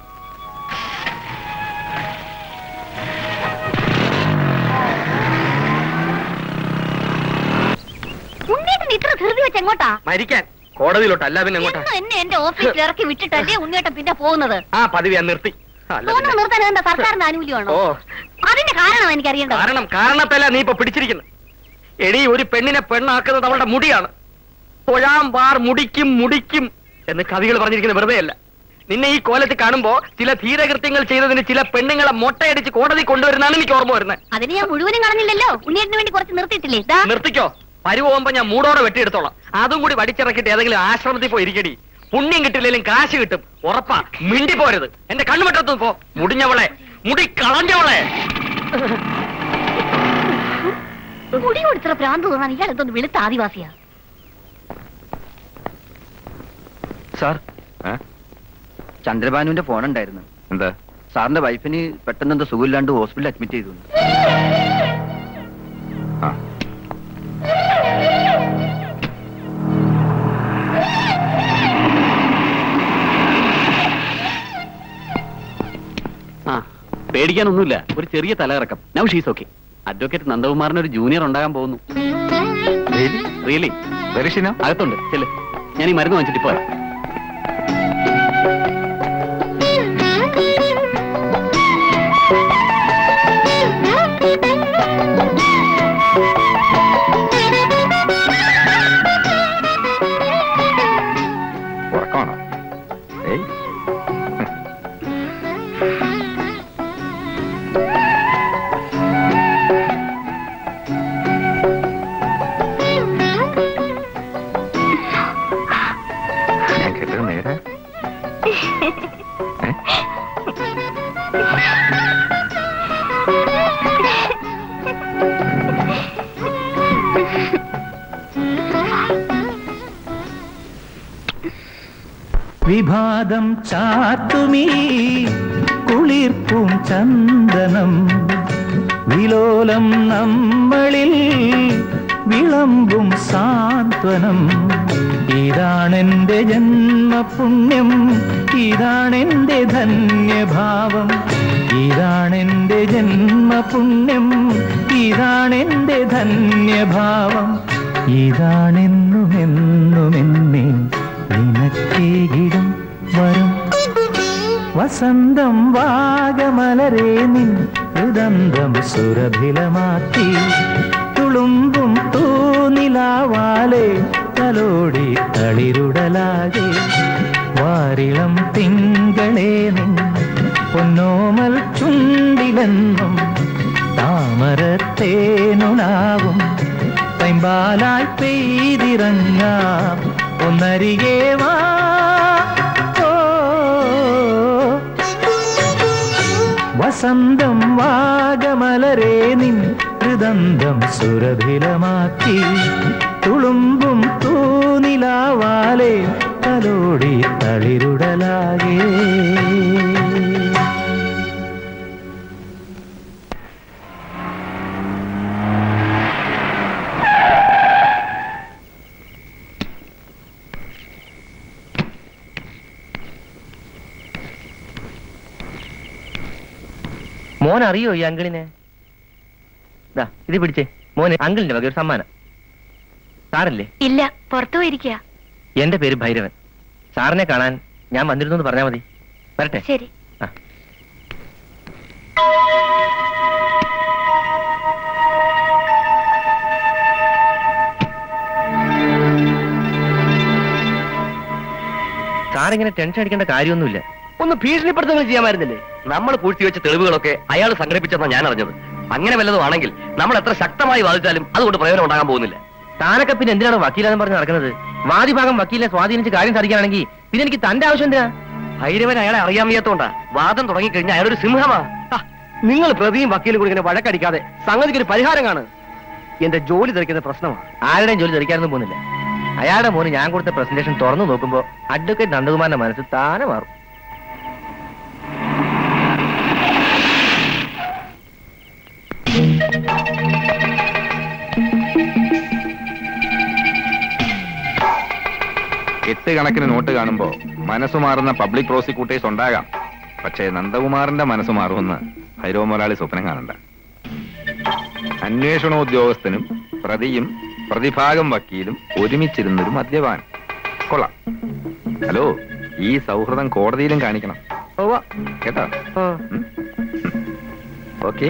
ഇത്ര ധൃതി വെച്ച് എങ്ങോട്ടാ? മരിക്കാൻ. കോടതിയിലോട്ട്. അല്ല പിന്നെ എങ്ങോട്ടാ? എന്നെ എന്റെ ഓഫീസിൽ ഇറക്കി വിട്ടിട്ടല്ലേ ഉണ്ണിയേട്ടൻ പിന്നെ പോകുന്നത്? പതിവ് ഞാൻ നിർത്തി. നിർത്താൻ എന്താ സർക്കാരിന്റെ ആനുകൂല്യമാണോ? അതിന്റെ കാരണം എനിക്കറിയേണ്ടത്. കാരണത്തല്ല നീ ഇപ്പൊ പിടിച്ചിരിക്കുന്നത്. എടി, ഒരു പെണ്ണിനെ പെണ്ണാക്കുന്നത് അവളുടെ മുടിയാണ്. തൊഴാം വാർ മുടിക്കും മുടിക്കും എന്ന് കവികൾ പറഞ്ഞിരിക്കുന്നത് വെറുതെ അല്ല. നിന്നെ ഈ കോലത്തിൽ കാണുമ്പോ ചില ധീരകൃത്യങ്ങൾ ചെയ്തതിന് ചില പെണ്ണുങ്ങളെ മൊട്ടയടിച്ച് കോടതി കൊണ്ടുവരുന്നതാണ് എനിക്ക് ഓർമ്മ വരുന്നത്. അതിന് ഞാൻ മുഴുവനും കാണുന്നില്ലല്ലോ. ഉണ്ണിയേട്ടന് വേണ്ടി കുറച്ച് നിർത്തിയിട്ടില്ലേ? നിർത്തിക്കോ, പരുവുമ്പോ ഞാൻ മൂടോടെ വെട്ടിയെടുത്തോളാം. അതും കൂടി വടിച്ചിറക്കിട്ട് ഏതെങ്കിലും ആശ്രമത്തിൽ പോയി ഇരിക്കടി. പുണ്യം കിട്ടില്ലെങ്കിലും കാശ് കിട്ടും, ഉറപ്പാ. മിണ്ടി പോരുത്, എന്റെ കണ്ണുമറ്റത്തു പോ. മുടിഞ്ഞവളെ, മുടി കളഞ്ഞവളെ. മുടി കൊടുത്ത ഭ്രാന്ത് തോന്നാൻ ഇയാൾ എന്തോന്ന് വെളുത്ത ആദിവാസിയാ. സാർ, ചന്ദ്രബാനുവിന്റെ ഫോൺ ഉണ്ടായിരുന്നു. എന്താ? സാറിന്റെ വൈഫിന് പെട്ടെന്ന് എന്തോ സുഖമില്ലാണ്ട് ഹോസ്പിറ്റലിൽ അഡ്മിറ്റ് ചെയ്തു. പേടിക്കാനൊന്നുമില്ല, ഒരു ചെറിയ തലകറക്കം. Now she's okay. അഡ്വക്കേറ്റ് നന്ദകുമാറിന് ഒരു ജൂനിയർ ഉണ്ടാകാൻ പോകുന്നു. റിയലി? അകത്തുണ്ട്, ചെല്ല്. ഞാൻ ഈ മരുന്ന് വാങ്ങിച്ചിട്ട് പോരാ. ഉറക്കമാണോ? ഞാൻ കേട്ടത് നേരെ. വിഭാതം ചാത്തുമീ കുളിർപ്പും ചന്ദനം വിലോലം നമ്മളിൽ വിളമ്പും സാന്ത്വനം. ഇതാണെന്റെ ജന്മപുണ്യം, ഇതാണെന്റെ ധന്യഭാവം. ഇതാണെന്റെ ജന്മപുണ്യം, ഇതാണെന്റെ ധന്യഭാവം. ഇതാണെന്നുമെന്നുമെന്നെ നിനക്കേകിടും വരും. വസന്തം വാഗമലരേ നിൻ ഹൃദന്തം സുരഭിലമാക്കി തുളുമ്പും തൂനിലാവാലെ തലോടി തളിരുടലാകെ. വാരിളം തിങ്കളേ നിൻ പൊന്നോമൽ ചുണ്ടിലെന്നും താമരത്തേനുണാവും പൈമ്പാലായി പെയ്തിറങ്ങാം ഒന്നരികെ വാ. വസന്തം വാഗമലരേ നിൻ ഹൃദന്തം സുരഭിലമാക്കി തുളുമ്പും തൂനിലാവാലെ തലോടി തളിരുടലാകെ. മോൻ അറിയോ ഈ അങ്കിളിനെ? ഇത് പിടിച്ചേ മോനെ, അങ്കിളിന്റെ വക ഒരു സമ്മാനം. സാറല്ലേ? ഇല്ല, പുറത്തു പോയിരിക്കുക. എന്റെ പേര് ഭൈരവൻ. സാറിനെ കാണാൻ ഞാൻ വന്നിരുന്നു എന്ന് പറഞ്ഞാൽ മതി. വരട്ടെ? ശരി. സാറിങ്ങനെ ടെൻഷൻ അടിക്കേണ്ട കാര്യമൊന്നുമില്ല. ഒന്ന് ഭീഷണിപ്പെടുത്തുകയും ചെയ്യാമായിരുന്നില്ലേ? നമ്മൾ പൂഴ്ത്തിവെച്ച തെളിവുകളൊക്കെ അയാൾ സംഘടിപ്പിച്ചെന്നാണ് ഞാൻ അറിഞ്ഞത്. അങ്ങനെ വല്ലതും ആണെങ്കിൽ നമ്മൾ എത്ര ശക്തമായി വാദിച്ചാലും അതുകൊണ്ട് പ്രയോജനം ഉണ്ടാകാൻ പോകുന്നില്ല. താനൊക്കെ പിന്നെ എന്തിനാണ് വക്കീലെന്ന് പറഞ്ഞ് നടക്കുന്നത്? വാദിഭാഗം വക്കീലിനെ സ്വാധീനിച്ച് കാര്യം സാധിക്കുകയാണെങ്കിൽ പിന്നെ എനിക്ക് തന്റെ ആവശ്യം എന്തിനാ? ഭൈരവൻ അയാളെ അറിയാൻ വയ്യാത്തോണ്ടാ. വാദം തുടങ്ങിക്കഴിഞ്ഞാൽ അയാളൊരു സിംഹമാ. നിങ്ങൾ പ്രതിയും വക്കീലും കൂടി ഇങ്ങനെ വഴക്കടിക്കാതെ സംഗതിക്ക് ഒരു പരിഹാരം കാണും. എന്റെ ജോലി തെറിക്കുന്ന പ്രശ്നമാണ്. ആരുടെയും ജോലി തെറിക്കാനൊന്നും പോകുന്നില്ല. അയാളുടെ മോന് ഞാൻ കൊടുത്ത പ്രസന്റേഷൻ തുറന്നു നോക്കുമ്പോ അഡ്വക്കേറ്റ് നന്ദകുമാറിന്റെ മനസ്സ് താനെ മാറും. കണക്കിന് നോട്ട് കാണുമ്പോ മനസ്സു മാറുന്ന പബ്ലിക് പ്രോസിക്യൂട്ടേഴ്സ് ഉണ്ടാകാം. പക്ഷേ നന്ദകുമാറിന്റെ മനസ്സ് മാറുമെന്ന് ഭൈരവ മുതലാളി സ്വപ്നം കാണണ്ട. അന്വേഷണോദ്യോഗസ്ഥനും പ്രതിയും പ്രതിഭാഗം വക്കീലും ഒരുമിച്ചിരുന്നൊരു മദ്യപാൻ. കൊള്ളാം. ഹലോ, ഈ സൗഹൃദം കോടതിയിലും കാണിക്കണം കേട്ടോ. ഓക്കെ.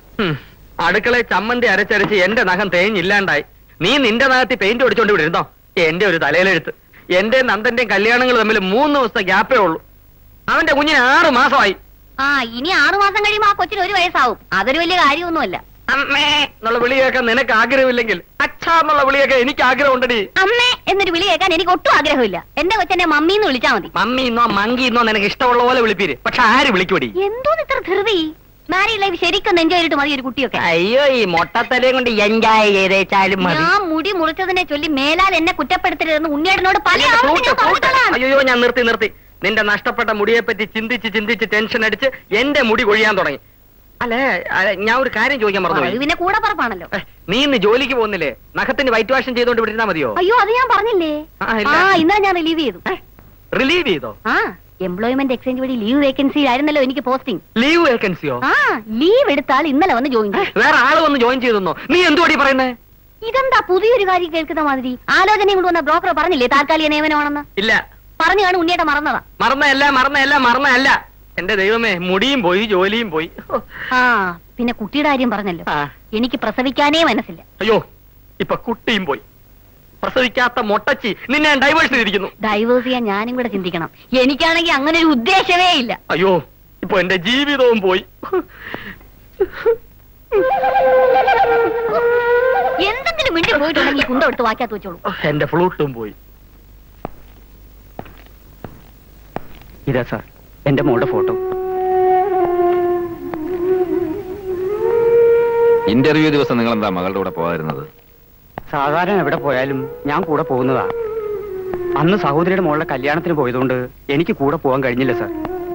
അടുക്കളയെ ചമ്മന്തി അരച്ചരച്ച് എന്റെ നഖം തേഞ്ഞില്ലാണ്ടായി. നീ നിന്റെ നഖത്തിൽ പെയിന്റ് ഒടിച്ചോണ്ട് ഇവിടെ ഇരുന്നോ? എന്റെ ഒരു തലയിലെഴുത്ത്. എന്റെ നന്ദന്റെയും കല്യാണങ്ങൾ തമ്മിൽ 3 ദിവസത്തെ ഗ്യാപ്പേ ഉള്ളൂ. അവന്റെ കുഞ്ഞിന് 6 മാസമായി. ആ ഇനി 6 മാസം കഴിയുമ്പോ ആ കൊച്ചിന് 1 വയസ്സാവും. അതൊരു വലിയ കാര്യമൊന്നുമല്ല. അമ്മേ എന്നുള്ള വിളി കേൾക്കാൻ നിനക്ക് ആഗ്രഹമില്ലെങ്കിൽ അച്ഛാ എന്നുള്ള വിളി കേൾക്കാൻ എനിക്ക് ആഗ്രഹമുണ്ടടി. അമ്മേ എന്നൊരു വിളി കേൾക്കാൻ എനിക്ക് ഒട്ടും ആഗ്രഹമില്ല. എന്റെ കൊച്ചെന്നെ മമ്മീന്ന് വിളിച്ചാ മതി. മമ്മിന്നോ മങ്കിന്നോ നിനക്ക് ഇഷ്ടമുള്ള പോലെ വിളിപ്പീര്. പക്ഷെ ആര് വിളിക്കൂടി? എന്തോ ഇത്ര ധൃതി. മാരീഡ് ലൈഫ് ശരിക്കും എൻജോയ് ചെയ്തിട്ട് മതി ഒരു കുട്ടിയൊക്കെ. അയ്യോ ഈ മൊട്ടത്തലയും കൊണ്ട് എൻജോയ് ചെയ്തേച്ചാലും മതി. ഞാൻ മുടി മുറിച്ചതിനെ ചൊല്ലി മേലാൽ എന്നെ കുറ്റപ്പെടുത്തരുതെന്ന് ഉണ്ണിയേട്ടനോട് പല ആവർത്തി ഞാൻ പറഞ്ഞിട്ടുള്ളതാണ്. അയ്യോ ഞാൻ നിർത്തി. നിന്റെ നഷ്ടപ്പെട്ട മുടിയെ പറ്റി ചിന്തിച്ച് ടെൻഷൻ അടിച്ച് എന്റെ മുടി കൊഴിയാൻ തുടങ്ങി. അല്ലേ ഞാൻ ഒരു കാര്യം ചോദിക്കാൻ പറഞ്ഞു. പിന്നെ കൂടെ പറപ്പാണല്ലോ. നീ ഇന്ന് ജോലിക്ക് പോകുന്നില്ലേ? നഖത്തിന് വൈറ്റ് വാഷൻ ചെയ്തോണ്ട് വിട്ടിരുന്നാ മതിയോ? അയ്യോ അത് ഞാൻ പറഞ്ഞില്ലേ. ഇന്നലെ ഞാൻ റിലീവ് ചെയ്തു. റിലീവ് ചെയ്തോ? ആ എംപ്ലോയ്മെന്റ് എക്സ്ചേഞ്ച് വഴി ലീവ് വേക്കൻസി ആയിരുന്നല്ലോ എനിക്ക് പോസ്റ്റിംഗ്. ലീവ് വേക്കൻസിയോ? ആ ലീവ് എടുത്താൽ ഇന്നലെ വന്ന് ജോയിൻ ചെയ്തു. വേറെ ആള് വന്ന് ജോയിൻ ചെയ്തെന്നോ? നീ എന്തുവാടി പറയുന്നേ? ഇതെന്താ പുതിയൊരു കാര്യം കേൾക്കുന്ന മാതിരി? ആലോചനയും കൊണ്ട് വന്ന ബ്രോക്കർ പറഞ്ഞില്ലേ താൽക്കാലിക നിയമനമാണെന്ന്? ഇല്ല പറഞ്ഞു കാണും. ഉണ്ണിയേട്ടൻ മറന്നതാ. മറന്നല്ല. എന്റെ ദൈവമേ മുടിയും പോയി ജോലിയും പോയി. ആ പിന്നെ കുട്ടിയുടെ കാര്യം പറഞ്ഞല്ലോ. എനിക്ക് പ്രസവിക്കാനേ മനസ്സില്ല. അയ്യോ ഇപ്പൊ കുട്ടിയും പോയി. പ്രസവിക്കാത്ത മൊട്ടച്ചി നിന്നെ ഡൈവേഴ്സ് ചെയ്തിരിക്കുന്നു. ഡൈവേഴ്സ് ചെയ്യാൻ ഞാനും കൂടെ ചിന്തിക്കണം. എനിക്കാണെങ്കിൽ അങ്ങനെ ഒരു ഉദ്ദേശമേ ഇല്ല. അയ്യോ ഇപ്പൊ എന്റെ ജീവിതവും പോയി. എന്തെങ്കിലും മിണ്ടി പോയിട്ടുണ്ടെങ്കിൽ കുന്തം എടുത്ത് വാക്കാത്ത് വെച്ചോളൂ. എന്റെ ഫ്ലൂട്ടും പോയി. ഇതാ സാർ എന്റെ മോളുടെ ഫോട്ടോ. ഇന്റർവ്യൂ ദിവസം നിങ്ങൾ എന്താ മകളുടെ കൂടെ പോകാതിരുന്നത്? സാധാരണ എവിടെ പോയാലും ഞാൻ കൂടെ പോകുന്നതാ. അന്ന് സഹോദരിയുടെ മോളുടെ കല്യാണത്തിന് പോയതുകൊണ്ട് എനിക്ക് കൂടെ പോകാൻ കഴിഞ്ഞില്ല സാർ.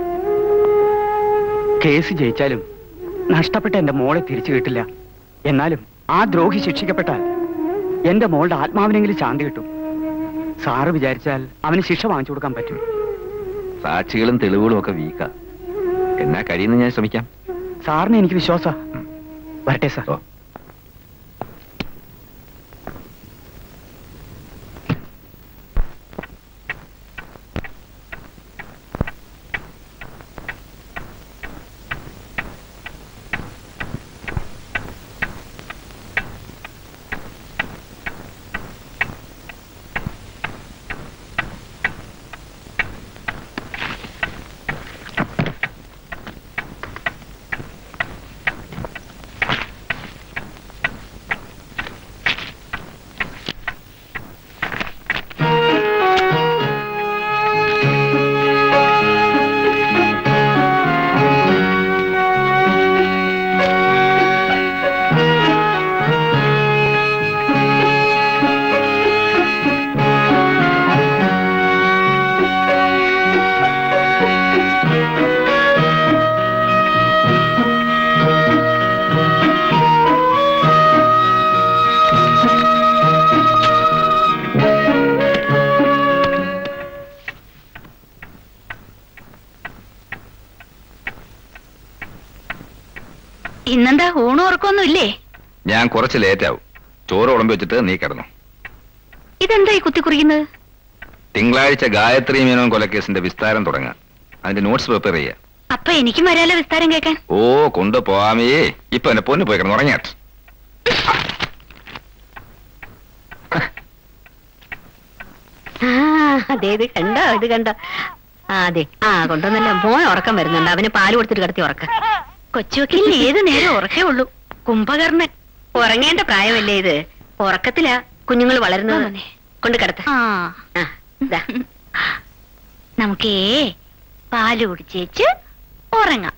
കേസ് ജയിച്ചാലും നഷ്ടപ്പെട്ട എന്റെ മോളെ തിരിച്ചു കിട്ടില്ല. എന്നാലും ആ ദ്രോഹി ശിക്ഷിക്കപ്പെട്ടാൽ എന്റെ മോളുടെ ആത്മാവിനെങ്കിലും ശാന്തി കിട്ടും. സാറ് വിചാരിച്ചാൽ അവന് ശിക്ഷ വാങ്ങിച്ചു കൊടുക്കാൻ പറ്റും. സാക്ഷികളും തെളിവുകളും ഒക്കെ വീക്കാ. എന്നാ കഴിയുന്ന ഞാൻ ശ്രമിക്കാം. സാറിന് എനിക്ക് വിശ്വാസാ. വരട്ടെ സാർ. ഇന്നെന്താ ഊണും ഉറക്കൊന്നും ഇല്ലേ? ഞാൻ കുറച്ച് ലേറ്റ് ആവും. ചോറ് ഉളമ്പി വെച്ചിട്ട് നീ കിടന്നു. ഇതെന്താ ഈ കുത്തിക്കുറിക്കുന്നത്? തിങ്കളാഴ്ച ഗായത്രി മേനോൻ കൊലക്കേസിന്റെ വിസ്താരം തുടങ്ങാം. അതിന്റെ നോട്ട്സ് പ്രിപ്പയർ ചെയ്യാം. അപ്പൊ എനിക്കും വരാലോ വിസ്താരം കേൾക്കാൻ? ഓ കൊണ്ടുപോവാമേ. ഇപ്പൊ എന്നെ പൊന്നു പോയി കിടന്നു ഉറങ്ങിയാട്ട്. ഇത് കണ്ടോ അതെ കൊണ്ടുവന്നല്ല. മോൻ ഉറക്കം വരുന്നുണ്ട്. അവന് പാല് കൊടുത്തിട്ട് കിടത്തി ഉറക്ക. കൊച്ചുവക്കിൽ ഏത് നേരം ഉറക്കേ ഉള്ളൂ. കുംഭകർണൻ. ഉറങ്ങേണ്ട പ്രായമല്ലേ ഇത്? ഉറക്കത്തിലാ കുഞ്ഞുങ്ങൾ വളരുന്നത്. കൊണ്ട് കിടത്ത. നമുക്കേ പാല് കുടിച്ചേച്ച് ഉറങ്ങാം.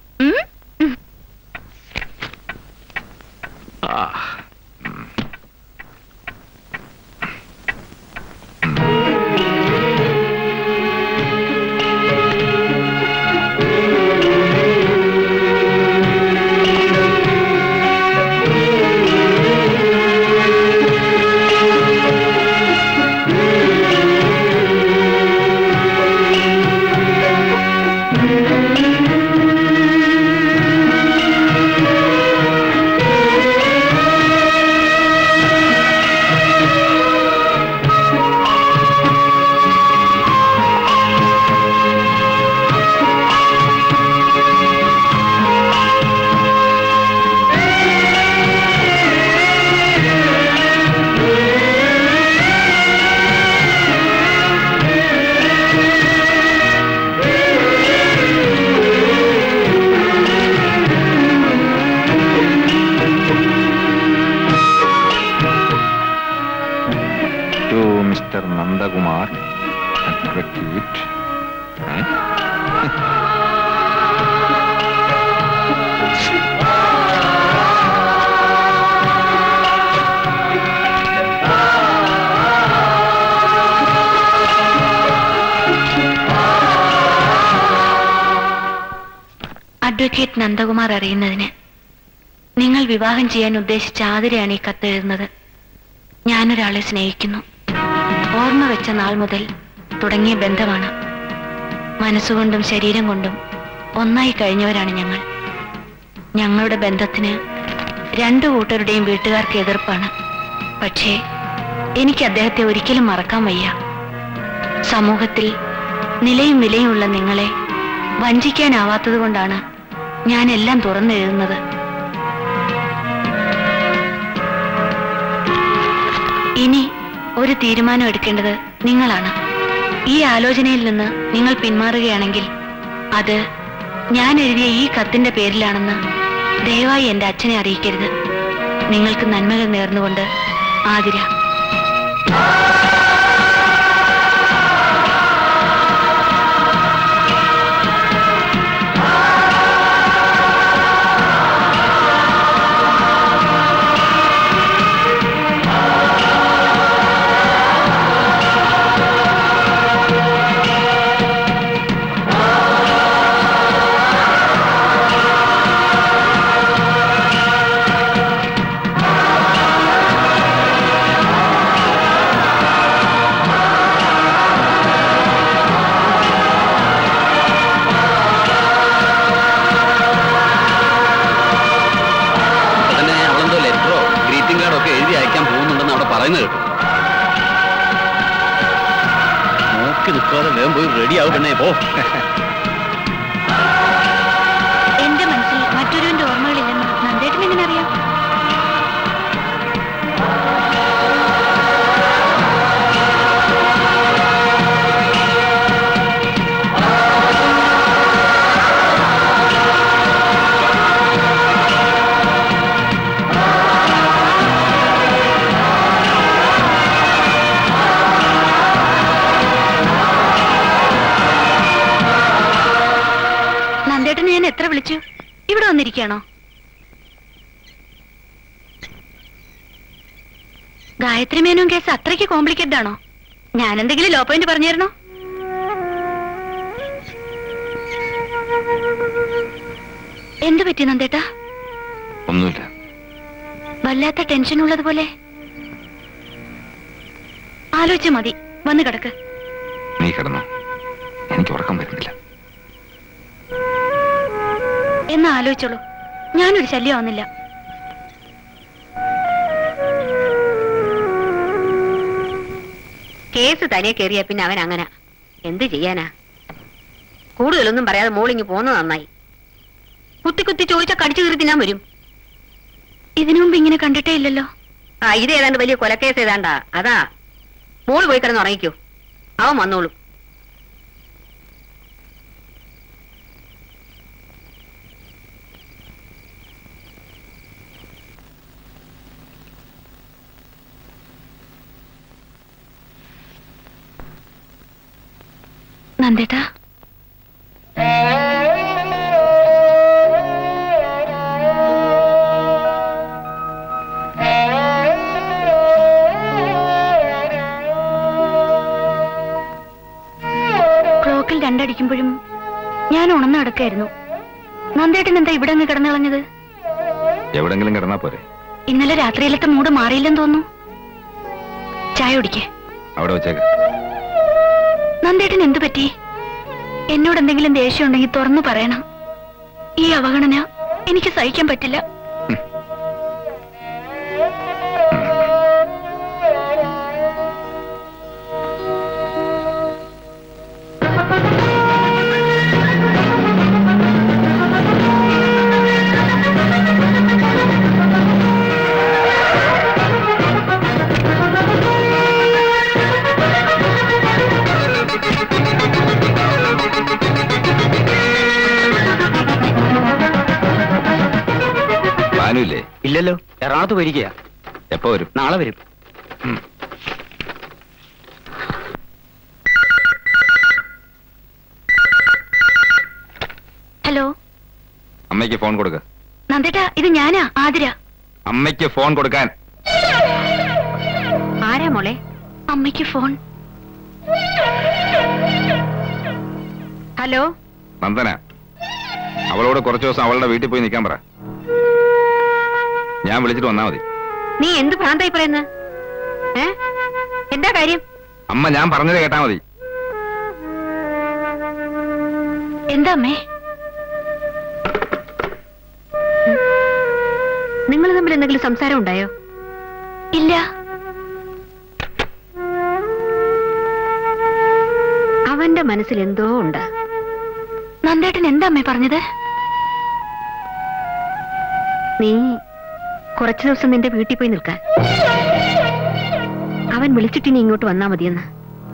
അഡ്വക്കേറ്റ് നന്ദകുമാർ അറിയുന്നതിന് നിങ്ങൾ വിവാഹം ചെയ്യാൻ ഉദ്ദേശിച്ച ആതിരയാണ് ഈ കത്തെഴുതുന്നത്. ഞാനൊരാളെ സ്നേഹിക്കുന്നു. ഓർമ്മ വെച്ച നാൾ മുതൽ തുടങ്ങിയ ബന്ധമാണ്. മനസ്സുകൊണ്ടും ശരീരം കൊണ്ടും ഒന്നായി കഴിഞ്ഞവരാണ് ഞങ്ങൾ. ഞങ്ങളുടെ ബന്ധത്തിന് രണ്ടു കൂട്ടരുടെയും വീട്ടുകാർക്ക് എതിർപ്പാണ്. പക്ഷേ എനിക്ക് അദ്ദേഹത്തെ ഒരിക്കലും മറക്കാൻ വയ്യ. സമൂഹത്തിൽ നിലയും വിലയുമുള്ള നിങ്ങളെ വഞ്ചിക്കാനാവാത്തത് കൊണ്ടാണ് ഞാൻ എല്ലാം തുറന്നെഴുതുന്നത്. ഇനി ഒരു തീരുമാനം എടുക്കേണ്ടത് നിങ്ങളാണ്. ഈ ആലോചനയിൽ നിന്ന് നിങ്ങൾ പിന്മാറുകയാണെങ്കിൽ അത് ഞാൻ എഴുതിയ ഈ കത്തിന്റെ പേരിലാണെന്ന് ദയവായി എന്റെ അച്ഛനെ അറിയിക്കരുത്. നിങ്ങൾക്ക് നന്മകൾ നേർന്നുകൊണ്ട് ആതിര. എന്റെ മനസ്സിൽ മറ്റൊരുവിന്റെ ഓർമ്മകളില്ലെന്ന് നന്ദേട്ടൻ എങ്ങനെ അറിയാം? ഞാൻ എത്ര വിളിച്ചു? ഇവിടെ വന്നിരിക്കുകയാണോ? ഗായത്രി മേനോൻ കേസ് അത്രയ്ക്ക് കോംപ്ലിക്കേറ്റഡ് ആണോ? ഞാൻ എന്തെങ്കിലും ലോ പോയിന്റ് പറഞ്ഞായിരുന്നോ? എന്ത് പറ്റി നന്ദേട്ടാ? ഒന്നുമില്ല. വല്ലാത്ത ടെൻഷൻ ഉള്ളതുപോലെ. ആലോചിച്ച മതി, വന്ന് കിടക്ക്. നീ കിടന്നോ, എനിക്ക് ഉറക്കം വരുന്നില്ല. എന്ന് ആലോചിച്ചോളൂ, ഞാനൊരു ശല്യമാവുന്നില്ല. കേസ് തലയെ കയറിയ പിന്നെ അവൻ അങ്ങനെ എന്ത് ചെയ്യാനാ? കൂടുതലൊന്നും പറയാതെ മോളിങ്ങി പോന്നത് നന്നായി. കുത്തി കുത്തി ചോദിച്ചാൽ കടിച്ചു കീറി തിന്നാൻ വരും. ഇതിനു മുമ്പ് ഇങ്ങനെ കണ്ടിട്ടേ ഇല്ലല്ലോ. ഇത് ഏതാണ്ട് വലിയ കൊലക്കേസ് ഏതാണ്ടാ. അതാ മോള് പോയി കിടന്ന് ഉറങ്ങിക്കോ, അവൻ വന്നോളൂ. നന്ദേട്ടാ, ക്ലോക്കിൽ 2 അടിക്കുമ്പോഴും ഞാൻ ഉണർന്നു കിടക്കായിരുന്നു. നന്ദേട്ടൻ എന്താ ഇവിടെ അങ്ങ് കിടന്നിളഞ്ഞത്? എവിടെങ്കിലും കിടന്നാ പോരെ. ഇന്നലെ രാത്രിയിലത്തെ മൂഡ് മാറിയില്ലെന്ന് തോന്നുന്നു. ചായ കുടിക്കേ. അവിടെ വെച്ചേക്ക്. നന്ദേട്ടൻ എന്തു പറ്റി? എന്നോട് എന്തെങ്കിലും ദേഷ്യം ഉണ്ടെങ്കിൽ തുറന്നു പറയണം. ഈ അവഗണന എനിക്ക് സഹിക്കാൻ പറ്റില്ല. ഇല്ലല്ലോ, എറണാകുളത്ത് പോയിരിക്കുക. എപ്പോ വരും? നാളെ വരും. ഹലോ, അമ്മയ്ക്ക് ഫോൺ കൊടുക്ക. നന്ദേട്ടാ, ഇത് ഞാനാ, ആതിര. അമ്മയ്ക്ക് ഫോൺ കൊടുക്കാൻ. ആരാ മോളെ? അമ്മയ്ക്ക് ഫോൺ. ഹലോ നന്ദന, അവളോട് കുറച്ചു ദിവസം അവളുടെ വീട്ടിൽ പോയി നിൽക്കാൻ പറ. ഞാൻ വിളിച്ചിട്ട് വന്നാ മതി. നീ എന്ത് ഭ്രാന്തായി പറയുന്ന? എന്താ കാര്യം? അമ്മ ഞാൻ പറഞ്ഞത് കേട്ടാ മതി. എന്താ അമ്മേ? നിങ്ങൾ തമ്മിൽ എന്തെങ്കിലും സംസാരം ഉണ്ടായോ? ഇല്ല. അവന്റെ മനസ്സിൽ എന്തോ ഉണ്ട്. നന്ദേട്ടൻ എന്താ അമ്മേ പറഞ്ഞത്? നീ കുറച്ചു ദിവസം നിന്റെ വീട്ടിൽ പോയി നിൽക്കാൻ. അവൻ വിളിച്ചിട്ട് നീ ഇങ്ങോട്ട് വന്നാ മതിയെന്ന്.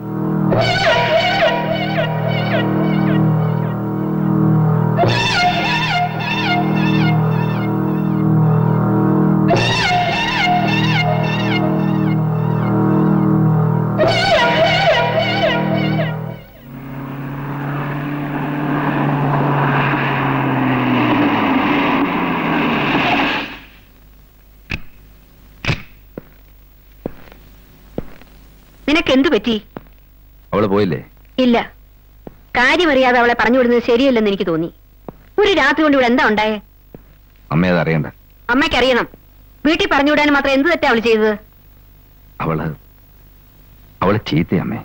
നിനക്കെന്തു പറ്റി? അവള് പോയില്ലേ? ഇല്ല. കാര്യമറിയാതെ അവളെ പറഞ്ഞു വിടുന്നത് ശരിയല്ലെന്ന് എനിക്ക് തോന്നി. ഒരു രാത്രി കൊണ്ട് ഇവിടെ എന്താ ഉണ്ടായേ? അമ്മ അത് അറിയണ്ട. അമ്മയ്ക്കറിയണം. വീട്ടിൽ പറഞ്ഞു വിടാൻ മാത്രം എന്ത് തെറ്റാ അവള് ചെയ്തത്? അവള് ചീത്ത അമ്മേ.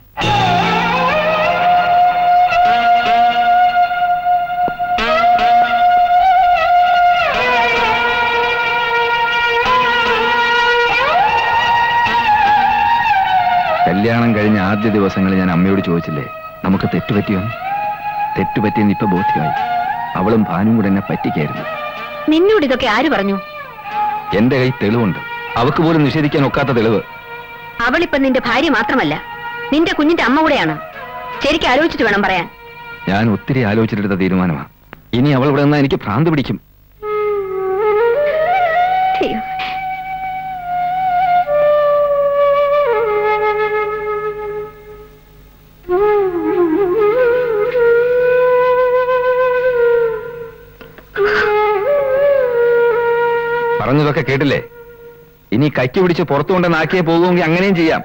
കല്യാണം കഴിഞ്ഞ ആദ്യ ദിവസങ്ങളിൽ ഞാൻ അമ്മയോട് ചോദിച്ചില്ലേ നമുക്ക് തെറ്റുപറ്റിയോ? തെറ്റുപറ്റിയെന്ന് ഇപ്പൊ ബോധ്യമായി. അവളും ഭാനും കൂടെ എന്നെ പറ്റിക്കായിരുന്നു. നിന്നോട് ഇതൊക്കെ ആര് പറഞ്ഞു? എന്റെ കൈ തെളിവുണ്ട്. അവക്ക് പോലും നിഷേധിക്കാൻ ഒക്കാത്ത തെളിവ്. അവളിപ്പം നിന്റെ ഭാര്യ മാത്രമല്ല, നിന്റെ കുഞ്ഞിന്റെ അമ്മ കൂടെയാണ്. ശരിക്കും ആലോചിച്ചിട്ട് വേണം പറയാൻ. ഞാൻ ഒത്തിരി ആലോചിച്ചിട്ടെടുത്ത തീരുമാനമാണ്. ഇനി അവൾ ഇവിടെ നിന്നാ എനിക്ക് ഭ്രാന്ത് പിടിക്കും. പറഞ്ഞതൊക്കെ കേട്ടില്ലേ? ഇനി കൈക്ക് പിടിച്ച് പുറത്തു കൊണ്ട് നാക്കിയെ പോകുമെങ്കിൽ അങ്ങനെയും ചെയ്യാം.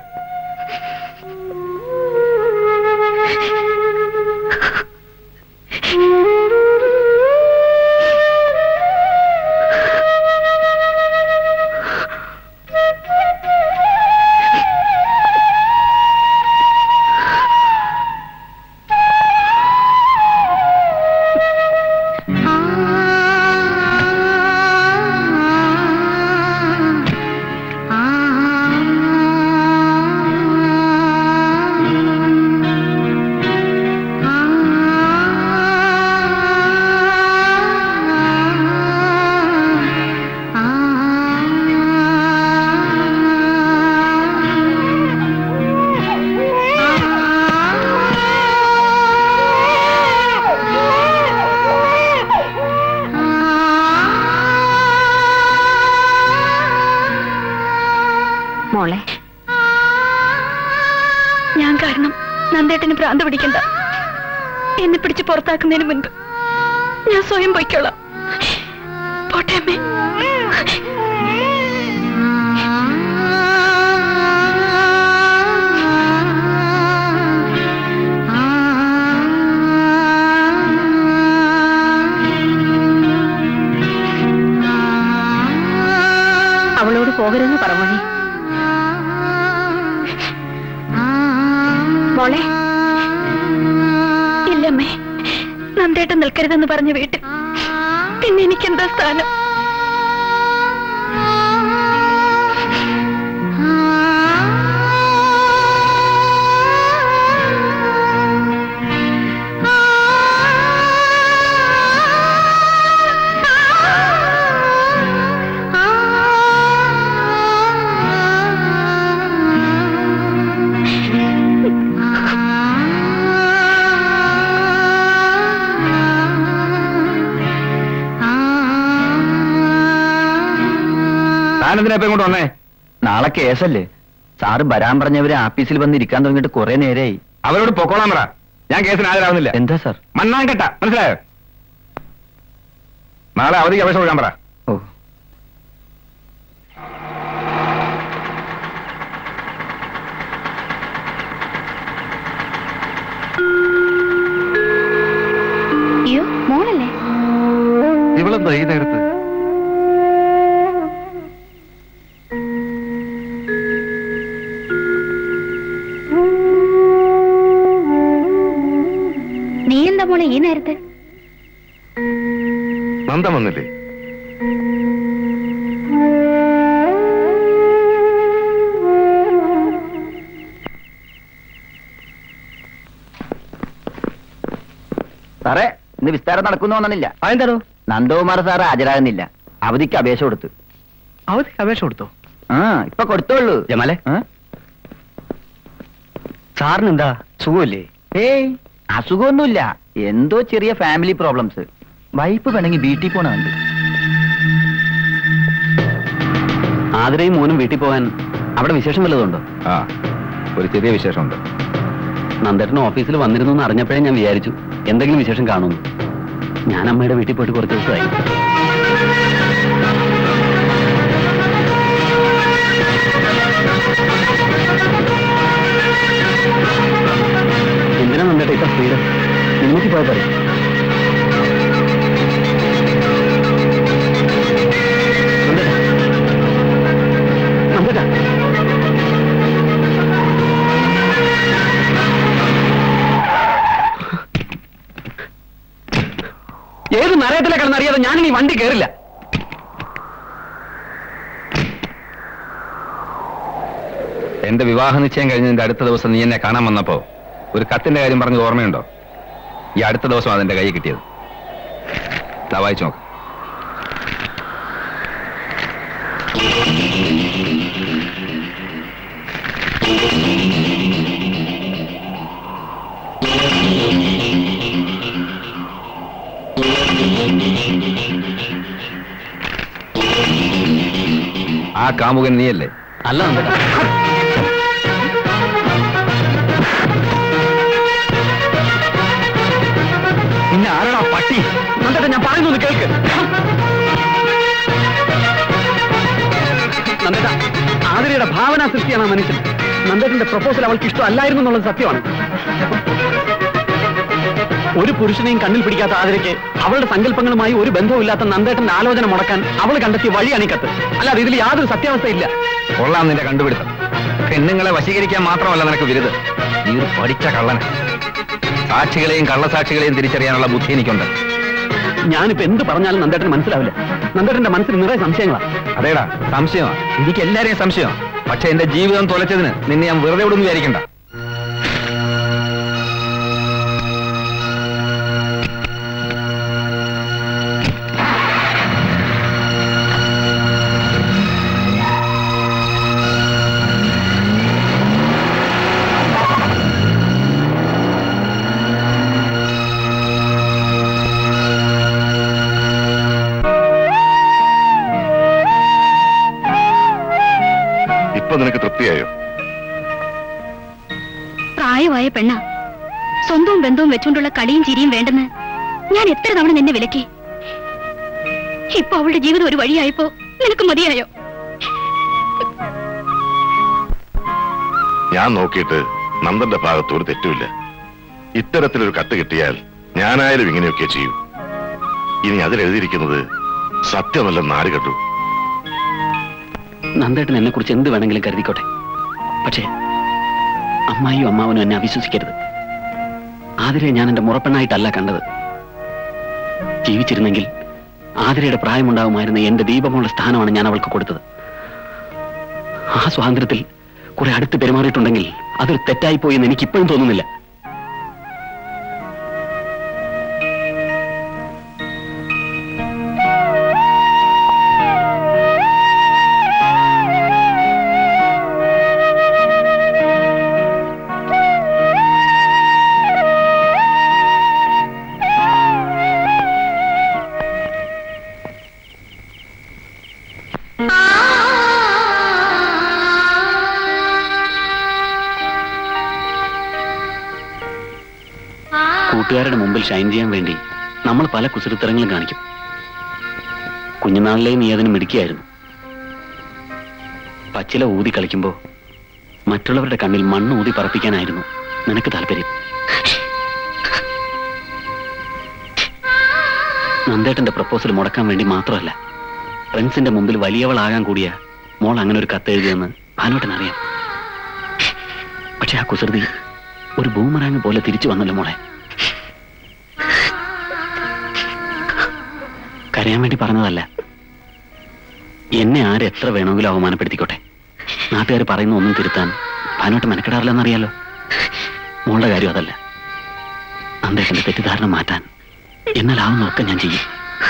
മോളെ, ഞാൻ കാരണം നന്ദേട്ടന് ഭ്രാന്ത് പിടിക്കണ്ട. എന്നെ പിടിച്ച് പുറത്താക്കുന്നതിന് മുൻപ് ഞാൻ സ്വയം പൊയ്ക്കോളാം. പോട്ടെ അമ്മേ. അവളോട് പോകരുതെന്ന് പറഞ്ഞു മോളെ. ഇല്ലമ്മേ, നന്ദേട്ടൻ നിൽക്കരുതെന്ന് പറഞ്ഞ വീട്ടിൽ പിന്നെ എനിക്കെന്താ സ്ഥാനം? താനെന്തിനാ ഇങ്ങോട്ട് വന്നേ? നാളെ കേസല്ലേ? സാറ് വരാൻ പറഞ്ഞവര് ആഫീസിൽ വന്ന് ഇരിക്കാൻ തുടങ്ങിയിട്ട് കുറെ നേരമായി. അവരോട് പൊക്കോളാൻ പറ. ഞാൻ കേസിന് ഹാജരാകുന്നില്ല. എന്താ സാർ? മണ്ണാങ്കട്ട, മനസ്സിലായോ? നാളെ അവധിക്ക് അപേക്ഷ കൊടുക്കാൻ പറ. ഓ, അയ്യോ മോളല്ലേ? ഇവളെന്താ ഈ നേരത്ത്? നീ എന്താ മോളെ ഈ നേരത്തെ? നന്ദ വന്നില്ലേ? സാറേ, ഇന്ന് വിസ്താരം നടക്കുന്നു തോന്നണില്ല. അതെന്താണോ? നന്ദകുമാർ സാറ് ഹാജരാകുന്നില്ല. അവധിക്ക് അപേക്ഷ കൊടുത്തു. അവധിക്ക് അപേക്ഷ കൊടുത്തോ? ഇപ്പൊ കൊടുത്തോളൂ. ജമാലെ, സാറിന് എന്താ സുഖമില്ലേ? ഏയ്, അസുഖമൊന്നുമില്ല. എന്തോ ചെറിയ ഫാമിലി പ്രോബ്ലംസ്. വൈഫ് വേണമെങ്കിൽ വീട്ടിൽ പോണുണ്ട്. ആതിരയും മോനും വീട്ടിൽ പോകാൻ അവിടെ വിശേഷം വല്ലതുണ്ടോ? ആ, ഒരു ചെറിയ വിശേഷമുണ്ട്. നന്ദേട്ടൻ ഓഫീസിൽ വന്നിരുന്നു എന്ന് അറിഞ്ഞപ്പോഴേ ഞാൻ വിചാരിച്ചു എന്തെങ്കിലും വിശേഷം കാണുന്നു. ഞാൻ അമ്മയുടെ വീട്ടിൽ പോയിട്ട് കുറച്ച് ദിവസമായി. എന്തിനാ നന്ദേട്ട ഇപ്പൊ സ്പീഡ്? നിങ്ങൾക്ക് പോയാൽ പറയും. നന്ദേട്ട, ഏത് നരയത്തിലെ കിടന്നറിയാതെ ഞാൻ ഈ വണ്ടി കയറില്ല. എന്റെ വിവാഹ നിശ്ചയം കഴിഞ്ഞതിന്റെ അടുത്ത ദിവസം നീ എന്നെ കാണാൻ വന്നപ്പോ ഒരു കത്തിന്റെ കാര്യം പറഞ്ഞ് ഓർമ്മയുണ്ടോ? ഈ അടുത്ത ദിവസം അതെന്റെ കൈ കിട്ടിയത്. വായിച്ചു നോക്ക്. ആ കാമുകൻ നീയല്ലേ? അല്ല നന്ദേട്ട. പിന്നെ ആരാടാ പട്ടി? നന്ദേട്ട, ഞാൻ പറയുന്നൊന്ന് കേൾക്ക്. നന്ദേട്ട, ആതിരയുടെ ഭാവന സൃഷ്ടിയാണ് ആ മനുഷ്യൻ. നന്ദേട്ടന്റെ പ്രപ്പോസൽ അവൾക്ക് ഇഷ്ടമല്ലായിരുന്നു എന്നുള്ളത് സത്യമാണ്. ഒരു പുരുഷനെയും കണ്ണിൽ പിടിക്കാത്ത ആതിരയ്ക്ക് അവളുടെ സങ്കല്പങ്ങളുമായി ഒരു ബന്ധവുമില്ലാത്ത നന്ദേട്ടന്റെ ആലോചന മുടക്കാൻ അവൾ കണ്ടെത്തിയ വഴിയാണ് ഈ കത്ത്. അല്ലാതെ ഇതിൽ യാതൊരു സത്യാവസ്ഥയില്ല. കൊള്ളാം നിന്റെ കണ്ടുപിടുത്തം. പെണ്ണുങ്ങളെ വശീകരിക്കാൻ മാത്രമല്ല നിനക്ക് വിരുത്. നീ ഒരു പഠിച്ച കള്ളന. സാക്ഷികളെയും കള്ളസാക്ഷികളെയും തിരിച്ചറിയാനുള്ള ബുദ്ധി എനിക്കുണ്ട്. ഞാനിപ്പോ എന്ത് പറഞ്ഞാലും നന്ദേട്ടന് മനസ്സിലാവില്ല. നന്ദേട്ടന്റെ മനസ്സിൽ നിറയെ സംശയങ്ങളാ. അതേടാ, സംശയമാണ്. എനിക്ക് എല്ലാരെയും സംശയമാണ്. പക്ഷെ എന്റെ ജീവിതം തൊലച്ചതിന് നിന്നെ ഞാൻ വെറുതെ വിടുന്നു വിചാരിക്കണ്ട. നിനക്ക് തൃപ്തിയായോ? പ്രായമായ പെണ്ണ, സ്വന്തവും ബന്ധവും വെച്ചുകൊണ്ടുള്ള കളിയും ചിരിയും വേണ്ടെന്ന് ഞാൻ എത്ര തവണ നിന്നെ വിലക്കി. ഇപ്പൊ അവളുടെ ജീവിതം ഒരു വഴിയായപ്പോ നിനക്ക് മതിയായോ? ഞാൻ നോക്കിയിട്ട് നന്ദന്റെ ഭാഗത്ത് ഒരു തെറ്റുമില്ല. ഇത്തരത്തിലൊരു കത്ത് കിട്ടിയാൽ ഞാനായാലും ഇങ്ങനെയൊക്കെ ചെയ്യൂ. ഇനി അതിലെഴുതിയിരിക്കുന്നത് സത്യമല്ലെന്ന് ആര് കണ്ടു? നന്ദേട്ടൻ എന്നെ കുറിച്ച് എന്ത് വേണമെങ്കിലും കരുതിക്കോട്ടെ. പക്ഷേ അമ്മായിയും അമ്മാവനും എന്നെ അവിശ്വസിക്കരുത്. ആതിരയെ ഞാൻ എന്റെ മുറപ്പെണ്ണായിട്ടല്ല കണ്ടത്. ജീവിച്ചിരുന്നെങ്കിൽ ആതിരയുടെ പ്രായമുണ്ടാവുമായിരുന്ന എന്റെ ദീപമുള്ള സ്ഥാനമാണ് ഞാൻ അവൾക്ക് കൊടുത്തത്. ആ സ്വാതന്ത്ര്യത്തിൽ കുറെ അടുത്ത് പെരുമാറിയിട്ടുണ്ടെങ്കിൽ അതൊരു തെറ്റായിപ്പോയി എന്ന് എനിക്കിപ്പോഴും തോന്നുന്നില്ല. കൂട്ടുകാരുടെ മുമ്പിൽ ഷൈൻ ചെയ്യാൻ വേണ്ടി നമ്മൾ പല കുസൃത്തരങ്ങളും കാണിക്കും. കുഞ്ഞുനാളിലെ നീ അതിന് മിടുക്കിയായിരുന്നു. പച്ചില ഊതി കളിക്കുമ്പോ മറ്റുള്ളവരുടെ കണ്ണിൽ മണ്ണ് ഊതി പറപ്പിക്കാനായിരുന്നു നിനക്ക് താല്പര്യം. നന്ദേട്ടന്റെ പ്രപ്പോസൽ മുടക്കാൻ വേണ്ടി മാത്രമല്ല, ഫ്രണ്ട്സിന്റെ മുമ്പിൽ വലിയവളാകാൻ കൂടിയ മോൾ അങ്ങനെ ഒരു കത്ത് എഴുതിയെന്ന് ഭാനുവേട്ടൻ അറിയാം. പക്ഷെ ആ കുസൃതി ഒരു ബൂമറാങ് പോലെ തിരിച്ചു വന്നല്ലോ മോളെ. കരയാൻ വേണ്ടി പറഞ്ഞതല്ല. എന്നെ ആരെത്ര വേണമെങ്കിലും അവമാനപ്പെടുത്തിക്കോട്ടെ, നാട്ടുകാർ പറയുന്ന ഒന്നും തിരുത്താൻ ഭാനുവേട്ടൻ മെനക്കെടാറില്ലെന്നറിയാലോ. മോളുടെ കാര്യം അതല്ല. നന്ദേട്ടന്റെ തെറ്റിദ്ധാരണ മാറ്റാൻ എന്നാലാവുന്നൊക്കെ ഞാൻ ചെയ്യും.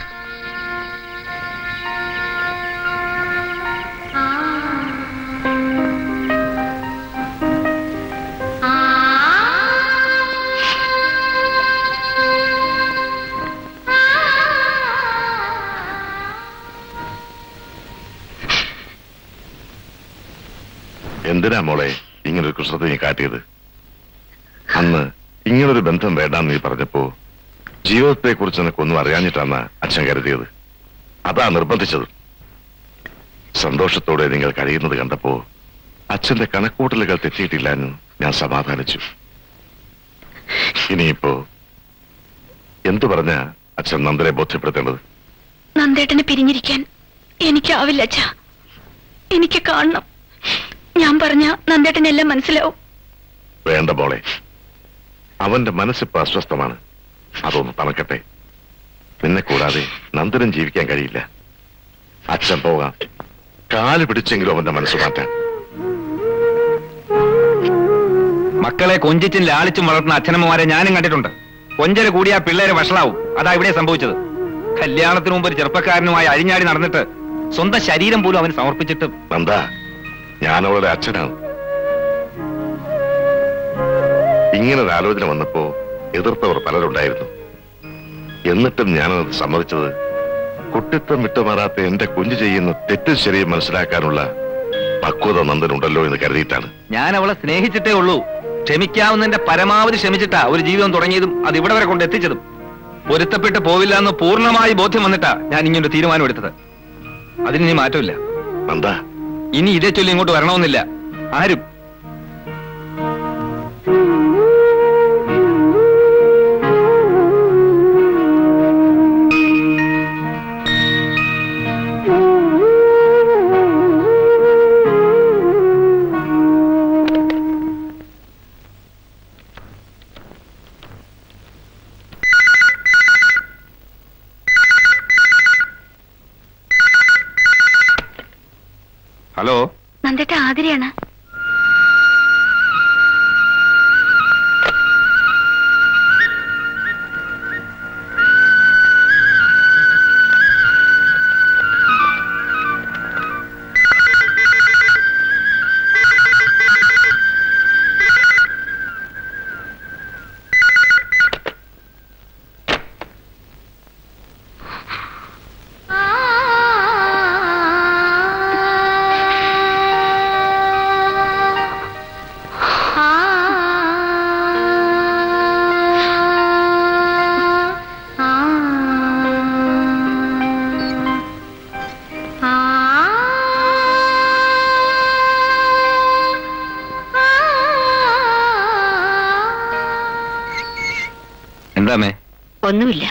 എന്തിനാ മോളെ ഇങ്ങനൊരു കുസൃതി നീ കാട്ടിയത്? അന്ന് ഇങ്ങനൊരു ബന്ധം വേണ്ടാന്ന് നീ പറഞ്ഞപ്പോ ജീവിതത്തെ കുറിച്ച് നിനക്കൊന്നും അറിയാഞ്ഞിട്ടാണ് അച്ഛൻ കരുതിയത്. അതാ നിർബന്ധിച്ചത്. സന്തോഷത്തോടെ നിങ്ങൾ കഴിയുന്നത് കണ്ടപ്പോ അച്ഛന്റെ കണക്കൂട്ടലുകൾ തെറ്റിയിട്ടില്ല എന്ന് ഞാൻ സമാധാനിച്ചു. ഇനിയിപ്പോ എന്തു പറഞ്ഞ അച്ഛൻ നന്ദനെ ബോധ്യപ്പെടുത്തേണ്ടത്? നന്ദേട്ടനെ പിരിഞ്ഞിരിക്കാൻ എനിക്കാവില്ല അച്ഛാ. എനിക്ക് കാണണം. ഞാൻ പറഞ്ഞ നന്ദേട്ടനെല്ലാം മനസ്സിലാവും. വേണ്ട മോളെ, അവന്റെ മനസ്സിപ്പോ അസ്വസ്ഥമാണ്. അതൊന്ന് തണുക്കട്ടെ. നിന്നെ കൂടാതെ നന്ദനും ജീവിക്കാൻ കഴിയില്ല. അച്ഛൻ പോകാം. കാല് പിടിച്ചെങ്കിലും അവന്റെ മനസ്സ് മാറ്റാൻ. മക്കളെ കൊഞ്ചിച്ചും ലാളിച്ചും വളർത്തുന്ന അച്ഛനമ്മമാരെ ഞാനും കണ്ടിട്ടുണ്ട്. കൊഞ്ചര കൂടിയ പിള്ളേരെ വഷളാവും. അതാ ഇവിടെ സംഭവിച്ചത്. കല്യാണത്തിന് മുമ്പ് ഒരു ചെറുപ്പക്കാരനുമായി അഴിഞ്ഞാടി നടന്നിട്ട് സ്വന്തം ശരീരം പോലും അവന് സമർപ്പിച്ചിട്ട്. നന്ദ, ഞാനവളുടെ അച്ഛനാണ്. ഇങ്ങനൊരു ആലോചന വന്നപ്പോ എതിർത്തവർ പലരുണ്ടായിരുന്നു. എന്നിട്ടും ഞാനത് സമ്മതിച്ചത് കുട്ടിത്തം വിട്ടുമാറാത്ത എന്റെ കുഞ്ഞു ചെയ്യുന്ന തെറ്റും ശരിയും മനസ്സിലാക്കാനുള്ള പക്വത നന്ദനുണ്ടല്ലോ എന്ന് കരുതിയിട്ടാണ്. ഞാൻ അവളെ സ്നേഹിച്ചിട്ടേ ഉള്ളൂ. ക്ഷമിക്കാവുന്നതിന്റെ പരമാവധി ക്ഷമിച്ചിട്ടാ ഒരു ജീവിതം തുടങ്ങിയതും അത് ഇവിടെ വരെ കൊണ്ട് എത്തിച്ചതും. പൊരുത്തപ്പെട്ട് പോവില്ല എന്ന് പൂർണ്ണമായി ബോധ്യം വന്നിട്ടാ ഞാൻ ഇങ്ങനൊരു തീരുമാനം എടുത്തത്. അതിന് ഇനി മാറ്റമില്ല. നന്ദ, ഇനി ഇതേ ചൊല്ലി ഇങ്ങോട്ട് വരണമെന്നില്ല ആരും. ഹലോ, നന്ദേട്ട ആതിരയാണ്. ഒന്നുമില്ല.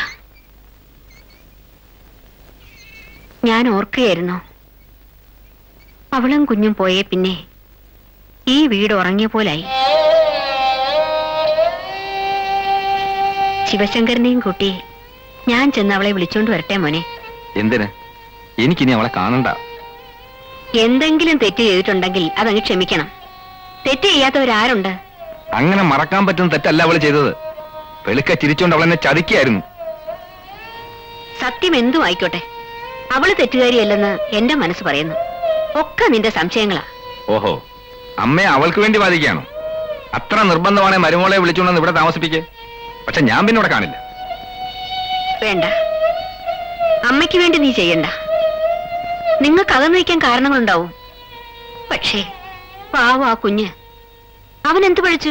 ഞാൻ ഓർക്കുകയായിരുന്നു, അവളും കുഞ്ഞും പോയേ പിന്നെ ഈ വീട് ഉറങ്ങിയ പോലായി. ശിവശങ്കരനെയും കൂട്ടി ഞാൻ ചെന്ന് അവളെ വിളിച്ചോണ്ട് വരട്ടെ മോനെ. എന്തിന്? എനിക്കിനി അവളെ കാണണ്ട. എന്തെങ്കിലും തെറ്റ് ചെയ്തിട്ടുണ്ടെങ്കിൽ അതങ്ങ് ക്ഷമിക്കണം. തെറ്റ് ചെയ്യാത്തവരാരുണ്ട്? അങ്ങനെ മറക്കാൻ പറ്റുന്ന തെറ്റല്ല അവള് ചെയ്തത്. വെളുക്ക ചിരിച്ചോണ്ട് അവളെന്നെ ചതിക്കായിരുന്നു. സത്യം എന്തും ആയിക്കോട്ടെ, അവള് തെറ്റുകാരിയല്ലെന്ന് എന്റെ മനസ്സ് പറയുന്നു. ഒക്കെ നിന്റെ സംശയങ്ങളാ. ഓഹോ, അമ്മയെ അവൾക്ക് വേണ്ടി വാദിക്കുകയാണോ? അത്ര നിർബന്ധമാണെ മരുമോളെ വിളിച്ചുകൊണ്ടെന്ന് ഇവിടെ താമസിപ്പിക്കേ. പക്ഷെ ഞാൻ പിന്നെ ഇവിടെ കാണില്ല. വേണ്ട, അമ്മയ്ക്ക് വേണ്ടി നീ ചെയ്യണ്ട. നിങ്ങൾക്ക് അകന്നു വയ്ക്കാൻ കാരണങ്ങളുണ്ടാവും. പക്ഷേ പാവം ആ കുഞ്ഞ്, അവൻ എന്ത് പഴിച്ചു?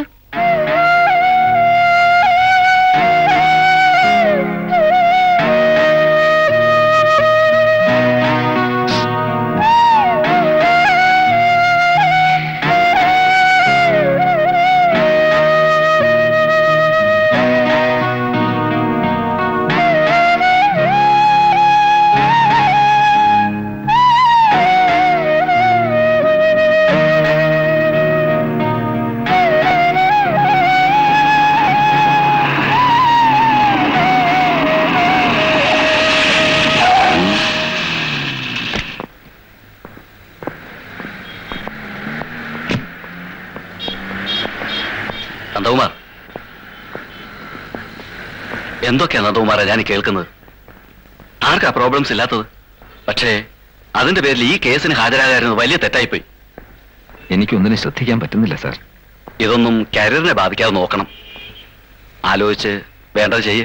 എന്തൊക്കെയാണ് നന്ദകുമാറ ഞാൻ കേൾക്കുന്നത്? ആർക്കാ പ്രോബ്ലംസ് ഇല്ലാത്തത്? പക്ഷേ അതിന്റെ പേരിൽ ഈ കേസിന് ഹാജരാകായിരുന്നത് വലിയ തെറ്റായിപ്പോയി. എനിക്കൊന്നിനും ശ്രദ്ധിക്കാൻ പറ്റുന്നില്ല സാർ. ഇതൊന്നും കരിയറിനെ ബാധിക്കാതെ നോക്കണം. ആലോചിച്ച് വേണ്ടത് ചെയ്യേ.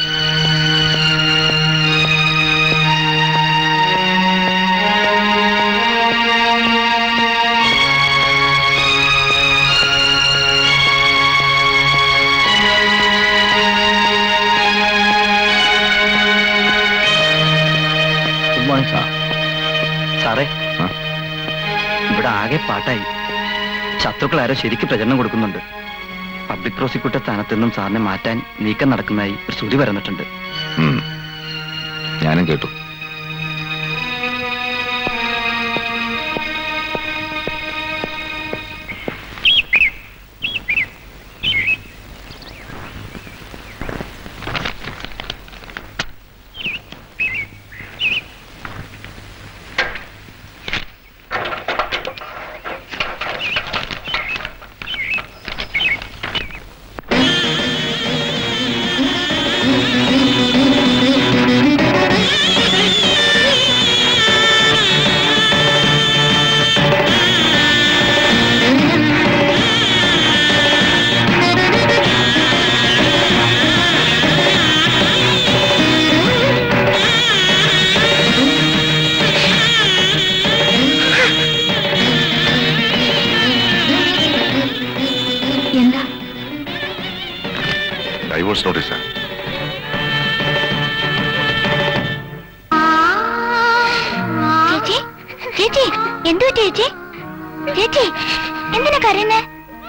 സാറേ, ഇവിടെ ആകെ പാട്ടായി. ശത്രുക്കൾ ആരോ ശരിക്കും പ്രചരണം കൊടുക്കുന്നുണ്ട്. പബ്ലിക് പ്രോസിക്യൂട്ടർ സ്ഥാനത്ത് നിന്നും സാറിനെ മാറ്റാൻ നീക്കം നടക്കുന്നതായി ഒരു ശ്രുതി പറഞ്ഞിട്ടുണ്ട്. ഞാനും കേട്ടു. ഡൈവോഴ്സ് നോട്ടീസാ. ചേച്ചി, ചേച്ചി എന്തു ചേച്ചി? ചേച്ചി എന്തിനാ കരയുന്നേ?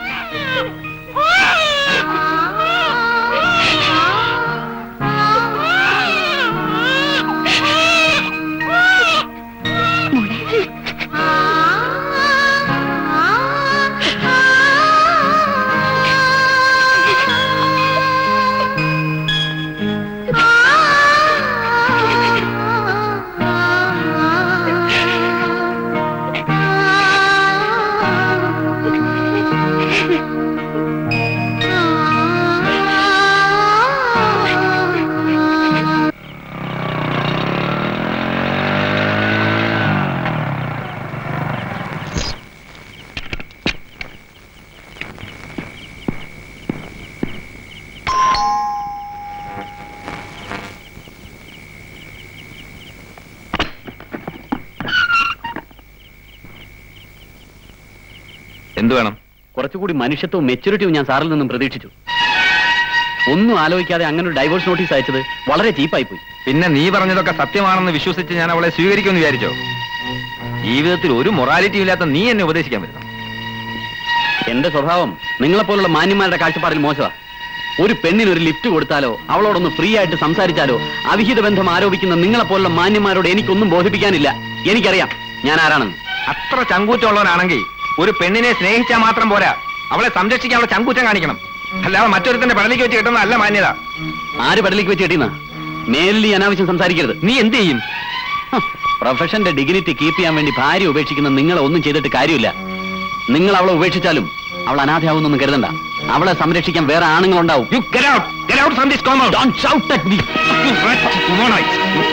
എന്ത് വേണം? കുറച്ചുകൂടി മനുഷ്യത്വവും മെച്യൂരിറ്റിയും ഞാൻ സാറിൽ നിന്നും പ്രതീക്ഷിച്ചു. ഒന്നും ആലോചിക്കാതെ അങ്ങനെ ഒരു ഡൈവോഴ്സ് നോട്ടീസ് അയച്ചത് വളരെ ചീപ്പായി പോയി. പിന്നെ നീ പറഞ്ഞതൊക്കെ സത്യമാണെന്ന് വിശ്വസിച്ച് ഞാൻ അവളെ സ്വീകരിക്കുമെന്ന് വിചാരിച്ചോ? ജീവിതത്തിൽ ഒരു മൊറാലിറ്റി ഇല്ലാത്ത നീ എന്നെ ഉപദേശിക്കാൻ പറ്റുന്നു. എന്റെ സ്വഭാവം നിങ്ങളെപ്പോലുള്ള മാന്യന്മാരുടെ കാഴ്ചപ്പാടിൽ മോശമാ. ഒരു പെണ്ണിന് ഒരു ലിഫ്റ്റ് കൊടുത്താലോ അവളോടൊന്ന് ഫ്രീ ആയിട്ട് സംസാരിച്ചാലോ അവിഹിത ബന്ധം ആരോപിക്കുന്ന നിങ്ങളെപ്പോലുള്ള മാന്യന്മാരോട് എനിക്കൊന്നും ബോധിപ്പിക്കാനില്ല. എനിക്കറിയാം ഞാൻ ആരാണെന്ന്. അത്ര ചങ്കൂറ്റമുള്ളവനാണെങ്കിൽ ഒരു പെണ്ണിനെ സ്നേഹിച്ചാൽ മാത്രം പോരാ, അവളെ സംരക്ഷിക്കാൻ അവളെ ചങ്കൂറ്റം കാണിക്കണം. അല്ലാതെ മറ്റൊരുത്തന്റെ പടലിക്ക് വെച്ച് കിട്ടുന്ന അല്ല മാന്യത. ആര് പടലിക്ക് വെച്ച് കിട്ടിയെന്ന? മേലിൽ ഈ അനാവശ്യം സംസാരിക്കരുത്. നീ എന്ത് ചെയ്യും? പ്രൊഫഷന്റെ ഡിഗ്നിറ്റി കീപ്പ് ചെയ്യാൻ വേണ്ടി ഭാര്യ ഉപേക്ഷിക്കുന്ന നിങ്ങളെ ഒന്നും ചെയ്തിട്ട് കാര്യമില്ല. നിങ്ങൾ അവളെ ഉപേക്ഷിച്ചാലും അവൾ അനാഥയാവുന്നൊന്നും കരുതണ്ട. അവളെ സംരക്ഷിക്കാൻ വേറെ ആണുങ്ങളുണ്ടാവും. You get out! Get out from this compound! Don't shout at me! You rat! Womanite!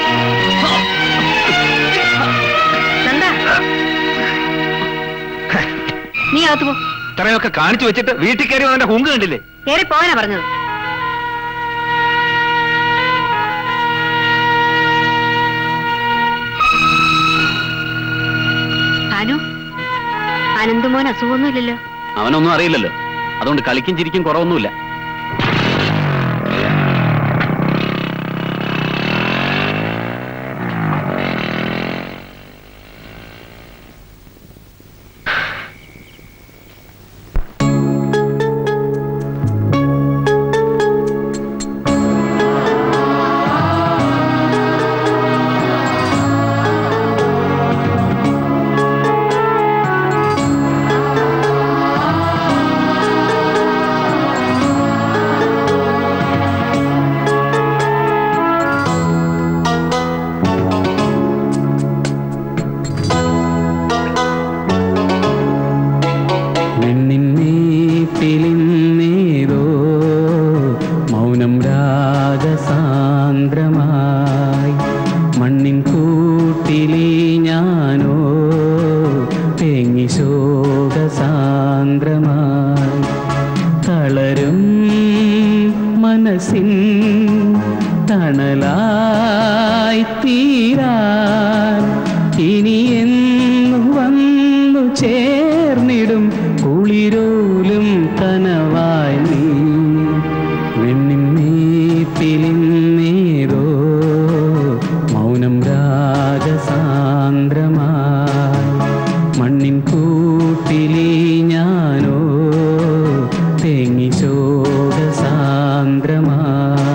നീ അകത്ത് പോ. ഇത്രയൊക്കെ കാണിച്ചു വെച്ചിട്ട് വീട്ടിൽ കയറി വന്നെ ഹുങ്ക് കണ്ടില്ലേ? കയറി പോകാനാ പറഞ്ഞത്. അനു, അനന്തമോൻ അസുഖമൊന്നുമില്ലല്ലോ? അവനൊന്നും അറിയില്ലല്ലോ. അതുകൊണ്ട് കളിക്കും ചിരിക്കും കുറവൊന്നുമില്ല. തീരാൻ ഇനി എന്നു വന്നു ചേർന്നിടും കുളിരോലും കനവായി നീ വെണ്ണിന്നേപ്പിലിന്നേതോ മൗനം രാഗസാന്ദ്രമായി മണ്ണിൻ കൂട്ടിലേ ഞാനോ തേങ്ങി ശോകസാന്ദ്രമായി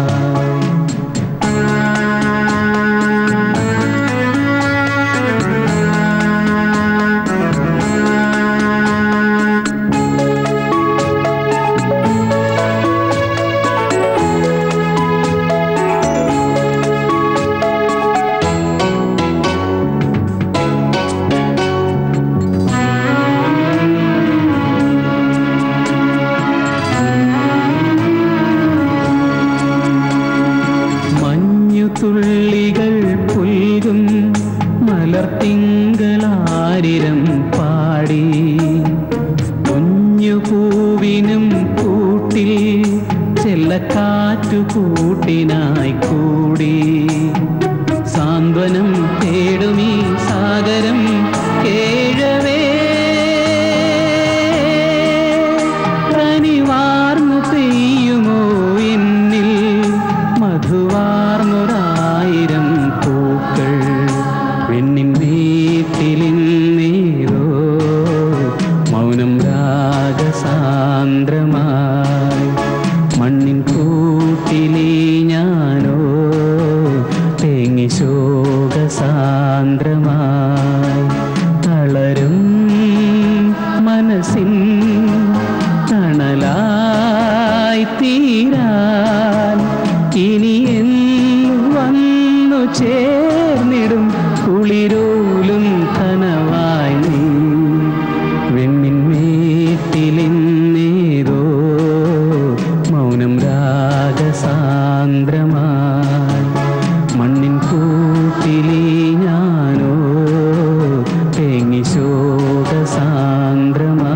തുള്ളികൾ പുൽകും മലർത്തിങ്കളാരിരം പാടി കുഞ്ഞു പൂവിനും കൂട്ടിൽ ചെല്ലക്കാറ്റു കൂട്ടിനായി കൂടി സാന്ത്വനം തേടുമീ സാഗരം കേഴവേ കനിവാർന്നു പെയ്യുമോ എന്നിൽ മധുവാർന്നൊരായിരം പൂക്കൾ പെണ്ണിൻ വീട്ടിലിന്നേരോ മൗനം രാഗസാന്ദ്രമായി മണ്ണിൻ കൂട്ടിലേ ഞാനോ തേങ്ങി ശോകസാന്ദ്രമായി തളരും മനസ്സിൻ തണലായി തീരാൻ ഇനി എന്നു വന്നു ചേർന്നിടും കുളിരോലും കനവായി നീ വെണ്ണിൻമേട്ടിലിന്നേതോ മൗനം രാഗസാന്ദ്രമായി മണ്ണിൻ കൂട്ടിലേ ഞാനോ തേങ്ങി ശോകസാന്ദ്രമായി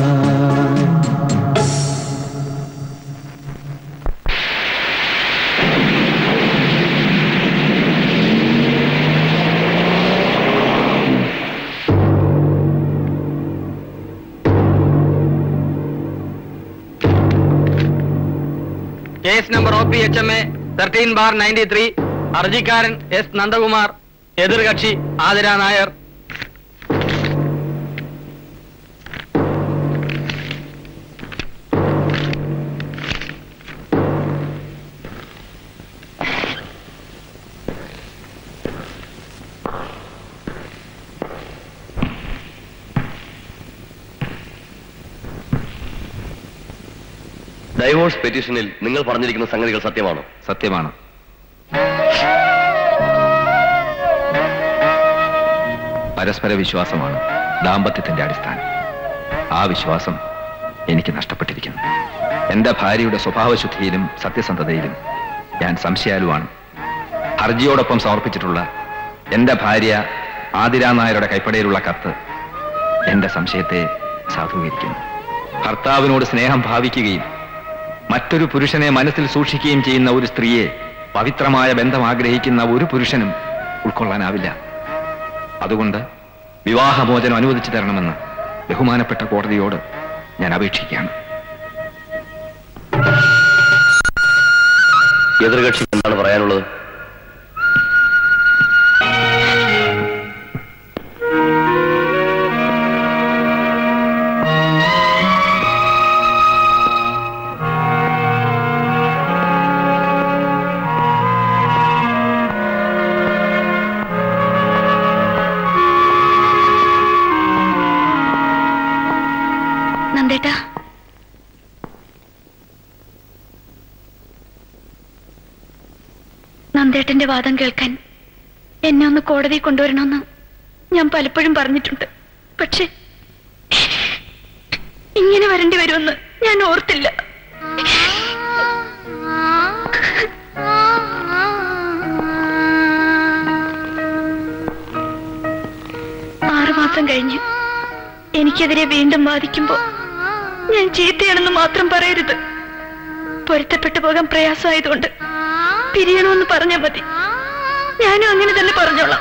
കേസ് നമ്പർ OPHMA 13/93 ഹർജിക്കാരൻ S. നന്ദകുമാർ, എതിർകക്ഷി ആതിര നായർ. ഡൈവോഴ്സ് പെറ്റീഷനിൽ നിങ്ങൾ പറഞ്ഞിരിക്കുന്ന സംഗതികൾ സത്യമാണോ? സത്യമാണ്. പരസ്പര വിശ്വാസമാണ് ദാമ്പത്യത്തിന്റെ അടിസ്ഥാനം. ആ വിശ്വാസം എനിക്ക് നഷ്ടപ്പെട്ടിരിക്കുന്നു. എന്റെ ഭാര്യയുടെ സ്വഭാവശുദ്ധിയിലും സത്യസന്ധതയിലും ഞാൻ സംശയാലുവാണ്. ഹർജിയോടൊപ്പം സമർപ്പിച്ചിട്ടുള്ള എന്റെ ഭാര്യ ആതിര നായരുടെ കൈപ്പടയിലുള്ള കത്ത് എന്റെ സംശയത്തെ സാധൂകരിക്കുന്നു. ഭർത്താവിനോട് സ്നേഹം ഭാവിക്കുകയും മറ്റൊരു പുരുഷനെ മനസ്സിൽ സൂക്ഷിക്കുകയും ചെയ്യുന്ന ഒരു സ്ത്രീയെ പവിത്രമായ ബന്ധം ആഗ്രഹിക്കുന്ന ഒരു പുരുഷനും ഉൾക്കൊള്ളാനാവില്ല. അതുകൊണ്ട് വിവാഹമോചനം അനുവദിച്ചു തരണമെന്ന് ബഹുമാനപ്പെട്ട കോടതിയോട് ഞാൻ അപേക്ഷിക്കുകയാണ്. എതിർകക്ഷി എന്താണ് പറയാനുള്ളത്? നന്ദേട്ടാ, നന്ദേട്ടന്റെ വാദം കേൾക്കാൻ എന്നെ ഒന്ന് കോടതി കൊണ്ടുവരണമെന്ന് ഞാൻ പലപ്പോഴും പറഞ്ഞിട്ടുണ്ട്. പക്ഷെ ഇങ്ങനെ വരേണ്ടി വരുമെന്ന് ഞാൻ ഓർത്തില്ല. 6 മാസം കഴിഞ്ഞ് എനിക്കെതിരെ വീണ്ടും വാദിക്കുമ്പോ ഞാൻ ചീത്തയാണെന്ന് മാത്രം പറയരുത്. പൊരുത്തപ്പെട്ടു പോകാൻ പ്രയാസമായതുകൊണ്ട് പിരിയണമെന്ന് പറഞ്ഞാൽ മതി. ഞാനും അങ്ങനെ തന്നെ പറഞ്ഞോളാം.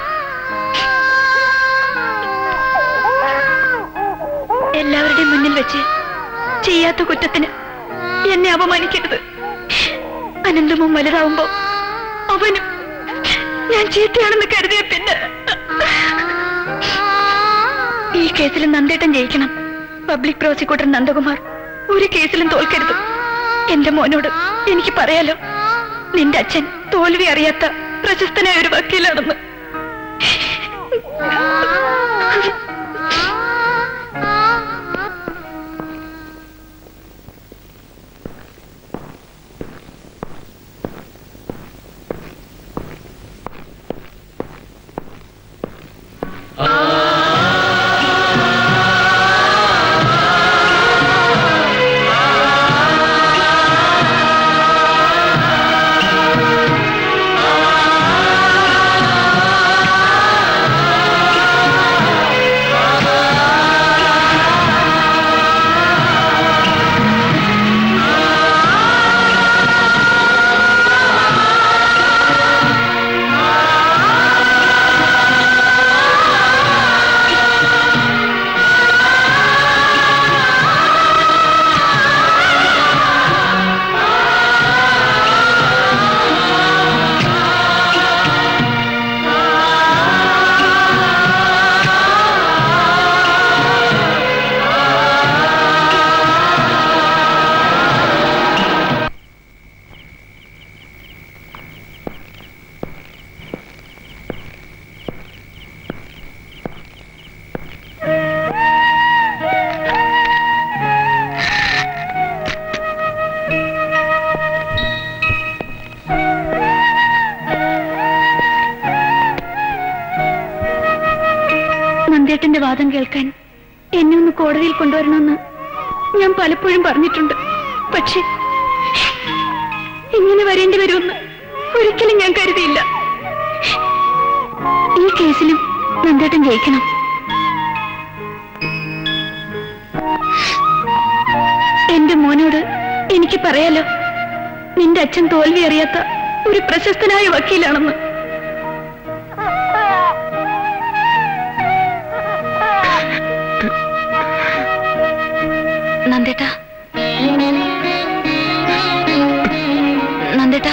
എല്ലാവരുടെയും മുന്നിൽ വെച്ച് ചെയ്യാത്ത കുറ്റത്തിന് എന്നെ അപമാനിക്കരുത്. അനന്തമും വലുതാവുമ്പോ അവനും ഞാൻ ചീത്തയാണെന്ന് കരുതിയ പിന്നെ ഈ കേസിലും നന്ദേട്ടൻ ജയിക്കണം. പബ്ലിക് പ്രോസിക്യൂട്ടർ നന്ദകുമാർ ഒരു കേസിലും തോൽക്കരുത്. എന്റെ മോനോട് എനിക്ക് പറയാലോ, നിന്റെ അച്ഛൻ തോൽവി അറിയാത്ത പ്രശസ്തനായ ഒരു വക്കീലാണെന്ന്. നന്ദേട്ടന്റെ വാദം കേൾക്കാൻ എന്നെ ഒന്ന് കോടതിയിൽ കൊണ്ടുവരണമെന്ന് ഞാൻ പലപ്പോഴും പറഞ്ഞിട്ടുണ്ട്. പക്ഷെ ഇങ്ങനെ വരേണ്ടി വരുമെന്ന് ഒരിക്കലും ഞാൻ കരുതിയില്ല. ഈ കേസിലും നന്ദേട്ടൻ ജയിക്കണം. എന്റെ മോനോട് എനിക്ക് പറയാലോ, നിന്റെ അച്ഛൻ തോൽവി അറിയാത്ത ഒരു പ്രശസ്തനായ വക്കീലാണെന്ന്. നന്ദേട്ടാ, നന്ദേട്ടാ,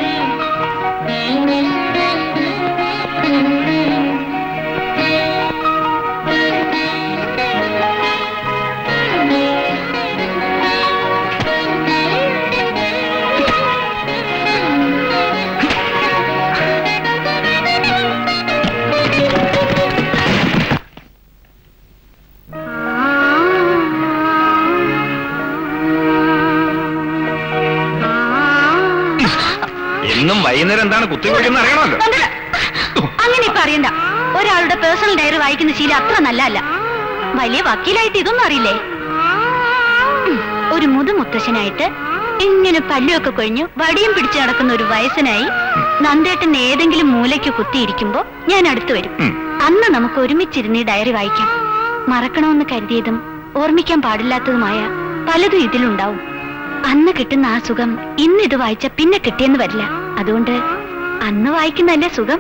എന്നും വൈകുന്നേരം എന്താണ് കുത്തിവെക്കുന്നത് അറിയണമല്ലോ. അങ്ങനെ ഇപ്പൊ അറിയണ്ട. ഒരാളുടെ പേഴ്സണൽ ഡയറി വായിക്കുന്ന ശീലം അത്ര നല്ലതല്ല. വലിയ വക്കീലായിട്ട് ഇതൊന്നും അറിയില്ലേ? ഒരു മുതുമുത്തശ്ശനായിട്ട് ഇങ്ങനെ പല്ലുമൊക്കെ കൊഴിഞ്ഞു വടിയും പിടിച്ചു നടക്കുന്ന ഒരു വയസ്സനായി നന്ദേട്ടൻ ഏതെങ്കിലും മൂലയ്ക്ക് കുത്തിയിരിക്കുമ്പോ ഞാൻ അടുത്തു വരും. അന്ന് നമുക്ക് ഒരുമിച്ചിരുന്ന് ഈ ഡയറി വായിക്കാം. മറക്കണമെന്ന് കരുതിയതും ഓർമ്മിക്കാൻ പാടില്ലാത്തതുമായ പലതും ഇതിലുണ്ടാവും. അന്ന് കിട്ടുന്ന ആ സുഖം ഇന്ന് ഇത് വായിച്ച പിന്നെ കിട്ടിയെന്ന് വരില്ല. അതുകൊണ്ട് അന്ന് വായിക്കുന്നതല്ലേ സുഖം.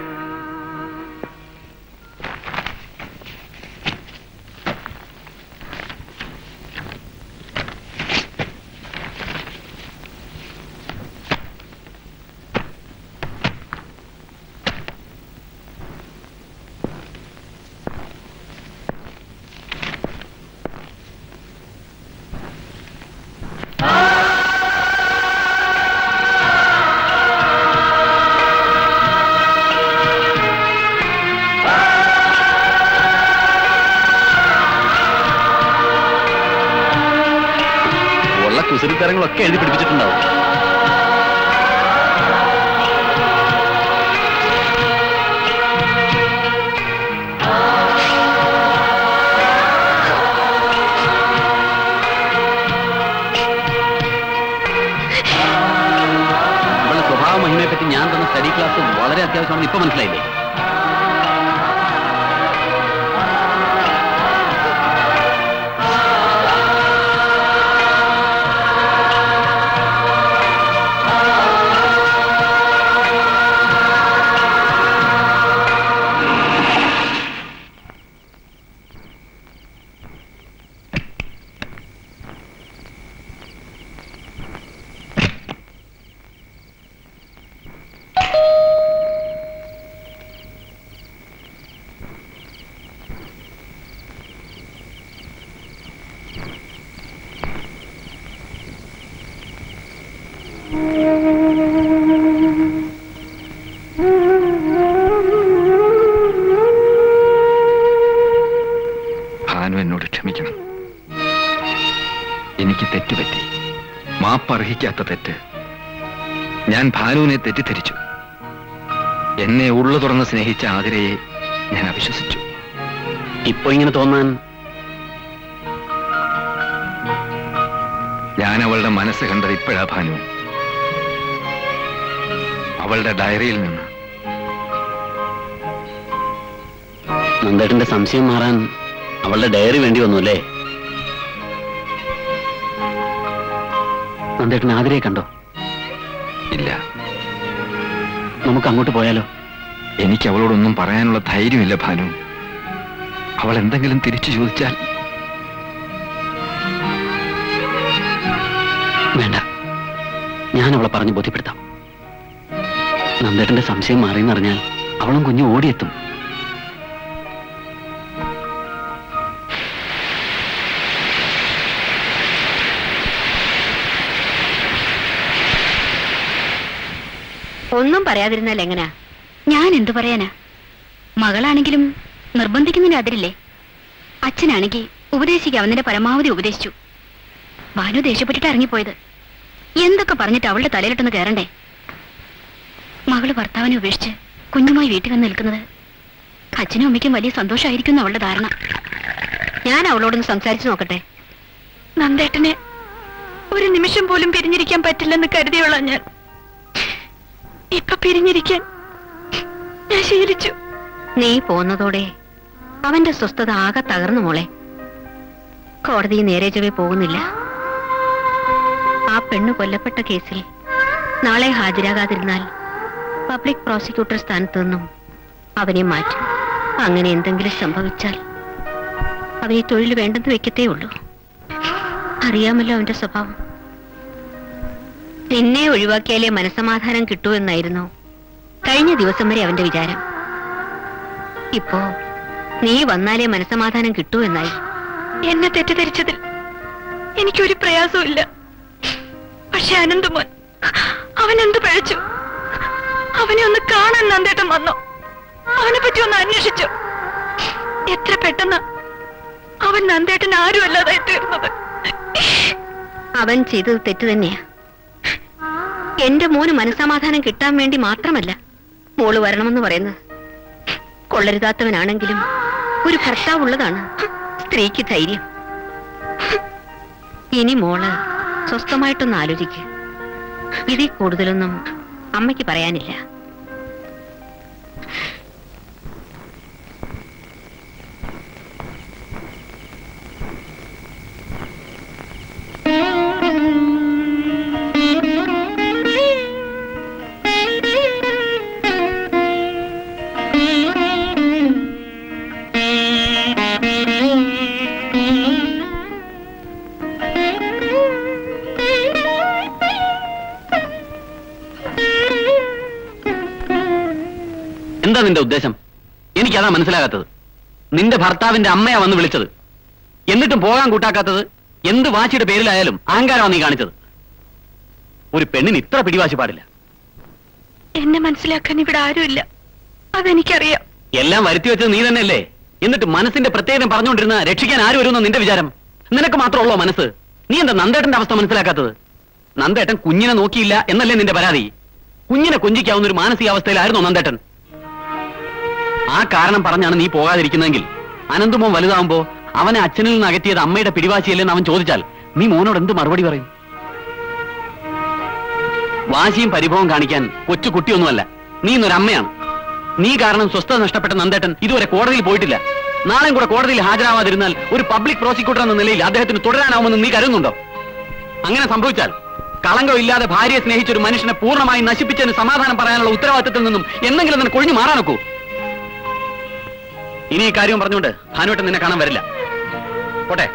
കുസൃതിത്തരങ്ങളൊക്കെ എഴുതി പിടിപ്പിച്ചിട്ടുണ്ടാവും. അവളുടെ സ്വഭാവ മഹിമയെ പറ്റി ഞാൻ തന്ന സ്റ്റഡി ക്ലാസ് വളരെ അത്യാവശ്യമാണെന്ന് ഇപ്പൊ മനസ്സിലായില്ലേ? മാപ്പർഹിക്കാത്ത തെറ്റ്. ഞാൻ ഭാനുവിനെ തെറ്റിദ്ധരിച്ചു. എന്നെ ഉള്ളു തുറന്ന് സ്നേഹിച്ച ആതിരയെ ഞാൻ അവിശ്വസിച്ചു. ഇപ്പൊ ഇങ്ങനെ തോന്നാൻ ഞാൻ അവളുടെ മനസ്സ് കണ്ടത് ഇപ്പോഴാ ഭാനു. അവളുടെ ഡയറിയിൽ നിന്ന്. നന്ദേട്ടന്റെ സംശയം മാറാൻ അവളുടെ ഡയറി വേണ്ടി വന്നു അല്ലേ? നന്ദേട്ടൻ ആതിരയെ കണ്ടോ? ഇല്ല. നമുക്ക് അങ്ങോട്ട് പോയാലോ? എനിക്ക് അവളോടൊന്നും പറയാനുള്ള ധൈര്യമില്ല ഭാനു. അവൾ എന്തെങ്കിലും തിരിച്ചു ചോദിച്ചാൽ. വേണ്ട, ഞാൻ അവളെ പറഞ്ഞു ബോധ്യപ്പെടുത്താം. നന്ദേട്ടന്റെ സംശയം മാറിയെന്നറിഞ്ഞാൽ അവളും കുഞ്ഞു ഓടിയെത്തും. ഒന്നും പറയാതിരുന്നാൽ എങ്ങനാ? ഞാൻ എന്തു പറയാനാ? മകളാണെങ്കിലും നിർബന്ധിക്കുന്നതിന് അതിരില്ലേ? അച്ഛനാണെങ്കിൽ ഉപദേശിക്കാവുന്നതിന്റെ പരമാവധി ഉപദേശിച്ചു. ഭാനു ദേഷ്യപ്പെട്ടിട്ട് ഇറങ്ങിപ്പോയത്. എന്തൊക്കെ പറഞ്ഞിട്ട് അവളുടെ തലയിലിട്ടൊന്ന് കയറണ്ടേ? മകള് ഭർത്താവിനെ ഉപേക്ഷിച്ച് കുഞ്ഞുമായി വീട്ടിൽ വന്ന് നിൽക്കുന്നത് അച്ഛനും അമ്മയ്ക്കും വലിയ സന്തോഷമായിരിക്കും അവളുടെ ധാരണ. ഞാൻ അവളോടൊന്ന് സംസാരിച്ചു നോക്കട്ടെ. നന്ദേട്ടനെ ഒരു നിമിഷം പോലും പിരിഞ്ഞിരിക്കാൻ പറ്റില്ലെന്ന് കരുതിയോളാം ഞാൻ. ഇപ്പൊ പിരിഞ്ഞിരിക്കാൻ ഞാൻ ശീലിച്ചു. നീ പോന്നതോടെ അവന്റെ സ്വസ്ഥത ആകെ തകർന്നു മോളെ. കോടതി നേരെ ചൊവ്വേ പോകുന്നില്ല. ആ പെണ്ണ് കൊല്ലപ്പെട്ട കേസിൽ നാളെ ഹാജരാകാതിരുന്നാൽ പബ്ലിക് പ്രോസിക്യൂട്ടർ സ്ഥാനത്ത് നിന്നും അവനെ മാറ്റും. അങ്ങനെ എന്തെങ്കിലും സംഭവിച്ചാൽ അവനെ തൊഴിൽ വേണ്ടെന്ന് വെക്കത്തേ ഉള്ളൂ. അറിയാമല്ലോ അവന്റെ സ്വഭാവം. നിന്നെ ഒഴിവാക്കിയാലേ മനസമാധാനം കിട്ടൂ എന്നായിരുന്നു കഴിഞ്ഞ ദിവസം വരെ അവന്റെ വിചാരം. ഇപ്പോ നീ വന്നാലേ മനസമാധാനം കിട്ടൂ എന്നായി. എന്നെ തെറ്റിദ്ധരിച്ചതിൽ എനിക്കൊരു പ്രയാസവും ഇല്ല. പക്ഷെ അനന്തമോൻ, അവൻ എന്ത് പഴച്ചു? അവനെ ഒന്ന് കാണാൻ നന്ദേട്ടൻ വന്നോ? അവനെ പറ്റി ഒന്ന് അന്വേഷിച്ചോ? എത്ര പെട്ടെന്ന് അവൻ നന്ദേട്ടൻ ആരുമല്ലാതായി തീർന്നത്. അവൻ ചെയ്തത് തെറ്റ് തന്നെയാ. എന്റെ മോന് മനസമാധാനം കിട്ടാൻ വേണ്ടി മാത്രമല്ല മോള് വരണമെന്ന് പറയുന്നത്. കൊള്ളരുതാത്തവനാണെങ്കിലും ഒരു ഭർത്താവ് ഉള്ളതാണ് സ്ത്രീക്ക് ധൈര്യം. ഇനി മോള് സ്വസ്ഥമായിട്ടൊന്ന് ആലോചിക്ക്. ഇതിൽ കൂടുതലൊന്നും അമ്മയ്ക്ക് പറയാനില്ല. എന്താ നിന്റെ ഉദ്ദേശം? എനിക്കതാ മനസ്സിലാകാത്തത്. നിന്റെ ഭർത്താവിന്റെ അമ്മയാ വന്ന് വിളിച്ചത്. എന്നിട്ടും പോകാൻ കൂട്ടാക്കാത്തത് എന്ത് വാശിയുടെ പേരിലായാലും അഹങ്കാരമാണ് നീ കാണിച്ചത്. ഒരു പെണ്ണിന് ഇത്ര പിടിവാശി പാടില്ല. എന്നെ മനസ്സിലാക്കാൻ ഇവിടെ ആരുമില്ല, അതെനിക്കറിയാം. എല്ലാം വരുത്തി വെച്ചത് നീ തന്നെയല്ലേ? എന്നിട്ട് മനസ്സിന്റെ പ്രത്യേകം പറഞ്ഞുകൊണ്ടിരുന്ന രക്ഷിക്കാൻ ആര് വരുമെന്നോ നിന്റെ വിചാരം? നിനക്ക് മാത്രമുള്ളോ മനസ്സ്? നീ എന്താ നന്ദേട്ടന്റെ അവസ്ഥ മനസ്സിലാക്കാത്തത്? നന്ദേട്ടൻ കുഞ്ഞിനെ നോക്കിയില്ല എന്നല്ലേ നിന്റെ പരാതി? കുഞ്ഞിനെ കൊഞ്ചിക്കാവുന്ന ഒരു മാനസികാവസ്ഥയിലായിരുന്നോ നന്ദേട്ടൻ? ആ കാരണം പറഞ്ഞാണ് നീ പോകാതിരിക്കുന്നതെങ്കിൽ അനന്തമോൻ വലുതാവുമ്പോ അവനെ അച്ഛനിൽ നിന്ന് അകറ്റിയത് അമ്മയുടെ പിടിവാശിയല്ലെന്ന് അവൻ ചോദിച്ചാൽ നീ മോനോട് എന്ത് മറുപടി പറയും? വാശിയും പരിഭവം കാണിക്കാൻ കൊച്ചു കുട്ടിയൊന്നുമല്ല, നീ ഇന്നൊരമ്മയാണ്. നീ കാരണം സ്വസ്ഥത നഷ്ടപ്പെട്ട നന്ദേട്ടൻ ഇതുവരെ കോടതിയിൽ പോയിട്ടില്ല. നാളെയും കൂടെ കോടതിയിൽ ഹാജരാവാതിരുന്നാൽ ഒരു പബ്ലിക് പ്രോസിക്യൂട്ടർ എന്ന നിലയിൽ അദ്ദേഹത്തിന് തുടരാനാവുമെന്ന് നീ കരുതുന്നുണ്ടോ? അങ്ങനെ സംഭവിച്ചാൽ കളങ്കമില്ലാതെ ഭാര്യയെ സ്നേഹിച്ച ഒരു മനുഷ്യനെ പൂർണ്ണമായി നശിപ്പിച്ചതിന് സമാധാനം പറയാനുള്ള ഉത്തരവാദിത്തത്തിൽ നിന്നും എന്തെങ്കിലും നിനക്ക് ഒഴിഞ്ഞു മാറാനൊക്കൂ? ഇനി ഈ കാര്യം പറഞ്ഞുകൊണ്ട് ഭാനുവേട്ടൻ നിന്നെ കാണാൻ വരില്ല. പോട്ടെ.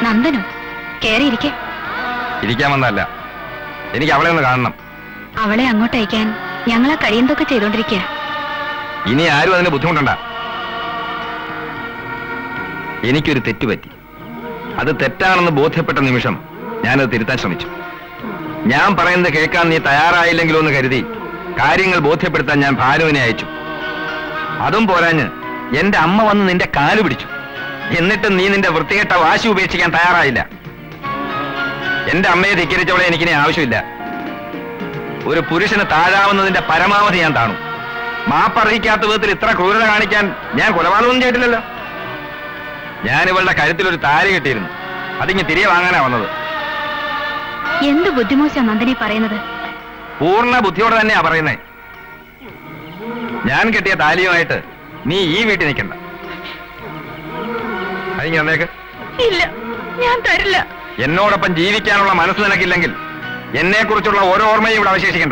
നന്ദനോ? കേറിയിരിക്കെ. ഇരിക്കാൻ വന്നതല്ല, എനിക്ക് അവളെ ഒന്ന് കാണണം. അവളെ അങ്ങോട്ട് അയക്കാൻ ഞങ്ങളെ കഴിയുന്നതൊക്കെ ചെയ്തോണ്ടിരിക്കുക. ഇനി ആരും അതിന് ബുദ്ധിമുട്ടണ്ട. എനിക്കൊരു തെറ്റുപറ്റി. അത് തെറ്റാണെന്ന് ബോധ്യപ്പെട്ട നിമിഷം ഞാനത് തിരുത്താൻ ശ്രമിച്ചു. ഞാൻ പറയുന്നത് കേൾക്കാൻ നീ തയ്യാറായില്ലെങ്കിലോ എന്ന് കരുതി കാര്യങ്ങൾ ബോധ്യപ്പെടുത്താൻ ഞാൻ ഭാനുവിനെ അയച്ചു. അതും പോരാഞ്ഞ് എന്റെ അമ്മ വന്ന് നിന്റെ കാല് പിടിച്ചു. എന്നിട്ടും നീ നിന്റെ വൃത്തികെട്ട വാശി ഉപേക്ഷിക്കാൻ തയ്യാറായില്ല. എന്റെ അമ്മയെ ധിക്കരിച്ചവളെ എനിക്കിനി ആവശ്യമില്ല. ഒരു പുരുഷന് താഴാവുന്നതിന്റെ പരമാവധി ഞാൻ താണു. മാപ്പർഹിക്കാത്ത വിധത്തിൽ ഇത്ര ക്രൂരത കാണിക്കാൻ ഞാൻ കൊലപാതകമൊന്നും ചെയ്തില്ലല്ലോ. ഞാൻ ഇവളുടെ കഴുത്തിലൊരു താലി കെട്ടിയിരുന്നു. അതിങ്ങ് തിരികെ വാങ്ങാനാ വന്നത്. എന്ത് ബുദ്ധിമോശ നന്ദനെ പറയുന്നത്? പൂർണ്ണ ബുദ്ധിയോടെ തന്നെയാ പറയുന്നേ. ഞാൻ കെട്ടിയ താലിയുമായിട്ട് നീ ഈ വീട്ടിൽ നിൽക്കണ്ട. അതിങ്ങ് വന്നേക്ക്. ഇല്ല, ഞാൻ തരില്ല. എന്നോടൊപ്പം ജീവിക്കാനുള്ള മനസ്സ് നിനക്കില്ലെങ്കിൽ എന്നെ കുറിച്ചുള്ള ഓരോ ഓർമ്മയും ഇവിടെ അവശേഷിക്കണ്ട.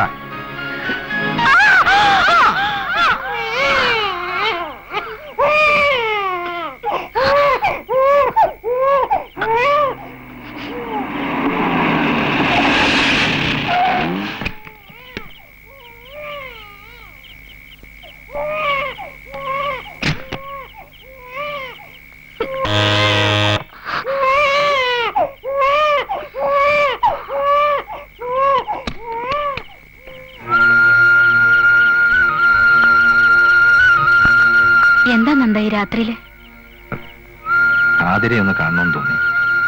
എന്താ നന്ദ ഈ രാത്രിയില്? ആതിരെ ഒന്ന് കാണണമെന്ന് തോന്നി.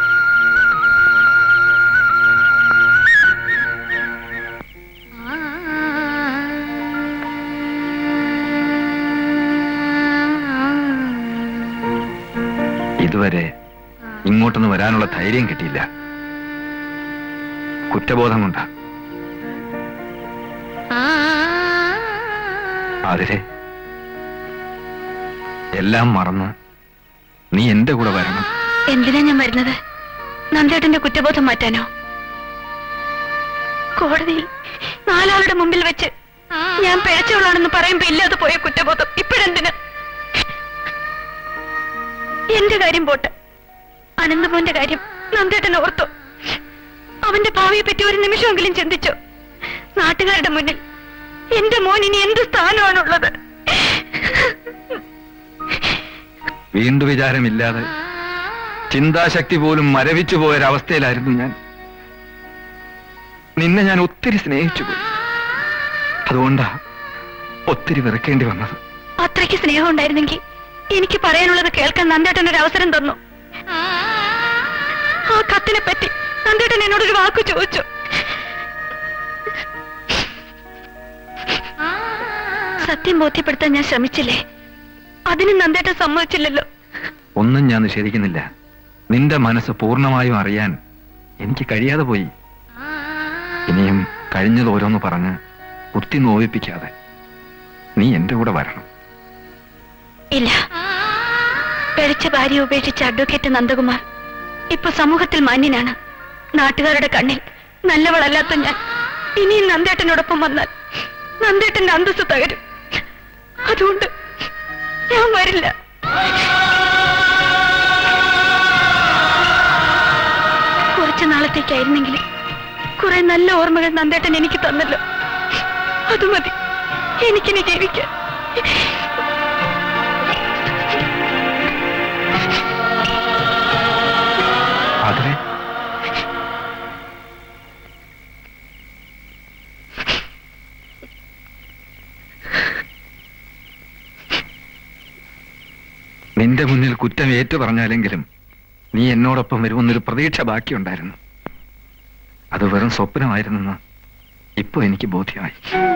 ഇതുവരെ ഇങ്ങോട്ടൊന്ന് വരാനുള്ള ധൈര്യം കിട്ടിയില്ല. കുറ്റബോധം കൊണ്ടാ. ആതിരെ, എല്ലാം മറന്ന് നീ എന്റെ കൂടെ വരണം. എന്തിനാ ഞാൻ വരുന്നത്? നന്ദേട്ടന്റെ കുറ്റബോധം മാറ്റാനോ? കോടതിയിൽ നാലാളുടെ മുമ്പിൽ വെച്ച് ഞാൻ പിഴച്ചവളാണെന്ന് പറയുമ്പോ ഇല്ലാതെ പോയ കുറ്റബോധം ഇപ്പോഴെന്തിന്? എന്റെ കാര്യം പോട്ടെ, അനന്തമോന്റെ കാര്യം നന്ദേട്ടൻ ഓർത്തോ? അവന്റെ ഭാവിയെ പറ്റി ഒരു നിമിഷമെങ്കിലും ചിന്തിച്ചോ? നാട്ടുകാരുടെ മുന്നിൽ എന്റെ മോൻ ഇനി എന്ത് സ്ഥാനമാണുള്ളത്? വീണ്ടു വിചാരമില്ലാതെ ചിന്താശക്തി പോലും മരവിച്ചു പോയൊരവസ്ഥയിലായിരുന്നു ഞാൻ. നിന്നെ ഞാൻ ഒത്തിരി സ്നേഹിച്ചു പോയി. അതുകൊണ്ടാ ഒത്തിരി വെറുക്കേണ്ടി വന്നത്. അത്രയ്ക്ക് സ്നേഹം ഉണ്ടായിരുന്നെങ്കിൽ എനിക്ക് പറയാനുള്ളത് കേൾക്കാൻ നന്ദേട്ടൻ ഒരു അവസരം തന്നു. ആ കത്തിനെ പറ്റി നന്ദേട്ടൻ എന്നോടൊരു വാക്ക് ചോദിച്ചു. സത്യം ബോധ്യപ്പെടുത്താൻ ഞാൻ ശ്രമിച്ചില്ലേ? അതിന് നന്ദേട്ടൻ സമ്മതിച്ചില്ലല്ലോ. ഒന്നും ഞാൻ നിഷേധിക്കുന്നില്ല. നിന്റെ മനസ്സ് പൂർണ്ണമായും അറിയാൻ എനിക്ക് കഴിയാതെ പോയി. ഇനിയും കഴിഞ്ഞത് ഓരോന്ന് പറഞ്ഞ് കുത്തി നോവിപ്പിക്കാതെ നീ എന്റെ കൂടെ വരണം. ഇല്ല, പിഴച്ച ഭാര്യ ഉപേക്ഷിച്ച അഡ്വക്കേറ്റ് നന്ദകുമാർ ഇപ്പൊ സമൂഹത്തിൽ മാന്യനാണ്. നാട്ടുകാരുടെ കണ്ണിൽ നല്ലവളല്ലാത്ത ഞാൻ ഇനിയും നന്ദേട്ടനോടൊപ്പം വന്നാൽ നന്ദേട്ടന്റെ അന്തസ്സ് തകരും. അതുകൊണ്ട് ഞാൻ വരില്ല. കുറച്ചു നാളത്തേക്കായിരുന്നെങ്കിലും കുറെ നല്ല ഓർമ്മകൾ നന്ദേട്ടൻ എനിക്ക് തന്നല്ലോ. അത് മതി എനിക്കിനി ജീവിക്കാൻ. അതെ, നിന്റെ മുന്നിൽ കുറ്റം ഏറ്റു പറഞ്ഞാലെങ്കിലും നീ എന്നോടൊപ്പം വരുമെന്നൊരു പ്രതീക്ഷ ബാക്കിയുണ്ടായിരുന്നു. അത് വെറും സ്വപ്നമായിരുന്നെന്ന് ഇപ്പൊ എനിക്ക് ബോധ്യമായി.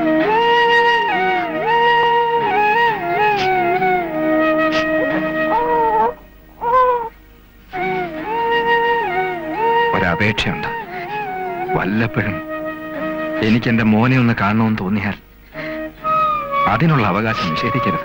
ഒരപേക്ഷയുണ്ട്. വല്ലപ്പോഴും എനിക്ക് എന്റെ മോനെ ഒന്ന് കാണണമെന്ന് തോന്നിയാൽ അതിനുള്ള അവകാശം നിഷേധിക്കരുത്.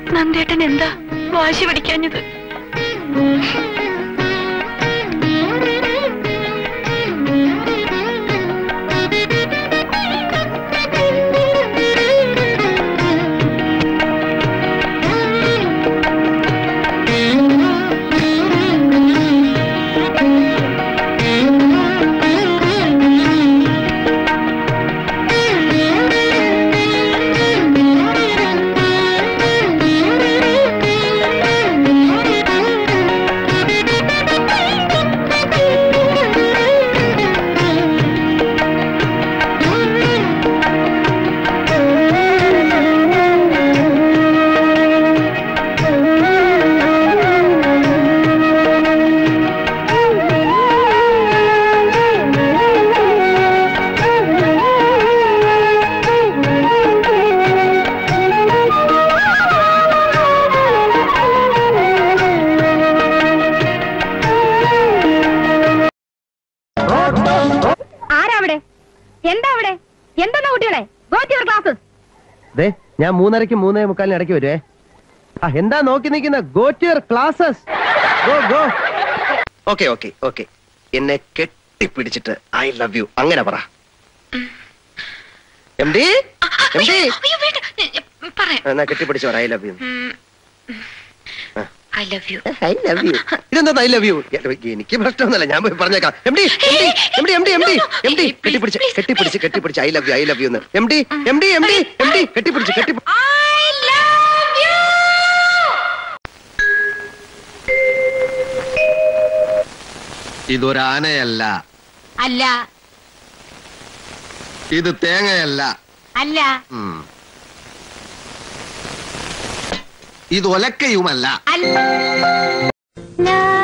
നന്ദേട്ടൻ എന്താ വാശി പിടിക്കാഞ്ഞത്? ഞാൻ 3:30 3:45 ഇടയ്ക്ക് വരുവേ. എന്താ നോക്കി നിൽക്കുന്ന? Go to your classes. Go. Okay okay okay. എന്നെ കെട്ടിപ്പിടിച്ചിട്ട് ഐ ലവ് യു അങ്ങനെ പറ. എംഡി എന്നാ കെട്ടിപ്പിടിച്ചു പറ I love you. I love you. I love you. ഇതെന്താ ഐ ലവ് യു? എനിക്ക് പ്രശ്നമൊന്നുമില്ല, ഞാൻ പോയി പറഞ്ഞേക്കാം. എംഡി കെട്ടിപ്പിടിച്ച് ഐ ലവ് യു എന്ന്. എംഡി കെട്ടിപ്പിടിച്ച് ഇതൊരാനയല്ല. അല്ല. ഇത് തേങ്ങയല്ല. അല്ല. ഇത് ഒലക്കയുമല്ല. അല്ല.